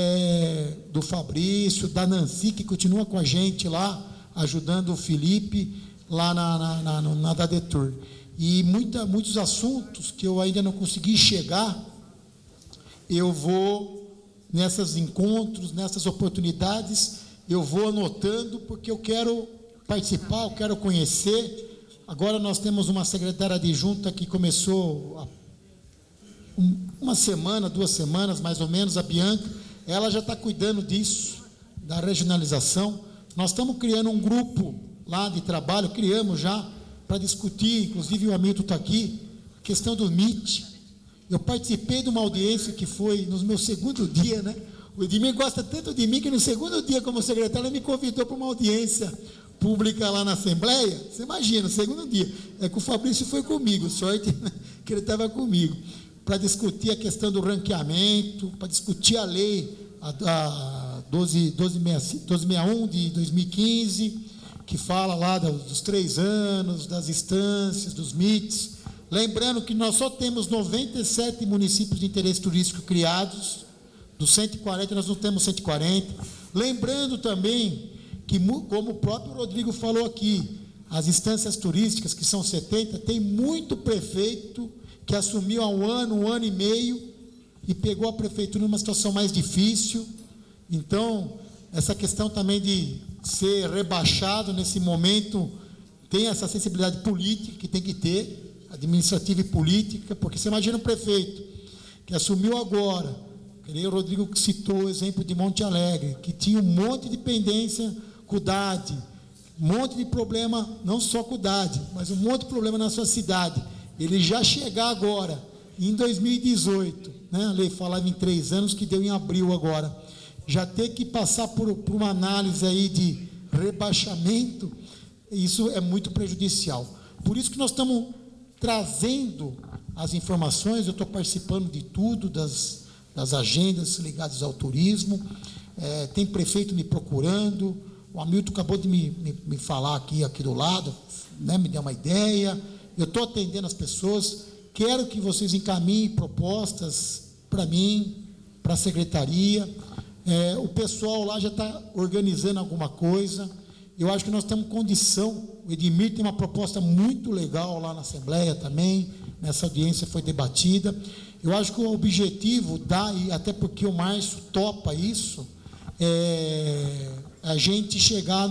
do Fabrício, da Nancy, que continua com a gente lá, ajudando o Felipe lá na Dadetur. E muitos assuntos que eu ainda não consegui chegar, eu vou nesses encontros, nessas oportunidades, eu vou anotando, porque eu quero participar, eu quero conhecer. Agora nós temos uma secretária adjunta que começou há uma semana, 2 semanas, mais ou menos, a Bianca. Ela já está cuidando disso, da regionalização. Nós estamos criando um grupo lá de trabalho, criamos já, para discutir, inclusive o Hamilton está aqui, a questão do MIT. Eu participei de uma audiência que foi no meu segundo dia, né? O Edmir gosta tanto de mim que no segundo dia, como secretário, ele me convidou para uma audiência pública lá na Assembleia. Você imagina, no segundo dia. É que o Fabrício foi comigo, sorte que ele estava comigo, para discutir a questão do ranqueamento, para discutir a lei, a 1261 de 2015, que fala lá dos 3 anos, das instâncias, dos MITs. Lembrando que nós só temos 97 municípios de interesse turístico criados, dos 140 nós não temos 140. Lembrando também que, como o próprio Rodrigo falou aqui, as instâncias turísticas, que são 70, tem muito prefeito que assumiu há um ano e meio, e pegou a prefeitura numa situação mais difícil. Então, essa questão também de ser rebaixado nesse momento, tem essa sensibilidade política que tem que ter, administrativa e política, porque você imagina um prefeito que assumiu agora, que nem o Rodrigo que citou o exemplo de Monte Alegre, que tinha um monte de pendência com o DAD, um monte de problema, não só com o DAD, mas um monte de problema na sua cidade. Ele já chegar agora, em 2018, né, a lei falava em 3 anos, que deu em abril agora, já ter que passar por uma análise aí de rebaixamento, isso é muito prejudicial. Por isso que nós estamos trazendo as informações, eu estou participando de tudo, das agendas ligadas ao turismo, tem prefeito me procurando, o Hamilton acabou de me falar aqui do lado, né, me deu uma ideia, eu estou atendendo as pessoas, quero que vocês encaminhem propostas para mim, para a secretaria, o pessoal lá já está organizando alguma coisa, eu acho que nós temos condição, o Edmir tem uma proposta muito legal lá na Assembleia também, nessa audiência foi debatida, eu acho que o objetivo e até porque o Márcio topa isso, a gente chegar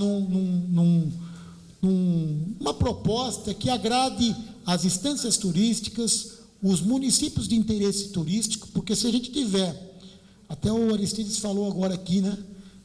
numa proposta que agrade as instâncias turísticas, os municípios de interesse turístico, porque se a gente tiver, até o Aristides falou agora aqui, né,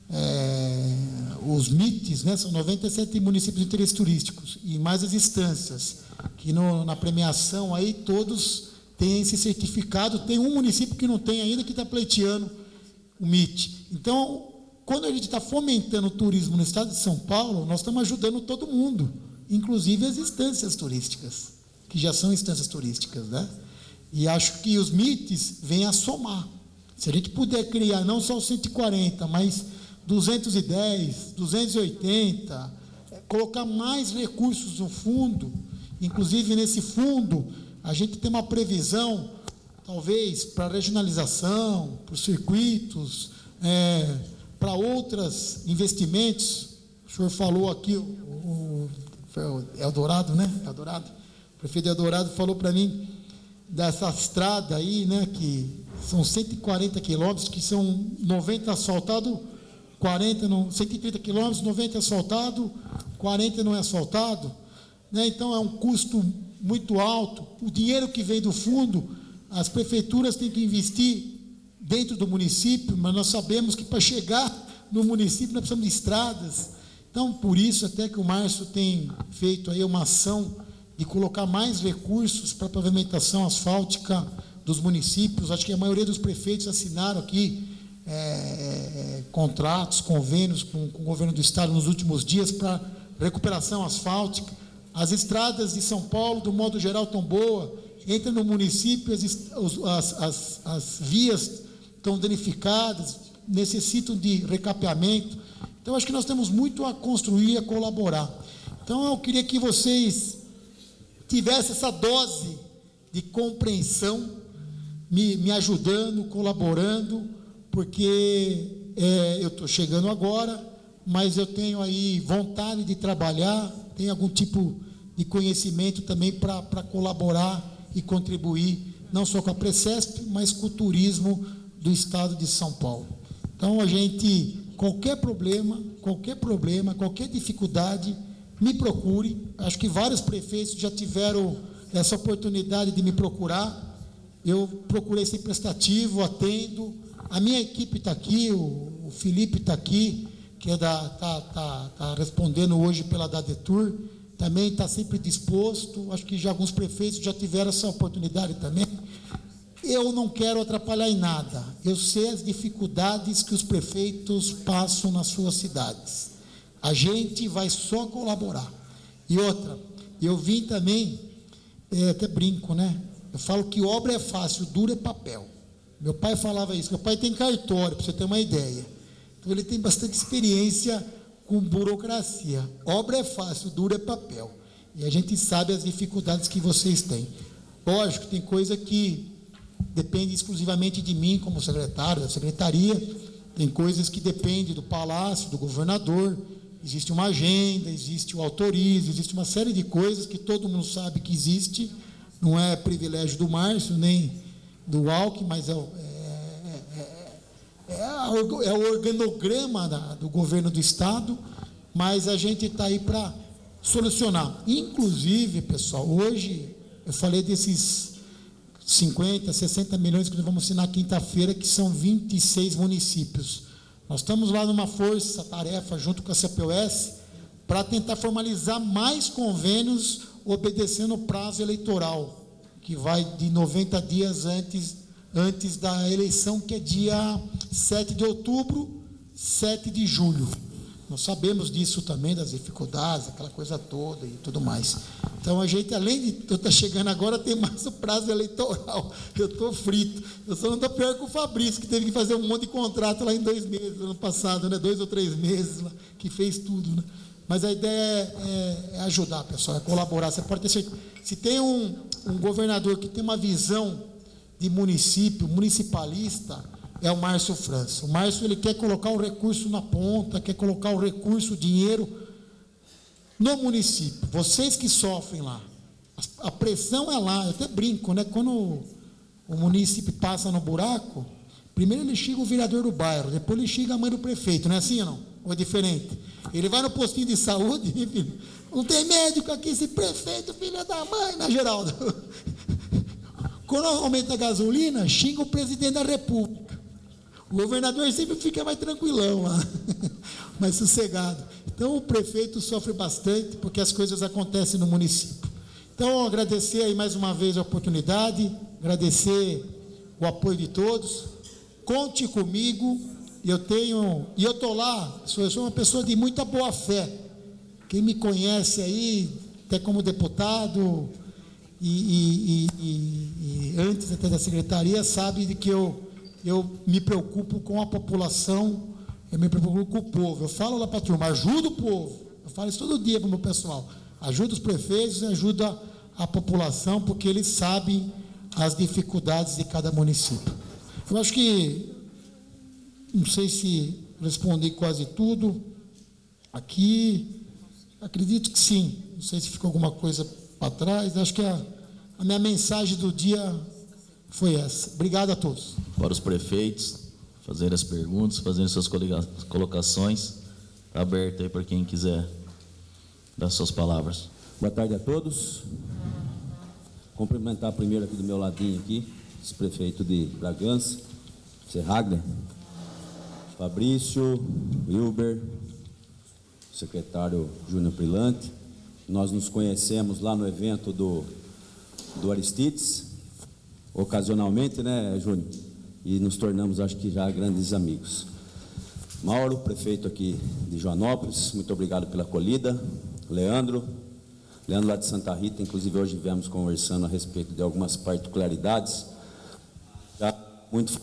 os MITs, né, são 97 municípios de interesse turísticos, e mais as instâncias, que na premiação aí todos têm esse certificado, tem um município que não tem ainda, que está pleiteando o MIT. Então, quando a gente está fomentando o turismo no estado de São Paulo, nós estamos ajudando todo mundo, inclusive as instâncias turísticas, que já são instâncias turísticas, né? E acho que os MITs vêm a somar. Se a gente puder criar não só os 140, mas 210, 280, colocar mais recursos no fundo, inclusive nesse fundo, a gente tem uma previsão, talvez, para regionalização, para os circuitos, para outros investimentos. O senhor falou aqui, o Eldorado, né? Eldorado, o prefeito Eldorado falou para mim dessa estrada aí, né? Que são 140 quilômetros, que são 90 asfaltados, 40 não, 130 quilômetros, 90 asfaltado, 40 não é asfaltado, né? Então é um custo muito alto. O dinheiro que vem do fundo, as prefeituras têm que investir dentro do município, mas nós sabemos que para chegar no município nós precisamos de estradas. Então, por isso até que o Márcio tem feito aí uma ação de colocar mais recursos para a pavimentação asfáltica dos municípios. Acho que a maioria dos prefeitos assinaram aqui contratos, convênios com o governo do estado nos últimos dias para recuperação asfáltica. As estradas de São Paulo, do modo geral, estão boas. Entra no município, as vias estão danificadas, necessitam de recapeamento. Então, acho que nós temos muito a construir e a colaborar. Então, eu queria que vocês tivessem essa dose de compreensão, me ajudando, colaborando, porque eu estou chegando agora, mas eu tenho aí vontade de trabalhar, tenho algum tipo de conhecimento também para colaborar e contribuir, não só com a Precesp, mas com o turismo do estado de São Paulo. Então, a gente, qualquer problema, qualquer dificuldade, me procure. Acho que vários prefeitos já tiveram essa oportunidade de me procurar. Eu procurei ser prestativo, atendo. A minha equipe está aqui, o Felipe está aqui, que está respondendo hoje pela Dadetur, também está sempre disposto. Acho que já alguns prefeitos já tiveram essa oportunidade também. Eu não quero atrapalhar em nada. Eu sei as dificuldades que os prefeitos passam nas suas cidades. A gente vai só colaborar. E outra, eu vim também, até brinco, né? Eu falo que obra é fácil, duro é papel. Meu pai falava isso. Meu pai tem cartório, para você ter uma ideia. Então, ele tem bastante experiência com burocracia. Obra é fácil, duro é papel. E a gente sabe as dificuldades que vocês têm. Lógico, tem coisa que depende exclusivamente de mim como secretário, da secretaria. Tem coisas que dependem do palácio, do governador. Existe uma agenda, existe o autorizo, existe uma série de coisas que todo mundo sabe que existe. Não é privilégio do Márcio, nem do Alckmin, mas é o organograma do governo do estado, mas a gente está aí para solucionar. Inclusive, pessoal, hoje eu falei desses 50, 60 milhões que nós vamos assinar quinta-feira, que são 26 municípios. Nós estamos lá numa força-tarefa, junto com a CPOS, para tentar formalizar mais convênios, obedecendo o prazo eleitoral, que vai de 90 dias antes da eleição, que é dia 7 de outubro, 7 de julho. Nós sabemos disso também, das dificuldades, aquela coisa toda e tudo mais. Então, a gente, além de eu estar chegando agora, tem mais o prazo eleitoral. Eu estou frito. Eu só não estou pior que o Fabrício, que teve que fazer um monte de contrato lá em 2 meses, ano passado, né? 2 ou 3 meses, lá, que fez tudo, né? Mas a ideia é ajudar, pessoal, é colaborar. Você pode ter certeza. Se tem um governador que tem uma visão de município, municipalista, é o Márcio França. O Márcio, ele quer colocar o recurso na ponta, quer colocar o recurso, o dinheiro no município. Vocês que sofrem lá, a pressão é lá. Eu até brinco, né? Quando o município passa no buraco, primeiro ele chega o vereador do bairro, depois ele chega a mãe do prefeito, não é assim ou não? Ou é diferente? Ele vai no postinho de saúde, filho, não tem médico aqui, esse prefeito, filho da mãe, né, Geraldo? Quando aumenta a gasolina, xinga o presidente da República. O governador sempre fica mais tranquilão lá, mais sossegado. Então, o prefeito sofre bastante, porque as coisas acontecem no município. Então, agradecer aí mais uma vez a oportunidade, agradecer o apoio de todos. Conte comigo, e eu estou lá, eu sou uma pessoa de muita boa fé. Quem me conhece aí, até como deputado, e antes até da secretaria, sabe de que eu me preocupo com a população, eu me preocupo com o povo. Eu falo lá para a turma, ajuda o povo. Eu falo isso todo dia para o meu pessoal. Ajuda os prefeitos, ajuda a população, porque eles sabem as dificuldades de cada município. Eu acho que, não sei se respondi quase tudo. Aqui, acredito que sim. Não sei se ficou alguma coisa para trás. Acho que a minha mensagem do dia foi essa. Obrigado a todos. Para os prefeitos fazerem as perguntas, fazerem suas colocações. Está aberto aí para quem quiser dar suas palavras. Boa tarde a todos. Cumprimentar primeiro aqui do meu ladinho aqui, esse prefeito de Bragança, Serraglia, Fabrício, Wilber, secretário Júnior Prilante. Nós nos conhecemos lá no evento do Aristides, ocasionalmente, né, Júnior? E nos tornamos, acho que já grandes amigos. Mauro, prefeito aqui de Joanópolis, muito obrigado pela acolhida. Leandro lá de Santa Rita, inclusive hoje viemos conversando a respeito de algumas particularidades. Já muito,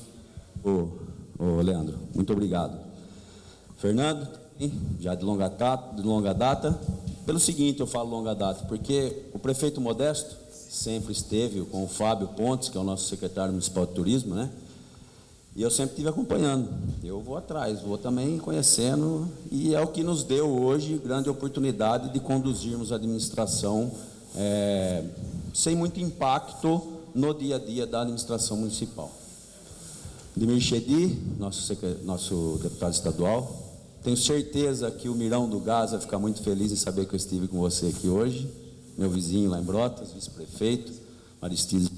Leandro, muito obrigado. Fernando, já de longa data. Pelo seguinte, eu falo longa data, porque o prefeito Modesto sempre esteve com o Fábio Pontes, que é o nosso secretário municipal de turismo, né? E eu sempre estive acompanhando. Eu vou atrás, vou também conhecendo, e é o que nos deu hoje grande oportunidade de conduzirmos a administração sem muito impacto no dia a dia da administração municipal. Demir Chedi, nosso deputado estadual. Tenho certeza que o Mirão do Gás vai ficar muito feliz em saber que eu estive com você aqui hoje. Meu vizinho lá em Brotas, vice-prefeito, Aristides.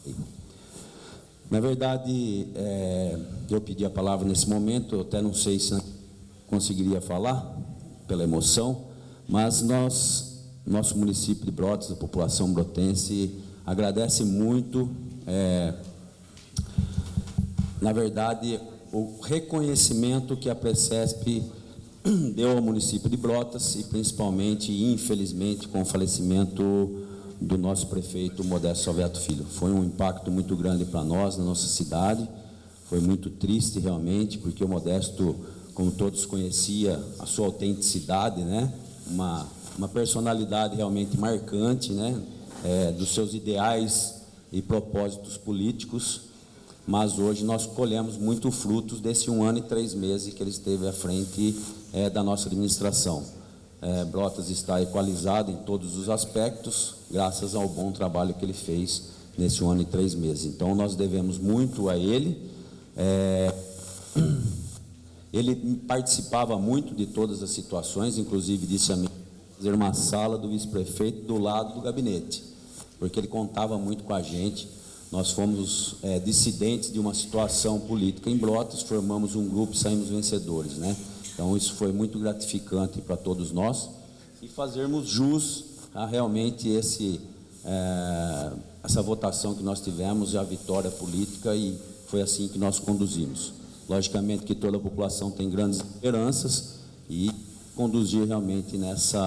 Na verdade, eu pedi a palavra nesse momento, eu até não sei se conseguiria falar, pela emoção, mas nosso município de Brotas, a população brotense, agradece muito, na verdade, o reconhecimento que a Precesp deu ao município de Brotas e principalmente, infelizmente, com o falecimento do nosso prefeito Modesto Salviato Filho. Foi um impacto muito grande para nós, na nossa cidade, foi muito triste realmente, porque o Modesto, como todos conhecia, a sua autenticidade, né? Uma personalidade realmente marcante, né? Dos seus ideais e propósitos políticos, mas hoje nós colhemos muito frutos desse 1 ano e 3 meses que ele esteve à frente da nossa administração. Brotas está equalizado em todos os aspectos, graças ao bom trabalho que ele fez nesse 1 ano e 3 meses. Então, nós devemos muito a ele. Ele participava muito de todas as situações, inclusive disse a mim fazer uma sala do vice-prefeito do lado do gabinete. porque ele contava muito com a gente. Nós fomos dissidentes de uma situação política em Brotas, formamos um grupo e saímos vencedores, né? Então isso foi muito gratificante para todos nós, e fazermos jus a realmente essa votação que nós tivemos e a vitória política, e foi assim que nós conduzimos. Logicamente que toda a população tem grandes esperanças, e conduzir realmente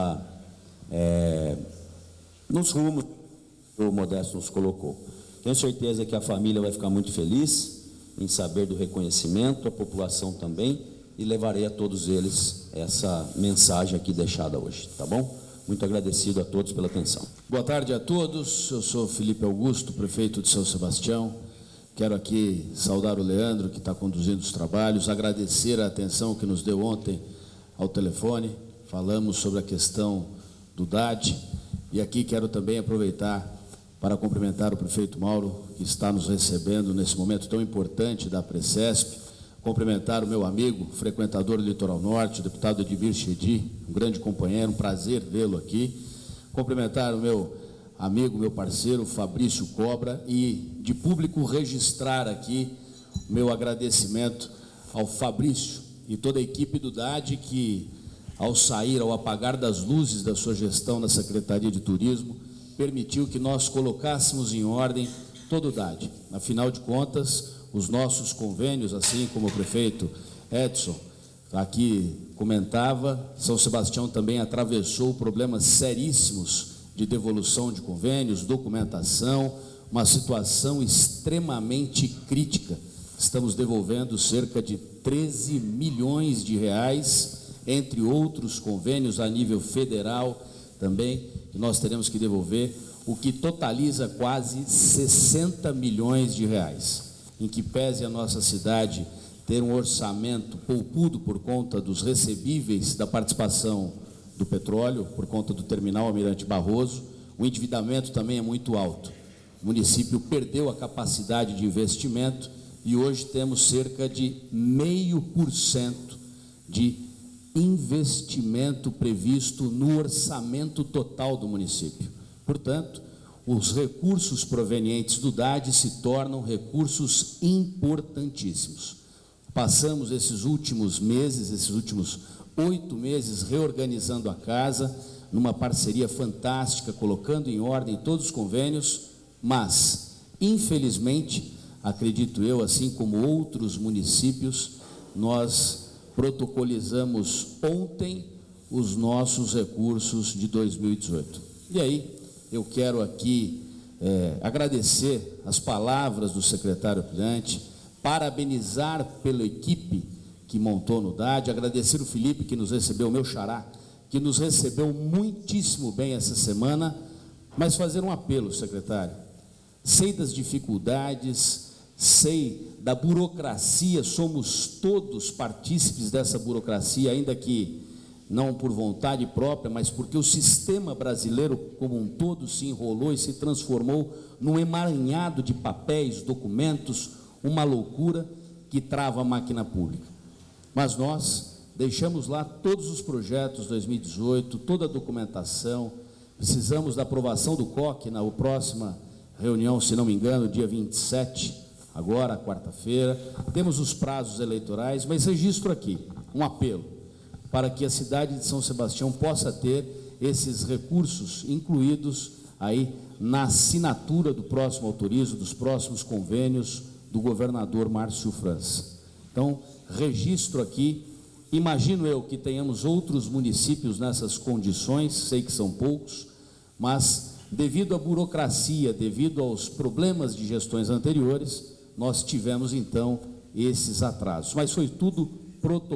nos rumos que o Modesto nos colocou. Tenho certeza que a família vai ficar muito feliz em saber do reconhecimento, a população também, e levarei a todos eles essa mensagem aqui deixada hoje, tá bom? Muito agradecido a todos pela atenção. Boa tarde a todos, eu sou Felipe Augusto, prefeito de São Sebastião. Quero aqui saudar o Leandro, que está conduzindo os trabalhos, agradecer a atenção que nos deu ontem ao telefone. Falamos sobre a questão do DAD, e aqui quero também aproveitar para cumprimentar o prefeito Mauro, que está nos recebendo nesse momento tão importante da Precesp, cumprimentar o meu amigo, frequentador do Litoral Norte, o deputado Edmir Chedi, um grande companheiro, um prazer vê-lo aqui, cumprimentar o meu amigo, meu parceiro, Fabrício Cobra, e de público registrar aqui o meu agradecimento ao Fabrício e toda a equipe do DAD, que ao sair, ao apagar das luzes da sua gestão na Secretaria de Turismo, permitiu que nós colocássemos em ordem todo o DAD. Afinal de contas, os nossos convênios, assim como o prefeito Edson aqui comentava, São Sebastião também atravessou problemas seríssimos de devolução de convênios, documentação, uma situação extremamente crítica. Estamos devolvendo cerca de 13 milhões de reais, entre outros convênios a nível federal também, que nós teremos que devolver, o que totaliza quase 60 milhões de reais. Em que pese a nossa cidade ter um orçamento poupudo por conta dos recebíveis da participação do petróleo, por conta do terminal Almirante Barroso, o endividamento também é muito alto. O município perdeu a capacidade de investimento e hoje temos cerca de 0,5% de investimento previsto no orçamento total do município. Portanto, os recursos provenientes do DAD se tornam recursos importantíssimos. Passamos esses últimos meses, esses últimos 8 meses, reorganizando a casa, numa parceria fantástica, colocando em ordem todos os convênios, mas, infelizmente, acredito eu, assim como outros municípios, nós protocolizamos ontem os nossos recursos de 2018. E aí, eu quero aqui agradecer as palavras do secretário Pilante, parabenizar pela equipe que montou no DAD, agradecer o Felipe, que nos recebeu, o meu xará, que nos recebeu muitíssimo bem essa semana, mas fazer um apelo, secretário. Sei das dificuldades, sei da burocracia, somos todos partícipes dessa burocracia, ainda que não por vontade própria, mas porque o sistema brasileiro como um todo se enrolou e se transformou num emaranhado de papéis, documentos, uma loucura que trava a máquina pública. Mas nós deixamos lá todos os projetos 2018, toda a documentação, precisamos da aprovação do COC na próxima reunião, se não me engano, dia 27, agora, quarta-feira, temos os prazos eleitorais, mas registro aqui um apelo para que a cidade de São Sebastião possa ter esses recursos incluídos aí na assinatura do próximo autorizo, dos próximos convênios do governador Márcio França. Então, registro aqui, imagino eu que tenhamos outros municípios nessas condições, sei que são poucos, mas devido à burocracia, devido aos problemas de gestões anteriores, nós tivemos então esses atrasos, mas foi tudo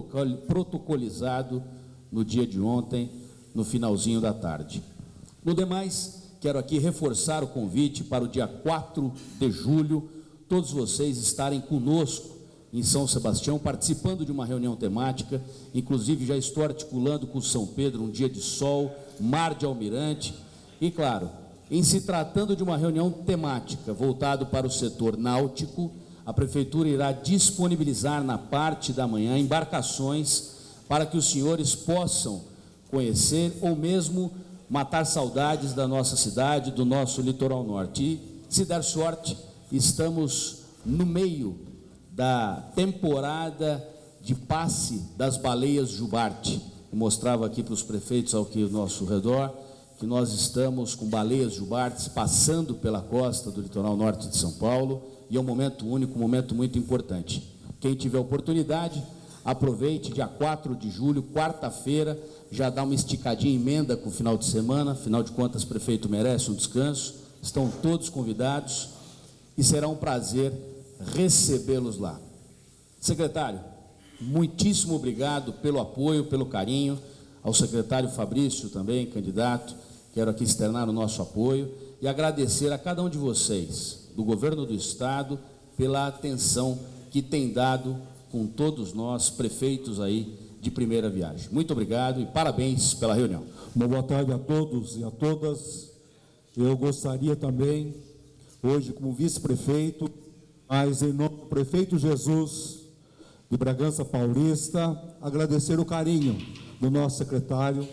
protocolizado no dia de ontem, no finalzinho da tarde. No demais, quero aqui reforçar o convite para o dia 4 de julho, todos vocês estarem conosco em São Sebastião, participando de uma reunião temática, inclusive já estou articulando com São Pedro um dia de sol, mar de Almirante, e claro, em se tratando de uma reunião temática voltado para o setor náutico, a Prefeitura irá disponibilizar na parte da manhã embarcações para que os senhores possam conhecer ou mesmo matar saudades da nossa cidade, do nosso litoral norte. E, se der sorte, estamos no meio da temporada de passe das baleias jubarte. Eu mostrava aqui para os prefeitos aqui ao nosso redor que nós estamos com baleias jubartes passando pela costa do litoral norte de São Paulo, e é um momento único, um momento muito importante. Quem tiver oportunidade, aproveite, dia 4 de julho, quarta-feira, já dá uma esticadinha, emenda com o final de semana, afinal de contas, o prefeito merece um descanso, estão todos convidados, e será um prazer recebê-los lá. Secretário, muitíssimo obrigado pelo apoio, pelo carinho, ao secretário Fabrício também, candidato, quero aqui externar o nosso apoio e agradecer a cada um de vocês, do governo do estado, pela atenção que tem dado com todos nós, prefeitos aí de primeira viagem. Muito obrigado e parabéns pela reunião. Uma boa tarde a todos e a todas. Eu gostaria também, hoje como vice-prefeito, mas em nome do prefeito Jesus de Bragança Paulista, agradecer o carinho do nosso secretário,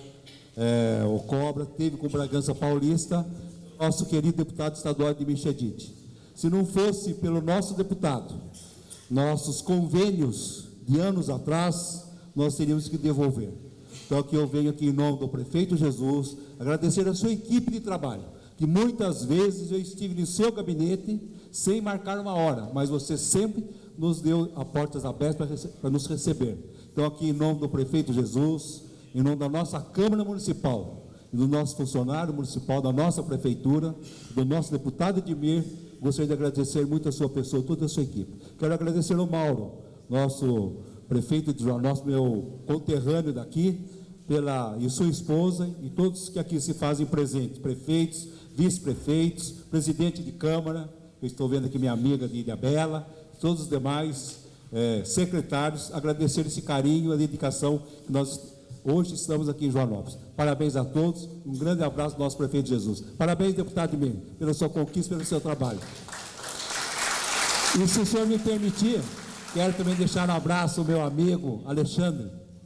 o Cobra, teve com Bragança Paulista, nosso querido deputado estadual de Michedite. Se não fosse pelo nosso deputado, nossos convênios de anos atrás, nós teríamos que devolver. Então, aqui eu venho aqui em nome do prefeito Jesus, agradecer a sua equipe de trabalho, que muitas vezes eu estive no seu gabinete sem marcar uma hora, mas você sempre nos deu as portas abertas para nos receber. Então, aqui em nome do prefeito Jesus, em nome da nossa Câmara Municipal, e do nosso funcionário municipal, da nossa prefeitura, do nosso deputado Edmir, gostaria de agradecer muito a sua pessoa, toda a sua equipe. Quero agradecer ao Mauro, nosso prefeito de Joanópolis, meu conterrâneo daqui, e sua esposa, e todos que aqui se fazem presentes, prefeitos, vice-prefeitos, presidente de Câmara, eu estou vendo aqui minha amiga de Ilhabela, todos os demais secretários, agradecer esse carinho, a dedicação que nós hoje estamos aqui em Joanópolis. Parabéns a todos, um grande abraço do nosso prefeito Jesus. Parabéns, deputado Edmir, pela sua conquista, pelo seu trabalho. E se o senhor me permitir, quero também deixar um abraço ao meu amigo Alexandre,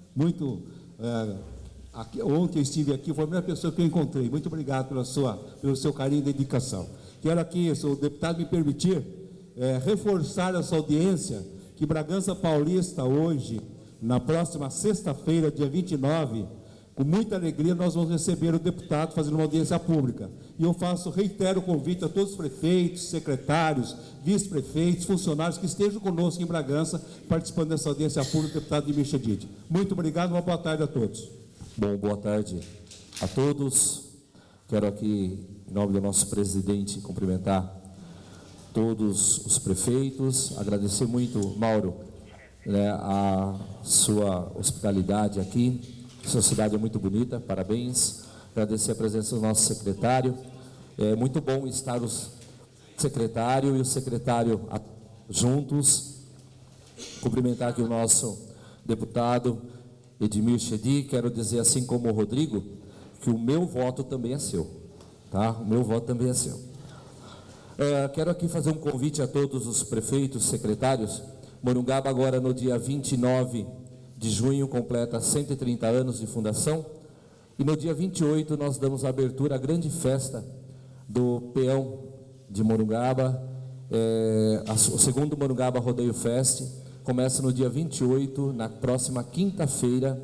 ontem eu estive aqui, foi a primeira pessoa que eu encontrei. Muito obrigado pelo seu carinho e dedicação. Quero aqui, se o deputado me permitir, reforçar essa audiência que Bragança Paulista hoje, na próxima sexta-feira, dia 29, com muita alegria nós vamos receber o deputado fazendo uma audiência pública. E eu reitero o convite a todos os prefeitos, secretários, vice-prefeitos, funcionários que estejam conosco em Bragança, participando dessa audiência pública, deputado Edmir Chedid. Muito obrigado, uma boa tarde a todos. Bom, boa tarde a todos. Quero aqui, em nome do nosso presidente, cumprimentar todos os prefeitos, agradecer muito, Mauro, a sua hospitalidade aqui. Sua cidade é muito bonita, parabéns. Agradecer a presença do nosso secretário. É muito bom estar o secretário e o secretário juntos. Cumprimentar aqui o nosso deputado Edmir Chedid. Quero dizer, assim como o Rodrigo, que o meu voto também é seu, tá? O meu voto também é seu. Quero aqui fazer um convite a todos os prefeitos, secretários. Morungaba agora no dia 29 de junho completa 130 anos de fundação, e no dia 28 nós damos a abertura à grande festa do peão de Morungaba, o segundo Morungaba Rodeio Fest, começa no dia 28, na próxima quinta-feira,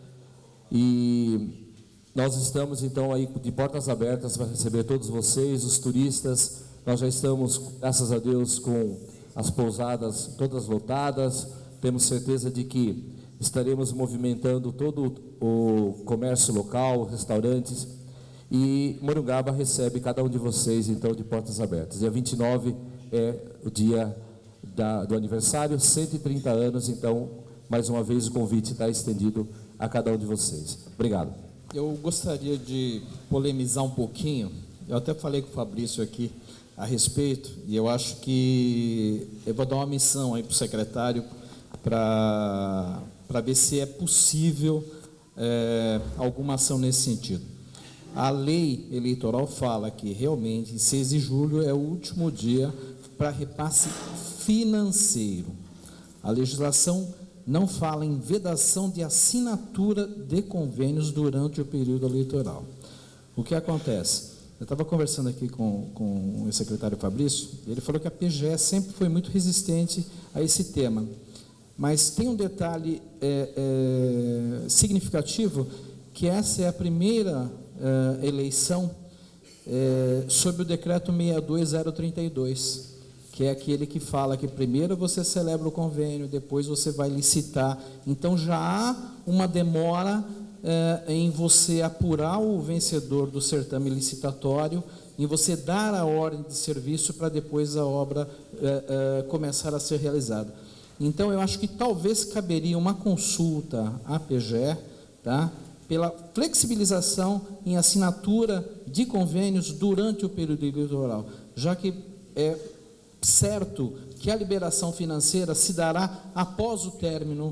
e nós estamos então aí de portas abertas para receber todos vocês, os turistas. Nós já estamos, graças a Deus, com as pousadas todas lotadas, temos certeza de que estaremos movimentando todo o comércio local, restaurantes, e Morungaba recebe cada um de vocês, então, de portas abertas. Dia 29 é o dia do aniversário, 130 anos, então, mais uma vez, o convite está estendido a cada um de vocês. Obrigado. Eu gostaria de polemizar um pouquinho, eu até falei com o Fabrício aqui a respeito, e eu acho que eu vou dar uma missão aí para o secretário para ver se é possível alguma ação nesse sentido. A lei eleitoral fala que realmente 6 de julho é o último dia para repasse financeiro. A legislação não fala em vedação de assinatura de convênios durante o período eleitoral. O que acontece? Eu estava conversando aqui com o secretário Fabrício, ele falou que a PGE sempre foi muito resistente a esse tema. Mas tem um detalhe significativo, que essa é a primeira eleição sob o decreto 62032, que é aquele que fala que primeiro você celebra o convênio, depois você vai licitar. Então já há uma demora em você apurar o vencedor do certame licitatório, em você dar a ordem de serviço para depois a obra começar a ser realizada. Então, eu acho que talvez caberia uma consulta à PGE, tá? Pela flexibilização em assinatura de convênios durante o período eleitoral, já que é certo que a liberação financeira se dará após o término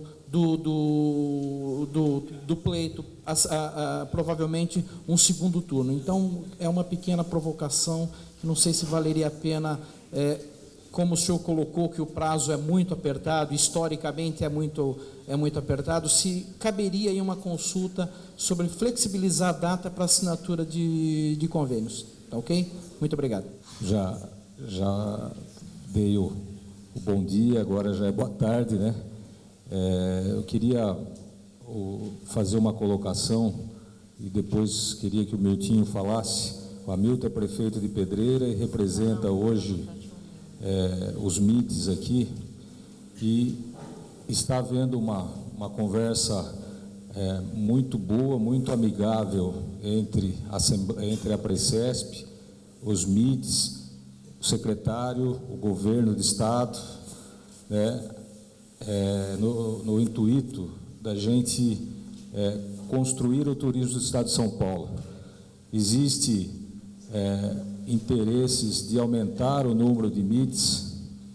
do pleito, provavelmente um segundo turno. Então, é uma pequena provocação, não sei se valeria a pena, como o senhor colocou que o prazo é muito apertado, historicamente é muito apertado, se caberia aí uma consulta sobre flexibilizar a data para assinatura de convênios. Tá ok? Muito obrigado. Já dei o bom dia, agora já é boa tarde, né? Eu queria fazer uma colocação e depois queria que o Miltinho falasse. O Hamilton é prefeito de Pedreira e representa hoje os MITs aqui, e está havendo uma conversa muito boa, muito amigável entre a Precesp, os MITs, o secretário, o governo do Estado, né, no intuito da gente construir o turismo do Estado de São Paulo. Existe interesses de aumentar o número de MITs,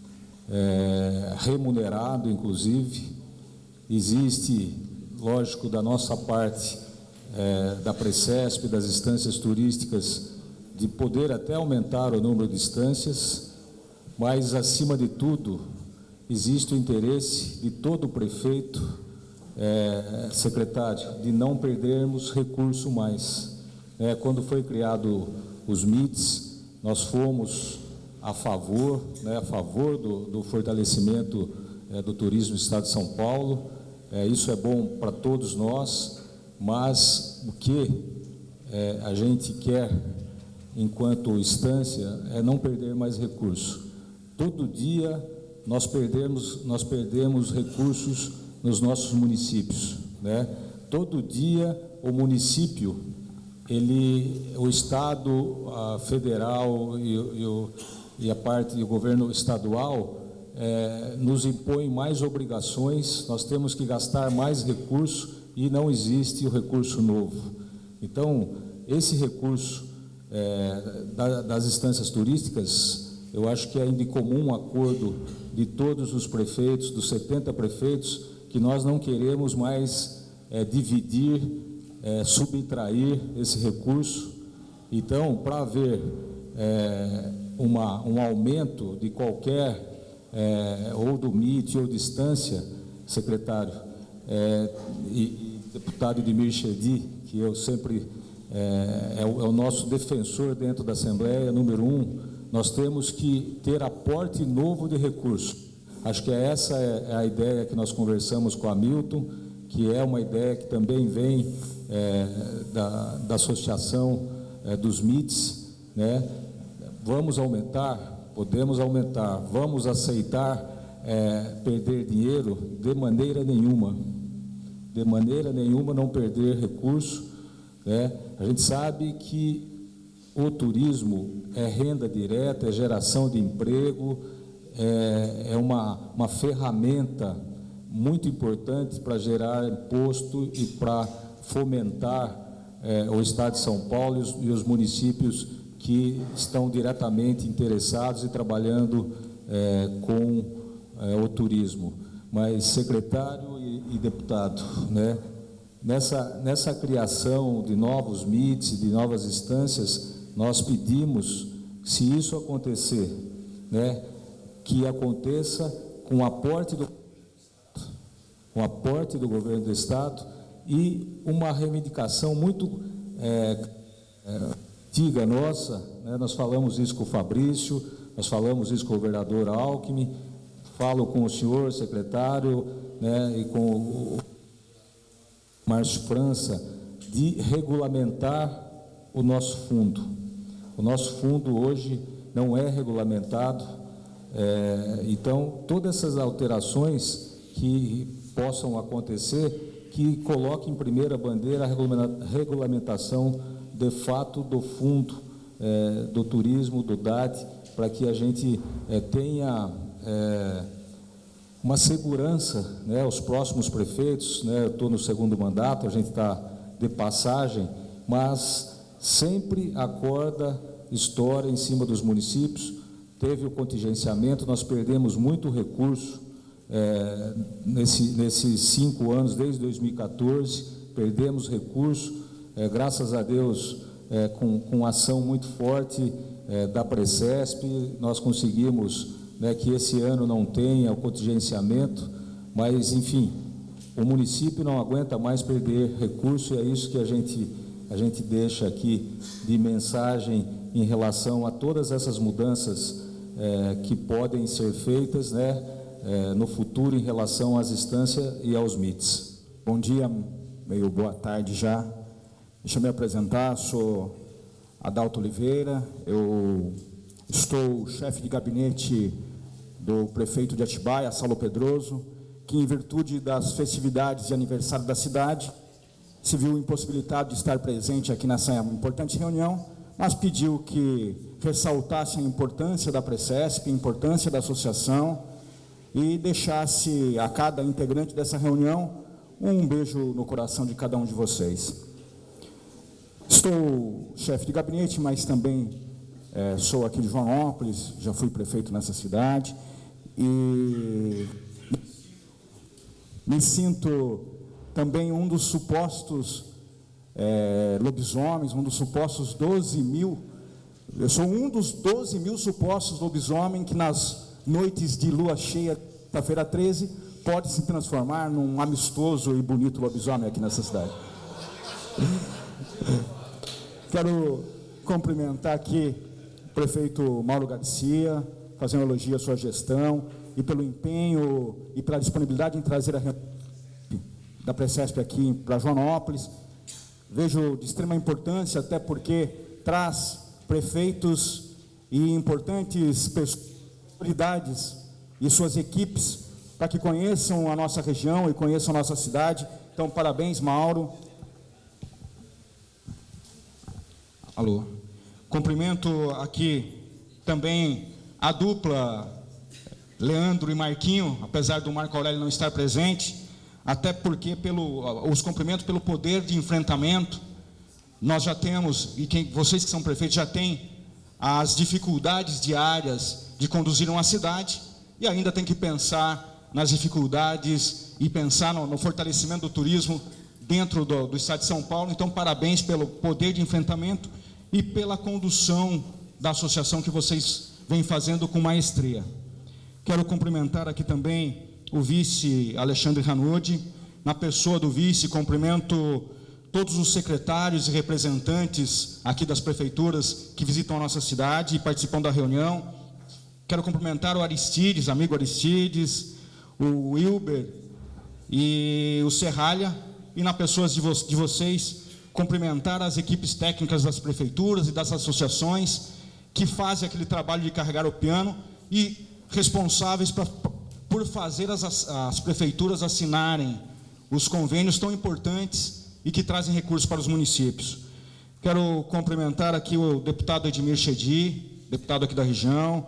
remunerado, inclusive. Existe, lógico, da nossa parte, da Precesp, das instâncias turísticas, de poder até aumentar o número de instâncias, mas, acima de tudo, existe o interesse de todo prefeito, secretário, de não perdermos recurso mais. Quando foi criado os MITs, nós fomos a favor do fortalecimento do turismo do Estado de São Paulo. Isso é bom para todos nós, mas o que a gente quer, enquanto instância, é não perder mais recurso. Todo dia nós perdemos recursos nos nossos municípios, né? Todo dia o município, o Estado, a federal e a parte do governo estadual nos impõe mais obrigações, nós temos que gastar mais recursos e não existe o recurso novo. Então, esse recurso das instâncias turísticas, eu acho que é de comum acordo de todos os prefeitos, dos 70 prefeitos, que nós não queremos mais dividir, subtrair esse recurso. Então, para haver um aumento de qualquer, ou do MIT ou distância, secretário, e deputado Edmir Chedi, que eu sempre é o nosso defensor dentro da Assembleia, número 1, nós temos que ter aporte novo de recursos. Acho que essa é a ideia que nós conversamos com a Hamilton, que é uma ideia que também vem da associação dos MITs, né? Vamos aumentar, podemos aumentar, vamos aceitar perder dinheiro? De maneira nenhuma não perder recurso, né? A gente sabe que o turismo é renda direta, é geração de emprego, é uma ferramenta muito importante para gerar imposto e para fomentar o Estado de São Paulo e os municípios que estão diretamente interessados e trabalhando com o turismo. Mas, secretário e deputado, né, nessa criação de novos MITs, de novas instâncias, nós pedimos, se isso acontecer, né, que aconteça com o aporte do governo do Estado e uma reivindicação muito antiga nossa, né? Nós falamos isso com o Fabrício, nós falamos isso com o governador Alckmin, falo com o senhor secretário, né, e com o Márcio França, de regulamentar o nosso fundo. O nosso fundo hoje não é regulamentado, então todas essas alterações que possam acontecer, que coloquem em primeira bandeira a regulamentação de fato do fundo do turismo, do DAT, para que a gente tenha uma segurança, né, os próximos prefeitos, né, eu estou no segundo mandato, a gente está de passagem, mas sempre a corda estoura em cima dos municípios, teve o contingenciamento, nós perdemos muito recurso nesses 5 anos, desde 2014, perdemos recurso, graças a Deus, com ação muito forte da Precesp, nós conseguimos, né, que esse ano não tenha o contingenciamento, mas, enfim, o município não aguenta mais perder recurso, e é isso que a gente deixa aqui de mensagem em relação a todas essas mudanças que podem ser feitas, né, no futuro em relação às instâncias e aos MITs. Bom dia, meio boa tarde já. Deixa eu me apresentar, sou Adalto Oliveira, eu estou chefe de gabinete do prefeito de Atibaia, Saulo Pedroso, que em virtude das festividades de aniversário da cidade, se viu impossibilitado de estar presente aqui nessa importante reunião, mas pediu que ressaltasse a importância da Precesp, a importância da associação e deixasse a cada integrante dessa reunião um beijo no coração de cada um de vocês. Estou chefe de gabinete, mas também sou aqui de Joanópolis, já fui prefeito nessa cidade e me sinto também um dos supostos lobisomens, um dos supostos 12 mil. Eu sou um dos 12 mil supostos lobisomens que nas noites de lua cheia, quinta-feira 13, pode se transformar num amistoso e bonito lobisomem aqui nessa cidade. Quero cumprimentar aqui o prefeito Mauro Garcia, fazer um elogio à sua gestão e pelo empenho e pela disponibilidade em trazer a reunião da Precesp aqui para Joanópolis. Vejo de extrema importância, até porque traz prefeitos e importantes autoridades e suas equipes para que conheçam a nossa região e conheçam a nossa cidade. Então, parabéns, Mauro. Alô. Cumprimento aqui também a dupla Leandro e Marquinho, apesar do Marco Aurélio não estar presente, até porque os cumprimentos pelo poder de enfrentamento. Nós já temos, e vocês que são prefeitos já têm as dificuldades diárias de conduzir uma cidade, e ainda tem que pensar nas dificuldades e pensar no fortalecimento do turismo dentro do estado de São Paulo. Então, parabéns pelo poder de enfrentamento e pela condução da associação que vocês vêm fazendo com maestria. Quero cumprimentar aqui também o vice Alexandre Ranodi. Na pessoa do vice, cumprimento todos os secretários e representantes aqui das prefeituras que visitam a nossa cidade e participam da reunião. Quero cumprimentar o Aristides, amigo Aristides, o Wilber e o Serralha, e na pessoa de vocês, cumprimentar as equipes técnicas das prefeituras e das associações que fazem aquele trabalho de carregar o piano e responsáveis por fazer as prefeituras assinarem os convênios tão importantes e que trazem recursos para os municípios. Quero cumprimentar aqui o deputado Edmir Chedi, deputado aqui da região,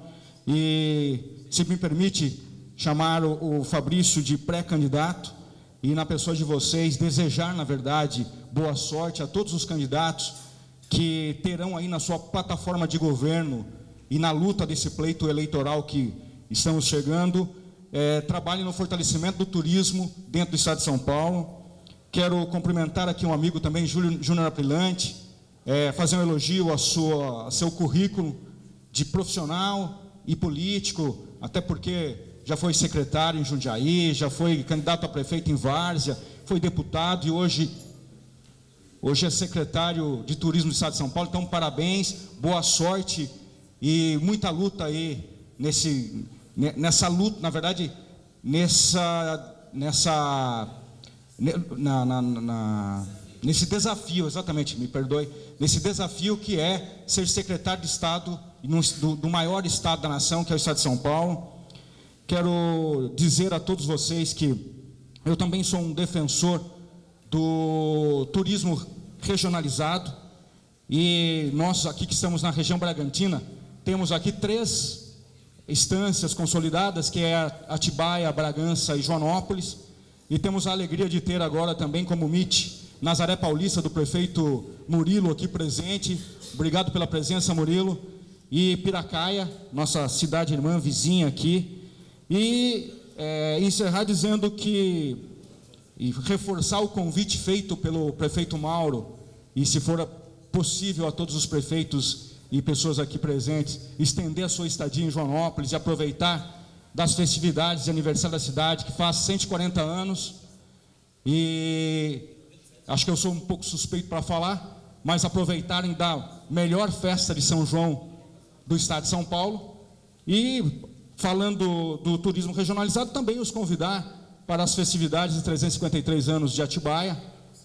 e, se me permite, chamar o Fabrício de pré-candidato, e na pessoa de vocês, desejar, na verdade, boa sorte a todos os candidatos que terão aí na sua plataforma de governo e na luta desse pleito eleitoral que estamos chegando, trabalhem no fortalecimento do turismo dentro do estado de São Paulo. Quero cumprimentar aqui um amigo também, Júnior Aprilante, fazer um elogio ao seu currículo de profissional e político, até porque já foi secretário em Jundiaí, já foi candidato a prefeito em Várzea, foi deputado e hoje hoje é secretário de Turismo do Estado de São Paulo. Então, parabéns, boa sorte e muita luta aí nessa luta, na verdade, nesse desafio, exatamente, me perdoe, nesse desafio que é ser secretário de Estado do maior estado da nação, que é o Estado de São Paulo. Quero dizer a todos vocês que eu também sou um defensor do turismo regionalizado, e nós aqui que estamos na região Bragantina, temos aqui 3 instâncias consolidadas, que é Atibaia, Bragança e Joanópolis, e temos a alegria de ter agora também como MIT Nazaré Paulista, do prefeito Murilo aqui presente. Obrigado pela presença, Murilo. E Piracaia, nossa cidade irmã, vizinha aqui. E encerrar dizendo que, e reforçar o convite feito pelo prefeito Mauro, e se for possível a todos os prefeitos e pessoas aqui presentes, estender a sua estadia em Joanópolis e aproveitar das festividades de aniversário da cidade, que faz 140 anos, e acho que eu sou um pouco suspeito para falar, mas aproveitarem da melhor festa de São João do Estado de São Paulo, e falando do turismo regionalizado, também os convidar para as festividades de 353 anos de Atibaia,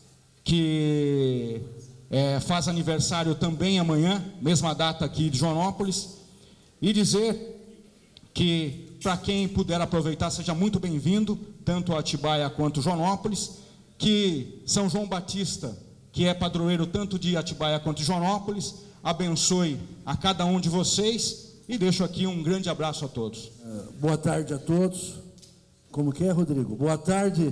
que faz aniversário também amanhã, mesma data aqui de Joanópolis, e dizer que, para quem puder aproveitar, seja muito bem-vindo, tanto a Atibaia quanto Joanópolis, que São João Batista, que é padroeiro tanto de Atibaia quanto de Joanópolis, abençoe a cada um de vocês, e deixo aqui um grande abraço a todos. Boa tarde a todos. Como que é, Rodrigo? Boa tarde.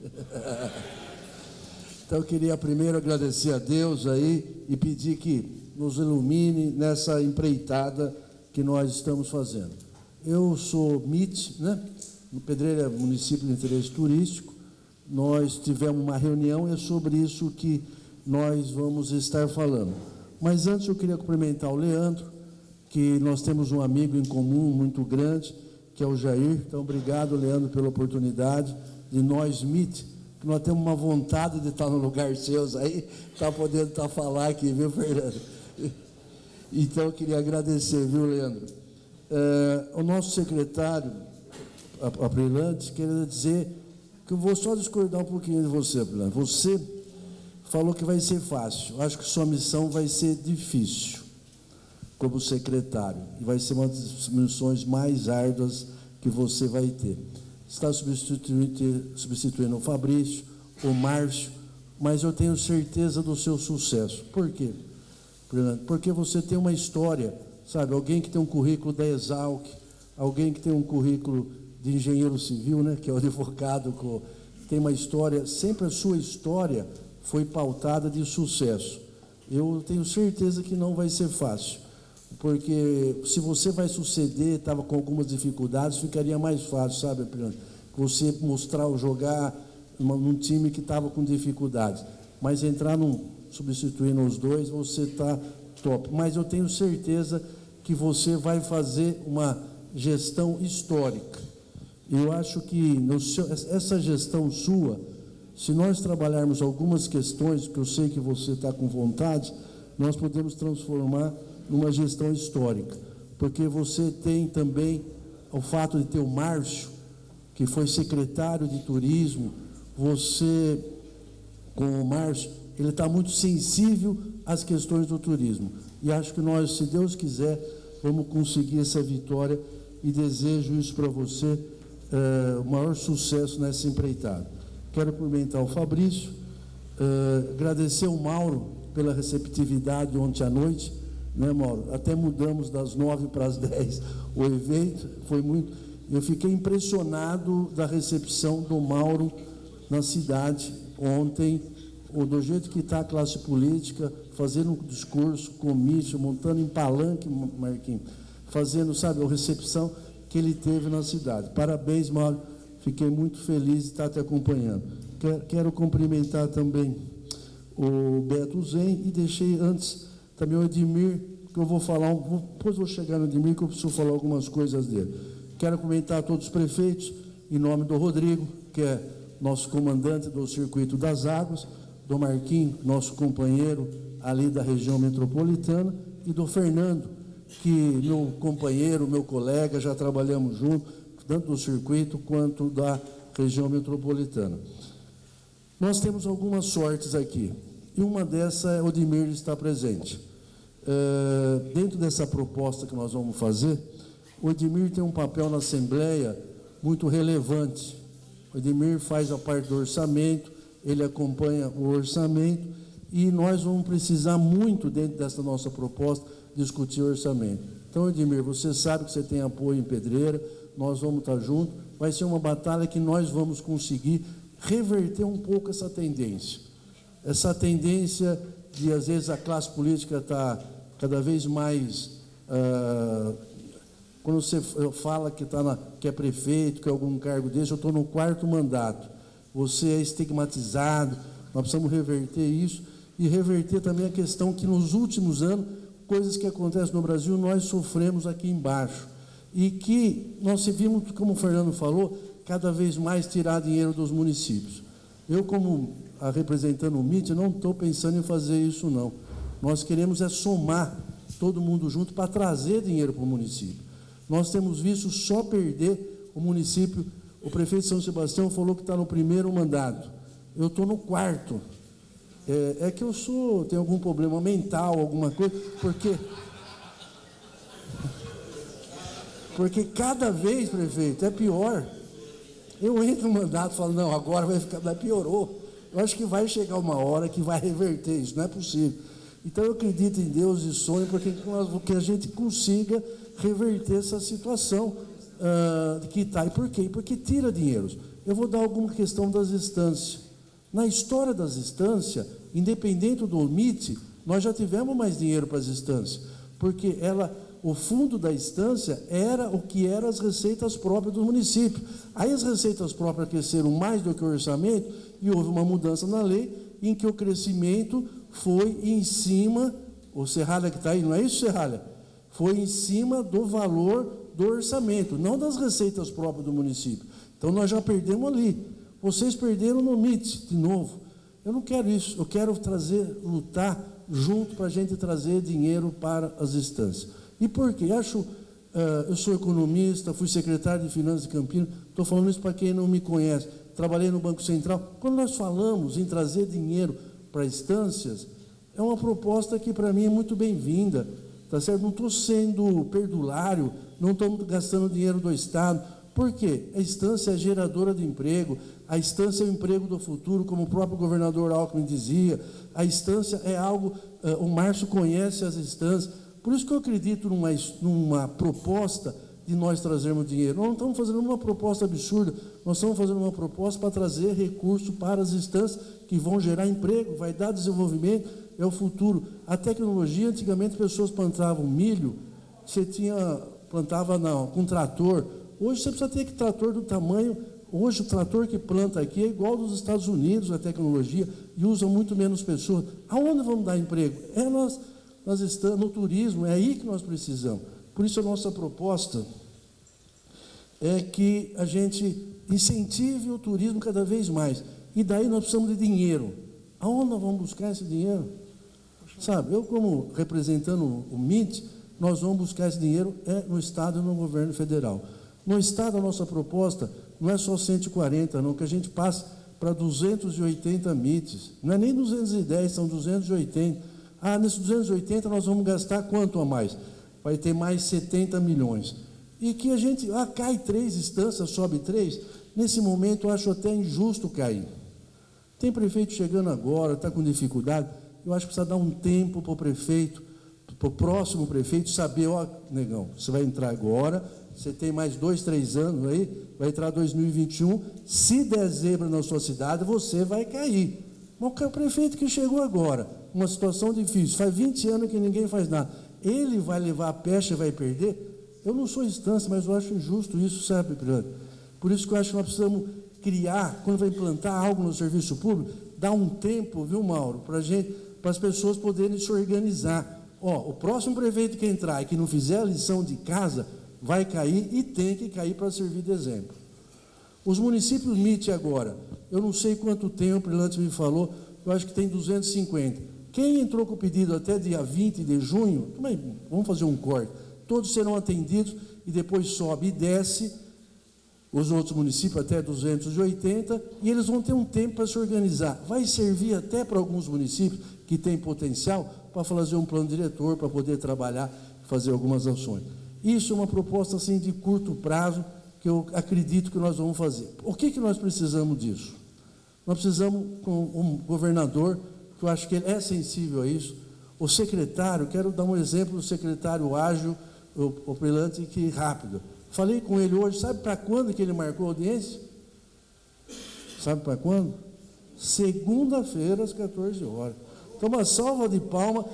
Então eu queria primeiro agradecer a Deus aí e pedir que nos ilumine nessa empreitada que nós estamos fazendo. Eu sou MIT, né? No Pedreira, município de interesse turístico. Nós tivemos uma reunião e é sobre isso que nós vamos estar falando. Mas antes eu queria cumprimentar o Leandro, que nós temos um amigo em comum muito grande, que é o Jair. Então, obrigado, Leandro, pela oportunidade de nós, MIT, que nós temos uma vontade de estar no lugar seus aí, estar podendo falar aqui, viu, Fernando? Então, eu queria agradecer, viu, Leandro? O nosso secretário, Aprilantes, queria dizer que eu vou só discordar um pouquinho de você, Aprilantes. Você falou que vai ser fácil. Eu acho que sua missão vai ser difícil, como secretário, e vai ser uma das missões mais árduas que você vai ter. Está substituindo o Fabrício, o Márcio, mas eu tenho certeza do seu sucesso. Por quê? Porque você tem uma história, sabe? Alguém que tem um currículo da Exalc, alguém que tem um currículo de engenheiro civil, né? Que é o advogado, tem uma história, sempre a sua história foi pautada de sucesso. Eu tenho certeza que não vai ser fácil, porque se você vai suceder, estava com algumas dificuldades, ficaria mais fácil, sabe, você mostrar ou jogar num time que estava com dificuldades, mas entrar substituindo os dois, você está top. Mas eu tenho certeza que você vai fazer uma gestão histórica. Eu acho que essa gestão sua, se nós trabalharmos algumas questões, que eu sei que você está com vontade, nós podemos transformar numa gestão histórica, porque você tem também o fato de ter o Márcio, que foi secretário de turismo. Você, com o Márcio, ele está muito sensível às questões do turismo, e acho que nós, se Deus quiser, vamos conseguir essa vitória, e desejo isso para você, o maior sucesso nessa empreitada. Quero cumprimentar o Fabrício, agradecer ao Mauro pela receptividade ontem à noite, né, Mauro? Até mudamos das 9 para as 10 o evento, foi muito. Eu fiquei impressionado da recepção do Mauro na cidade ontem, do jeito que está a classe política, fazendo um discurso, comício, montando em palanque, Marquinhos, fazendo, sabe, a recepção que ele teve na cidade. Parabéns, Mauro. Fiquei muito feliz de estar te acompanhando. Quero cumprimentar também o Beto Zen, e deixei antes também o Edmir, que eu vou falar, depois vou chegar no Edmir, que eu preciso falar algumas coisas dele. Quero cumprimentar todos os prefeitos, em nome do Rodrigo, que é nosso comandante do Circuito das Águas, do Marquinhos, nosso companheiro ali da região metropolitana, e do Fernando, que meu companheiro, meu colega, já trabalhamos junto, tanto do circuito quanto da região metropolitana. Nós temos algumas sortes aqui, e uma dessas é o Odimir estar presente. Dentro dessa proposta que nós vamos fazer, o Odimir tem um papel na Assembleia muito relevante. O Odimir faz a parte do orçamento, ele acompanha o orçamento, e nós vamos precisar muito, dentro dessa nossa proposta, discutir o orçamento. Então, Odimir, você sabe que você tem apoio em Pedreira, nós vamos estar juntos, vai ser uma batalha que nós vamos conseguir reverter um pouco essa tendência. Essa tendência de, às vezes, a classe política está cada vez mais... quando você fala que é prefeito, que é algum cargo desse, eu estou no 4º mandato. Você é estigmatizado, nós precisamos reverter isso e reverter também a questão que, nos últimos anos, coisas que acontecem no Brasil, nós sofremos aqui embaixo. E que nós vimos, como o Fernando falou, cada vez mais tirar dinheiro dos municípios. Eu, como representando o MIT, não estou pensando em fazer isso, não. Nós queremos é somar todo mundo junto para trazer dinheiro para o município. Nós temos visto só perder o município. O prefeito de São Sebastião falou que está no 1º mandato. Eu estou no 4º. É que eu tenho algum problema mental, alguma coisa, porque cada vez, prefeito, é pior. Eu entro no mandato e falo, não, agora vai ficar, piorou. Eu acho que vai chegar uma hora que vai reverter isso, não é possível. Então, eu acredito em Deus e sonho que a gente consiga reverter essa situação que está. E por quê? Porque tira dinheiros. Eu vou dar alguma questão das instâncias. Na história das instâncias, independente do MIT, nós já tivemos mais dinheiro para as instâncias, porque o fundo da instância era o que eram as receitas próprias do município. Aí as receitas próprias cresceram mais do que o orçamento e houve uma mudança na lei em que o crescimento foi em cima, o Serralha que está aí, não é isso, Serralha? Foi em cima do valor do orçamento, não das receitas próprias do município. Então, nós já perdemos ali. Vocês perderam no MIT, de novo. Eu não quero isso. Eu quero lutar junto para a gente trazer dinheiro para as instâncias. E por quê? Eu sou economista, fui secretário de Finanças de Campinas, estou falando isso para quem não me conhece. Trabalhei no Banco Central. Quando nós falamos em trazer dinheiro para instâncias, é uma proposta que, para mim, é muito bem-vinda. Tá certo? Não estou sendo perdulário, não estou gastando dinheiro do Estado. Por quê? A instância é geradora de emprego, a instância é o emprego do futuro, como o próprio governador Alckmin dizia, a instância é algo, o Márcio conhece as instâncias, por isso que eu acredito numa proposta de nós trazermos dinheiro. Nós não estamos fazendo uma proposta absurda, nós estamos fazendo uma proposta para trazer recurso para as instâncias que vão gerar emprego, vai dar desenvolvimento, é o futuro. A tecnologia, antigamente, as pessoas plantavam milho, plantava com trator. Hoje você precisa ter trator do tamanho. Hoje o trator que planta aqui é igual dos Estados Unidos, a tecnologia, e usa muito menos pessoas. Aonde vamos dar emprego? Nós estamos no turismo, é aí que nós precisamos. Por isso a nossa proposta é que a gente incentive o turismo cada vez mais. E daí nós precisamos de dinheiro. Aonde nós vamos buscar esse dinheiro? Sabe, eu como representando o MIT, nós vamos buscar esse dinheiro no Estado e no governo federal. No Estado, a nossa proposta não é só 140, não, que a gente passa para 280 MITs. Não é nem 210, são 280. Nesses 280 nós vamos gastar quanto a mais? Vai ter mais 70 milhões. E que a gente, cai 3 instâncias, sobe 3. Nesse momento, eu acho até injusto cair. Tem prefeito chegando agora, está com dificuldade. Eu acho que precisa dar um tempo para o prefeito, para o próximo prefeito saber, negão, você vai entrar agora, você tem mais 2, 3 anos aí, vai entrar 2021, se der zebra na sua cidade, você vai cair. Mas o prefeito que chegou agora, uma situação difícil, faz 20 anos que ninguém faz nada, ele vai levar a pecha e vai perder? Eu não sou instância, mas eu acho injusto isso, sabe, Pirani? Por isso que eu acho que nós precisamos criar, quando vai implantar algo no serviço público, dar um tempo, viu, Mauro, para as pessoas poderem se organizar. O próximo prefeito que entrar e que não fizer a lição de casa, vai cair e tem que cair para servir de exemplo. Os municípios MIT agora, eu não sei quanto tempo, ele antes me falou, eu acho que tem 250. Quem entrou com o pedido até dia 20 de junho, vamos fazer um corte, todos serão atendidos e depois sobe e desce os outros municípios até 280, e eles vão ter um tempo para se organizar. Vai servir até para alguns municípios que têm potencial para fazer um plano diretor, para poder trabalhar, fazer algumas ações. Isso é uma proposta assim de curto prazo, que eu acredito que nós vamos fazer. O que nós precisamos disso? Nós precisamos, com um governador, que eu acho que ele é sensível a isso, o secretário, quero dar um exemplo do secretário ágil, o Brilhante, que rápido. Falei com ele hoje, sabe para quando que ele marcou a audiência? Sabe para quando? Segunda-feira, às 14 horas. Então, uma salva de palmas.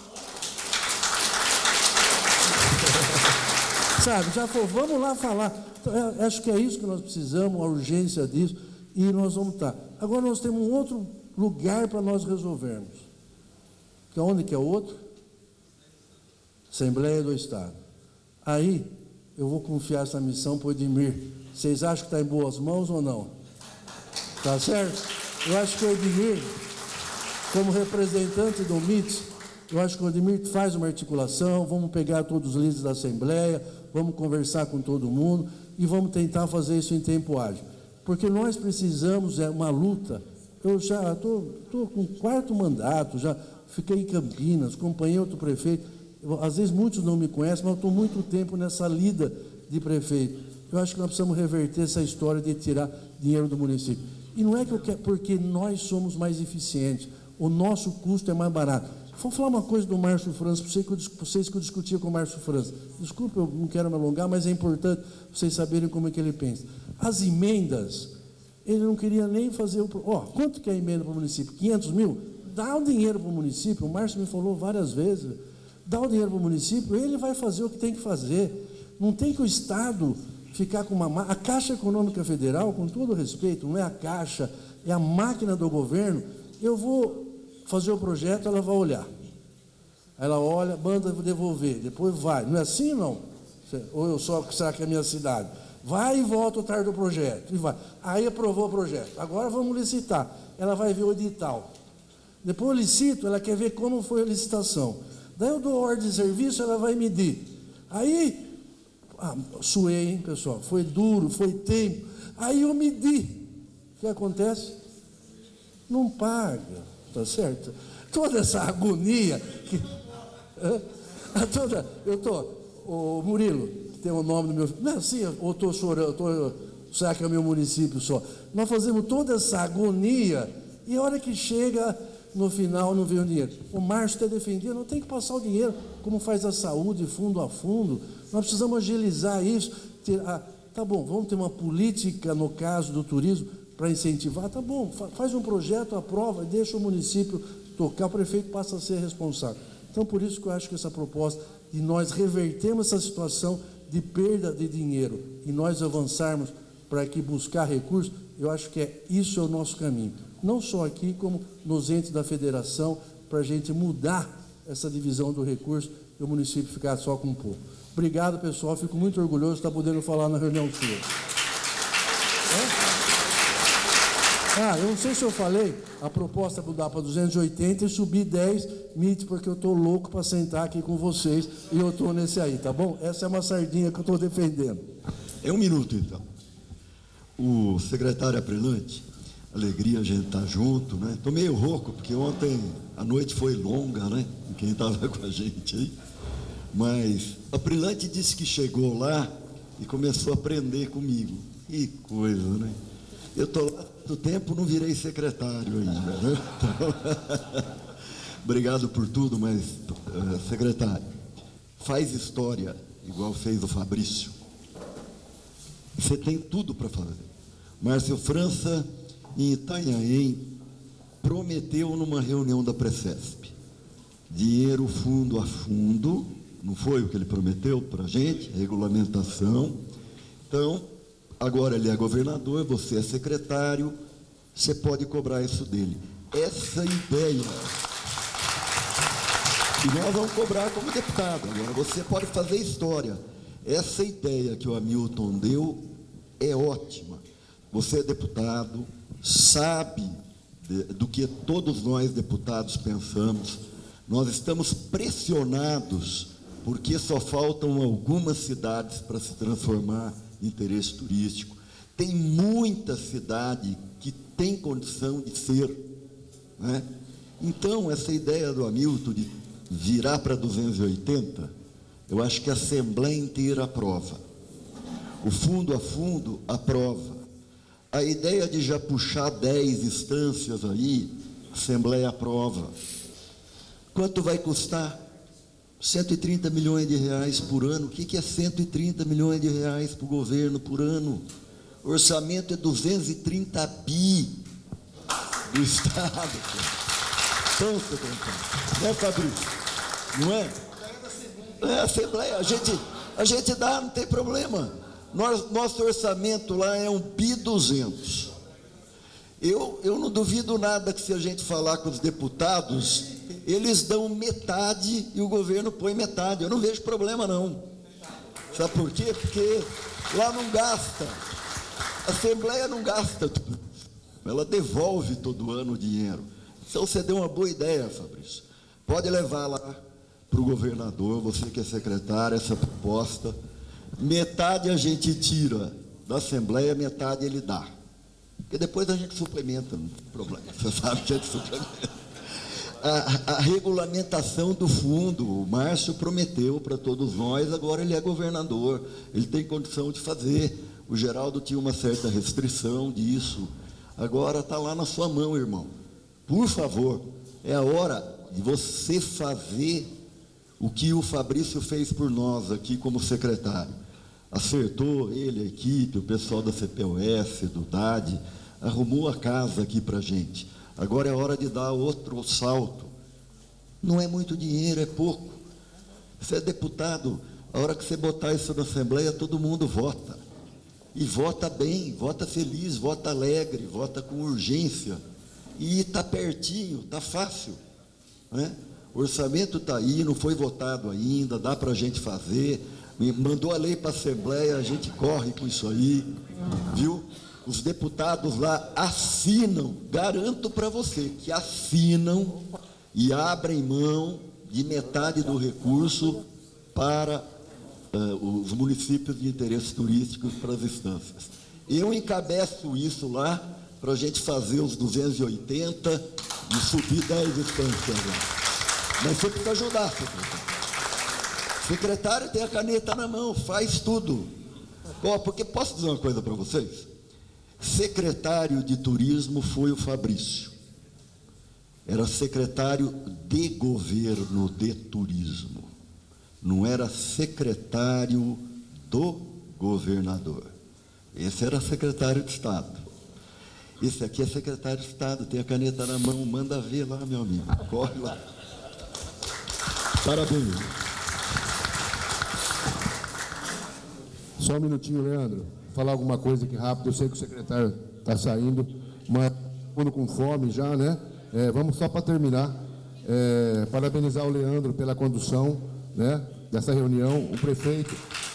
Sabe, já falou, vamos lá falar. Então, acho que é isso que nós precisamos, a urgência disso, e nós vamos estar. Agora nós temos um outro lugar para nós resolvermos. Que onde que é o outro? Assembleia do Estado. Aí, eu vou confiar essa missão para o Edmir. Vocês acham que está em boas mãos ou não? Tá certo? Eu acho que o Edmir, como representante do MIT, eu acho que o Edmir faz uma articulação, vamos pegar todos os líderes da Assembleia, vamos conversar com todo mundo e vamos tentar fazer isso em tempo ágil. Porque nós precisamos, é uma luta. Eu já estou com o 4º mandato, já fiquei em Campinas, acompanhei outro prefeito. Às vezes muitos não me conhecem, mas eu estou muito tempo nessa lida de prefeito. Eu acho que nós precisamos reverter essa história de tirar dinheiro do município. E não é que eu quero, porque nós somos mais eficientes, o nosso custo é mais barato. Vou falar uma coisa do Márcio França, para vocês que eu discutia com o Márcio França. Desculpa, eu não quero me alongar, mas é importante vocês saberem como é que ele pensa. As emendas, ele não queria nem fazer o... quanto que é a emenda para o município? 500 mil? Dá o dinheiro para o município, o Márcio me falou várias vezes. Dá o dinheiro para o município, ele vai fazer o que tem que fazer. Não tem que o Estado ficar com uma... A Caixa Econômica Federal, com todo respeito, não é a Caixa, é a máquina do governo. Eu vou fazer o projeto, ela vai olhar. Ela olha, manda devolver, depois vai. Não é assim, não? Ou eu só, será que é a minha cidade? Vai e volta atrás do projeto. E vai. Aí aprovou o projeto. Agora vamos licitar. Ela vai ver o edital. Depois eu licito, ela quer ver como foi a licitação. Daí eu dou ordem de serviço, ela vai medir. Aí, suei, hein, pessoal? Foi duro, foi tempo. Aí eu medi. O que acontece? Não paga, tá certo? Toda essa agonia. O Murilo, que tem o nome do meu filho. Não é assim, eu estou chorando, será que é o meu município só? Nós fazemos toda essa agonia e a hora que chega... No final não veio o dinheiro. O Márcio está defendendo, não tem que passar o dinheiro, como faz a saúde, fundo a fundo. Nós precisamos agilizar isso. Tá bom, vamos ter uma política, no caso do turismo, para incentivar. Tá bom, faz um projeto, aprova, deixa o município tocar, o prefeito passa a ser responsável. Então, por isso que eu acho que essa proposta de nós revertermos essa situação de perda de dinheiro e nós avançarmos para que buscar recursos, eu acho que isso é o nosso caminho. Não só aqui, como nos entes da federação, para a gente mudar essa divisão do recurso e o município ficar só com um pouco. Obrigado, pessoal. Fico muito orgulhoso de estar podendo falar na reunião sua. Eu não sei se eu falei, a proposta é mudar para 280 e subir 10 MIT, porque eu estou louco para sentar aqui com vocês e eu estou nesse aí, tá bom? Essa é uma sardinha que eu estou defendendo. É um minuto, então. O secretário Aprilante, alegria a gente estar junto, né? Estou meio rouco, porque ontem a noite foi longa, né? Quem estava com a gente aí. Mas a Aprilante disse que chegou lá e começou a aprender comigo. Que coisa, né? Eu estou lá do tempo, não virei secretário ainda, né? Então, obrigado por tudo, mas, secretário, faz história, igual fez o Fabrício. Você tem tudo para fazer. Márcio França, em Itanhaém, prometeu numa reunião da Precesp dinheiro fundo a fundo, não foi o que ele prometeu para a gente? Regulamentação. Então, agora ele é governador, você é secretário, você pode cobrar isso dele. Essa ideia. E nós vamos cobrar como deputado. Agora, você pode fazer história. Essa ideia que o Hamilton deu é ótima. Você é deputado, sabe do que todos nós, deputados, pensamos. Nós estamos pressionados porque só faltam algumas cidades para se transformar em interesse turístico. Tem muita cidade que tem condição de ser, né? Então, essa ideia do Hamilton de virar para 280, eu acho que a Assembleia inteira aprova. O fundo a fundo aprova. A ideia de já puxar 10 instâncias aí, a Assembleia aprova. Quanto vai custar? 130 milhões de reais por ano. O que é 130 milhões de reais para o governo por ano? O orçamento é 230 bi do Estado. Então, secretário, né, Fabrício? Não é? É a Assembleia, a gente dá, não tem problema. Nosso orçamento lá é 1.200 bi. Eu não duvido nada que, se a gente falar com os deputados, eles dão metade e o governo põe metade. Eu não vejo problema, não. Sabe por quê? Porque lá não gasta. A Assembleia não gasta tudo. Ela devolve todo ano o dinheiro. Então, você deu uma boa ideia, Fabrício. Pode levar lá para o governador, você que é secretário, essa proposta. Metade a gente tira da Assembleia, metade ele dá. Porque depois a gente suplementa, não tem problema. Você sabe que a gente suplementa. A regulamentação do fundo, o Márcio prometeu para todos nós, agora ele é governador, ele tem condição de fazer. O Geraldo tinha uma certa restrição disso. Agora está lá na sua mão, irmão. Por favor, é a hora de você fazer o que o Fabrício fez por nós aqui como secretário. Acertou ele, a equipe, o pessoal da CPOS, do DAD, arrumou a casa aqui para a gente. Agora é hora de dar outro salto. Não é muito dinheiro, é pouco. Você é deputado, a hora que você botar isso na Assembleia, todo mundo vota. E vota bem, vota feliz, vota alegre, vota com urgência. E está pertinho, está fácil, né? O orçamento está aí, não foi votado ainda, dá para a gente fazer. Mandou a lei para a Assembleia, a gente corre com isso aí, viu? Os deputados lá assinam, garanto para você, que assinam e abrem mão de metade do recurso para os municípios de interesse turístico para as instâncias. Eu encabeço isso lá para a gente fazer os 280 e subir 10 instâncias lá. Mas você precisa ajudar, secretário. O secretário tem a caneta na mão, faz tudo. Porque posso dizer uma coisa para vocês? Secretário de turismo foi o Fabrício. Era secretário de governo de turismo. Não era secretário do governador. Esse era secretário de Estado. Esse aqui é secretário de Estado, tem a caneta na mão, manda ver lá, meu amigo. Corre lá. Parabéns. Só um minutinho, Leandro. Vou falar alguma coisa aqui rápido. Eu sei que o secretário está saindo, mas estamos com fome já, né? Vamos só para terminar. Parabenizar o Leandro pela condução, né, dessa reunião. O prefeito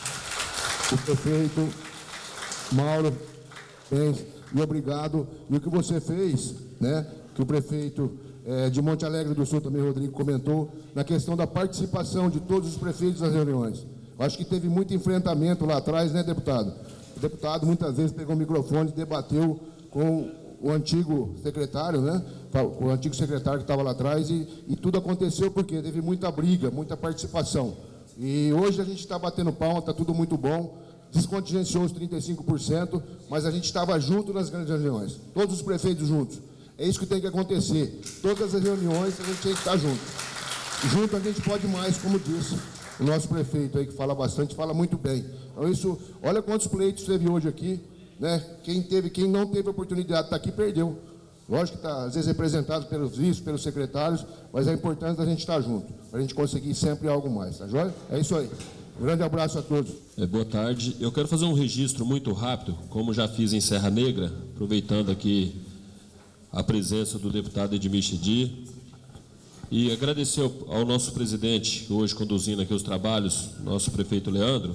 Mauro, e obrigado. E o que você fez, né, que o prefeito de Monte Alegre do Sul, também Rodrigo, comentou, na questão da participação de todos os prefeitos nas reuniões. Eu acho que teve muito enfrentamento lá atrás, né, deputado? O deputado muitas vezes pegou o microfone e debateu com o antigo secretário, né? O antigo secretário que estava lá atrás, e tudo aconteceu porque teve muita briga, muita participação. E hoje a gente está batendo palma, está tudo muito bom, descontingenciou os 35%, mas a gente estava junto nas grandes reuniões, todos os prefeitos juntos. É isso que tem que acontecer. Todas as reuniões a gente tem que estar junto. Junto a gente pode mais, como disse o nosso prefeito aí, que fala bastante, fala muito bem. Então isso, olha quantos pleitos teve hoje aqui, né? Quem não teve a oportunidade de estar aqui, perdeu. Lógico que está, às vezes, representado pelos vice, pelos secretários, mas é importante a gente estar junto, para a gente conseguir sempre algo mais, tá joia? É isso aí. Um grande abraço a todos. Boa tarde. Eu quero fazer um registro muito rápido, como já fiz em Serra Negra, aproveitando aqui a presença do deputado Edmir Chedi, e agradecer ao nosso presidente, hoje conduzindo aqui os trabalhos, nosso prefeito Leandro.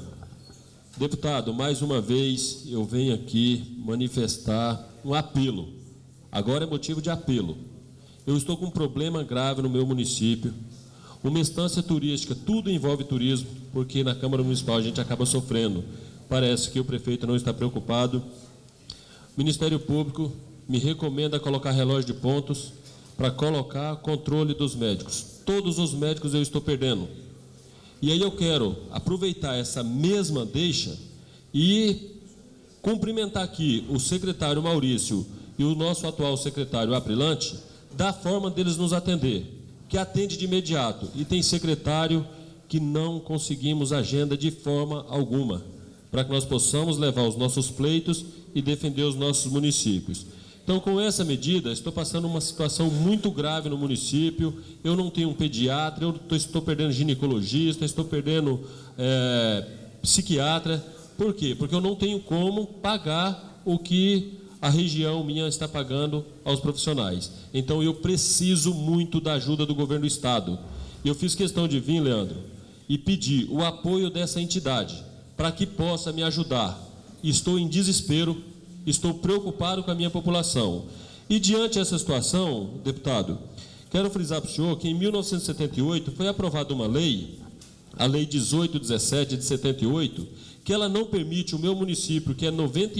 Deputado, mais uma vez eu venho aqui manifestar um apelo Agora é motivo de apelo. Eu estou com um problema grave no meu município. Uma instância turística, tudo envolve turismo, porque na Câmara Municipal a gente acaba sofrendo. Parece que o prefeito não está preocupado. O Ministério Público me recomenda colocar relógio de pontos para colocar controle dos médicos. Todos os médicos eu estou perdendo. E aí eu quero aproveitar essa mesma deixa e cumprimentar aqui o secretário Maurício e o nosso atual secretário Aprilante, da forma deles nos atender, que atende de imediato. E tem secretário que não conseguimos agenda de forma alguma, para que nós possamos levar os nossos pleitos e defender os nossos municípios. Então, com essa medida, estou passando uma situação muito grave no município. Eu não tenho um pediatra, eu estou perdendo ginecologista, estou perdendo psiquiatra. Por quê? Porque eu não tenho como pagar o que a região minha está pagando aos profissionais. Então, eu preciso muito da ajuda do governo do Estado. Eu fiz questão de vir, Leandro, e pedir o apoio dessa entidade para que possa me ajudar. Estou em desespero, estou preocupado com a minha população. E diante dessa situação, deputado, quero frisar para o senhor que em 1978 foi aprovada uma lei, a Lei 1817 de 78, que ela não permite o meu município, que é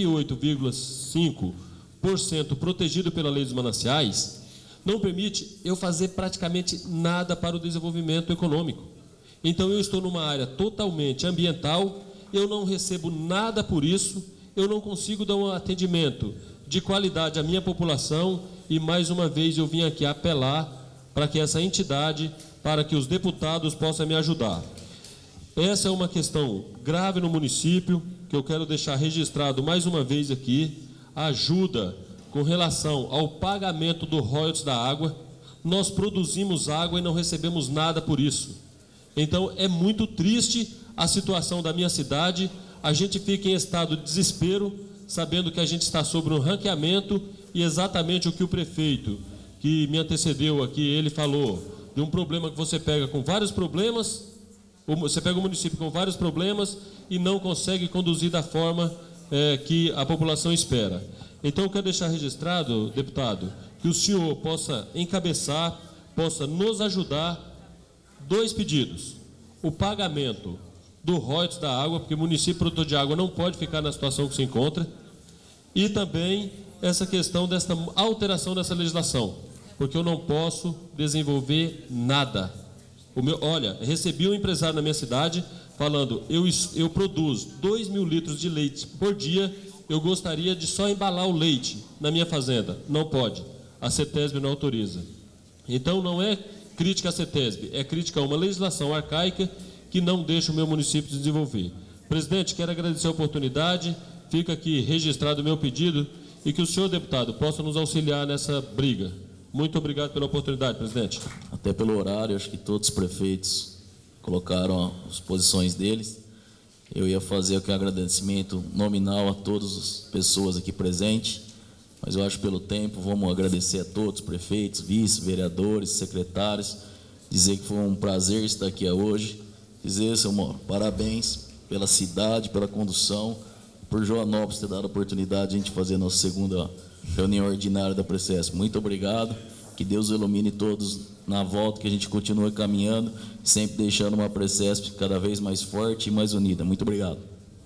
98,5% protegido pela Lei dos Mananciais, não permite eu fazer praticamente nada para o desenvolvimento econômico. Então eu estou numa área totalmente ambiental, eu não recebo nada por isso, eu não consigo dar um atendimento de qualidade à minha população e, mais uma vez, eu vim aqui apelar para que essa entidade, para que os deputados possam me ajudar. Essa é uma questão grave no município, que eu quero deixar registrado mais uma vez aqui, a ajuda com relação ao pagamento do royalties da água. Nós produzimos água e não recebemos nada por isso. Então, é muito triste a situação da minha cidade. A gente fica em estado de desespero, sabendo que a gente está sobre um ranqueamento e exatamente o que o prefeito que me antecedeu aqui, ele falou de um problema que você pega com vários problemas, você pega um município com vários problemas e não consegue conduzir da forma que a população espera. Então, eu quero deixar registrado, deputado, que o senhor possa encabeçar, possa nos ajudar, 2 pedidos. O pagamento do royalties da água, porque o município produtor de água não pode ficar na situação que se encontra, e também essa questão dessa alteração dessa legislação, porque eu não posso desenvolver nada. Olha, recebi um empresário na minha cidade falando, eu produzo 2.000 litros de leite por dia, eu gostaria de só embalar o leite na minha fazenda. Não pode, a CETESB não autoriza. Então, não é crítica à CETESB, é crítica a uma legislação arcaica que não deixa o meu município desenvolver. Presidente, quero agradecer a oportunidade, fica aqui registrado o meu pedido e que o senhor, deputado, possa nos auxiliar nessa briga. Muito obrigado pela oportunidade, presidente. Até pelo horário, acho que todos os prefeitos colocaram as posições deles. Eu ia fazer aqui um agradecimento nominal a todas as pessoas aqui presentes, mas eu acho que pelo tempo vamos agradecer a todos, prefeitos, vice, vereadores, secretários, dizer que foi um prazer estar aqui hoje, dizer, seu Mauro, parabéns pela cidade, pela condução, por Joanópolis ter dado a oportunidade de a gente fazer a nossa segunda reunião ordinária da Precesp. Muito obrigado, que Deus ilumine todos na volta, que a gente continue caminhando, sempre deixando uma Precesp cada vez mais forte e mais unida. Muito obrigado.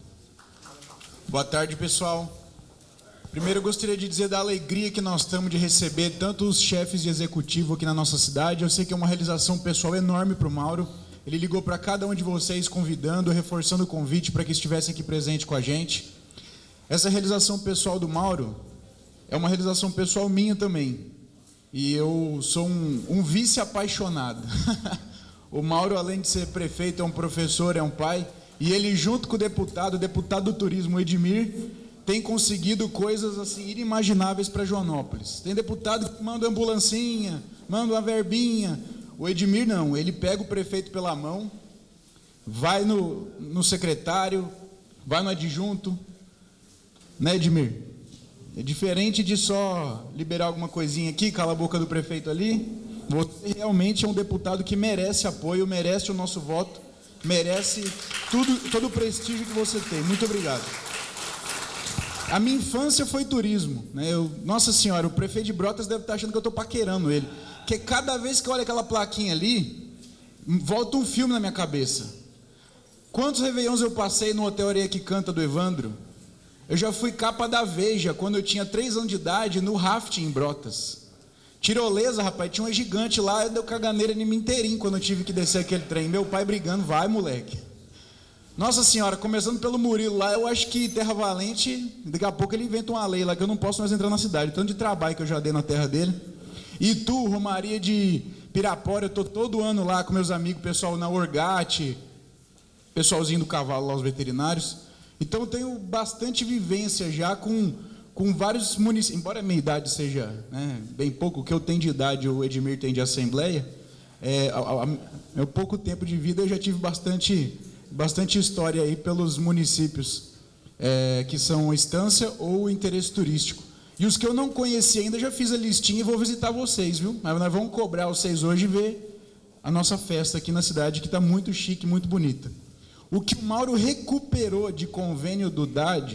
Boa tarde, pessoal. Primeiro, eu gostaria de dizer da alegria que nós estamos de receber tanto os chefes de executivo aqui na nossa cidade. Eu sei que é uma realização pessoal enorme para o Mauro. Ele ligou para cada um de vocês convidando, reforçando o convite para que estivessem aqui presente com a gente. Essa realização pessoal do Mauro é uma realização pessoal minha também. E eu sou um vice apaixonado. O Mauro, além de ser prefeito, é um professor, é um pai. E ele, junto com o deputado do turismo, Edmir, tem conseguido coisas assim inimagináveis para Joanópolis. Tem deputado que manda ambulancinha, manda uma verbinha. O Edmir não, ele pega o prefeito pela mão, vai no secretário, vai no adjunto, né, Edmir? É diferente de só liberar alguma coisinha aqui, cala a boca do prefeito ali. Você realmente é um deputado que merece apoio, merece o nosso voto, merece todo o prestígio que você tem. Muito obrigado. A minha infância foi turismo, né? Nossa Senhora, o prefeito de Brotas deve estar achando que eu estou paquerando ele. Porque cada vez que eu olho aquela plaquinha ali, volta um filme na minha cabeça. Quantos réveillons eu passei no Hotel Areia que Canta do Evandro? Eu já fui capa da Veja, quando eu tinha 3 anos de idade, no rafting em Brotas. Tirolesa, rapaz, tinha uma gigante lá, deu caganeira em mim inteirinho quando eu tive que descer aquele trem. Meu pai brigando, vai moleque. Nossa Senhora, começando pelo Murilo lá, eu acho que Terra Valente, daqui a pouco ele inventa uma lei lá que eu não posso mais entrar na cidade, tanto de trabalho que eu já dei na terra dele. Itu, Romaria de Pirapora, eu tô todo ano lá com meus amigos, pessoal na Orgate, pessoalzinho do cavalo lá, os veterinários. Então eu tenho bastante vivência já com vários municípios, embora a minha idade seja, né, bem pouco, o que eu tenho de idade, o Edmir tem de assembleia, meu pouco tempo de vida eu já tive bastante história aí pelos municípios que são estância ou interesse turístico. E os que eu não conheci ainda, já fiz a listinha e vou visitar vocês, viu? Mas nós vamos cobrar vocês hoje e ver a nossa festa aqui na cidade, que está muito chique, muito bonita. O que o Mauro recuperou de convênio do DAD,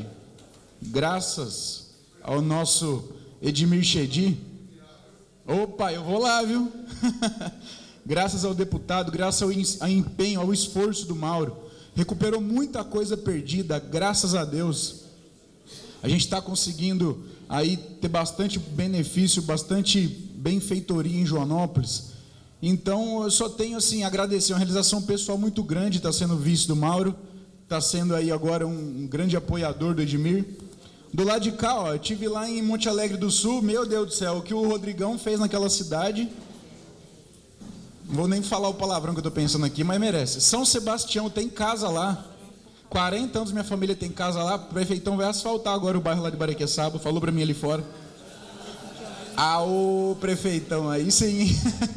graças ao nosso Edmir Chedi, opa, eu vou lá, viu? Graças ao deputado, graças ao empenho, ao esforço do Mauro, recuperou muita coisa perdida, graças a Deus. A gente está conseguindo aí ter bastante benefício, bastante benfeitoria em Joanópolis. Então, eu só tenho assim a agradecer, uma realização pessoal muito grande, está sendo vice do Mauro, está sendo aí agora um grande apoiador do Edmir. Do lado de cá, ó, eu estive lá em Monte Alegre do Sul, meu Deus do céu, o que o Rodrigão fez naquela cidade, não vou nem falar o palavrão que eu estou pensando aqui, mas merece. São Sebastião tem casa lá, 40 anos minha família tem casa lá, o prefeitão vai asfaltar agora o bairro lá de Baraqueçaba, falou para mim ali fora. Ah, ô prefeitão, aí sim.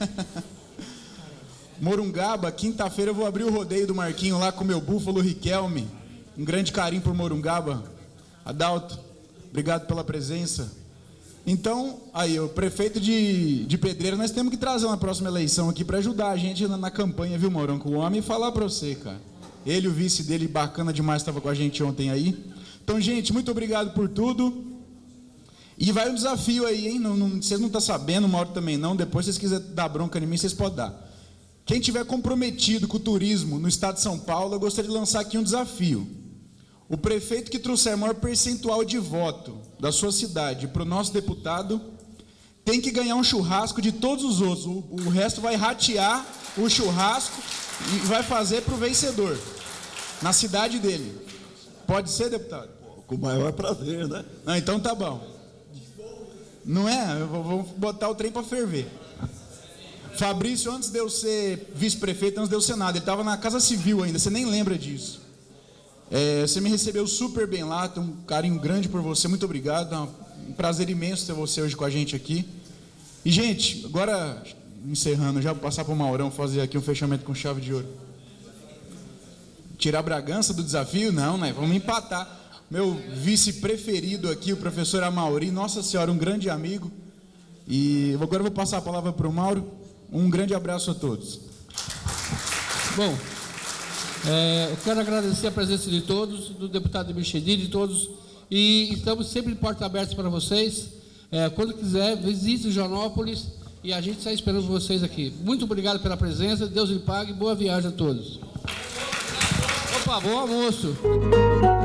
Morungaba, quinta-feira eu vou abrir o rodeio do Marquinho lá com o meu búfalo Riquelme. Um grande carinho por Morungaba. Adalto, obrigado pela presença. Então, aí, o prefeito de Pedreira, nós temos que trazer na próxima eleição aqui para ajudar a gente na campanha, viu, Mourão? Com o homem e falar para você, cara. Ele, o vice dele, bacana demais, estava com a gente ontem aí. Então, gente, muito obrigado por tudo. E vai um desafio aí, hein? Vocês não estão sabendo, o Mauro também não. Depois, se vocês quiserem dar bronca em mim, vocês podem dar. Quem tiver comprometido com o turismo no estado de São Paulo, eu gostaria de lançar aqui um desafio. O prefeito que trouxer maior percentual de voto da sua cidade para o nosso deputado tem que ganhar um churrasco de todos os outros. O resto vai ratear o churrasco e vai fazer para o vencedor, na cidade dele. Pode ser, deputado? Com o maior prazer, né? Ah, então tá bom. Não é? Eu vou botar o trem para ferver. Fabrício, antes de eu ser vice-prefeito, antes de eu ser nada, ele estava na Casa Civil ainda, você nem lembra disso. Você me recebeu super bem lá, tenho um carinho grande por você, muito obrigado, é um prazer imenso ter você hoje com a gente aqui. E, gente, agora, encerrando, já vou passar para o Maurão fazer aqui um fechamento com chave de ouro. Tirar Bragança do desafio? Não, né? Vamos empatar. Meu vice preferido aqui, o professor Amauri, nossa senhora, um grande amigo. E agora eu vou passar a palavra para o Mauro. Um grande abraço a todos. Bom, eu quero agradecer a presença de todos, do deputado Michedi, de todos, e estamos sempre de portas abertas para vocês. Quando quiser, visite Joanópolis e a gente está esperando vocês aqui. Muito obrigado pela presença, Deus lhe pague, boa viagem a todos. Opa, bom almoço.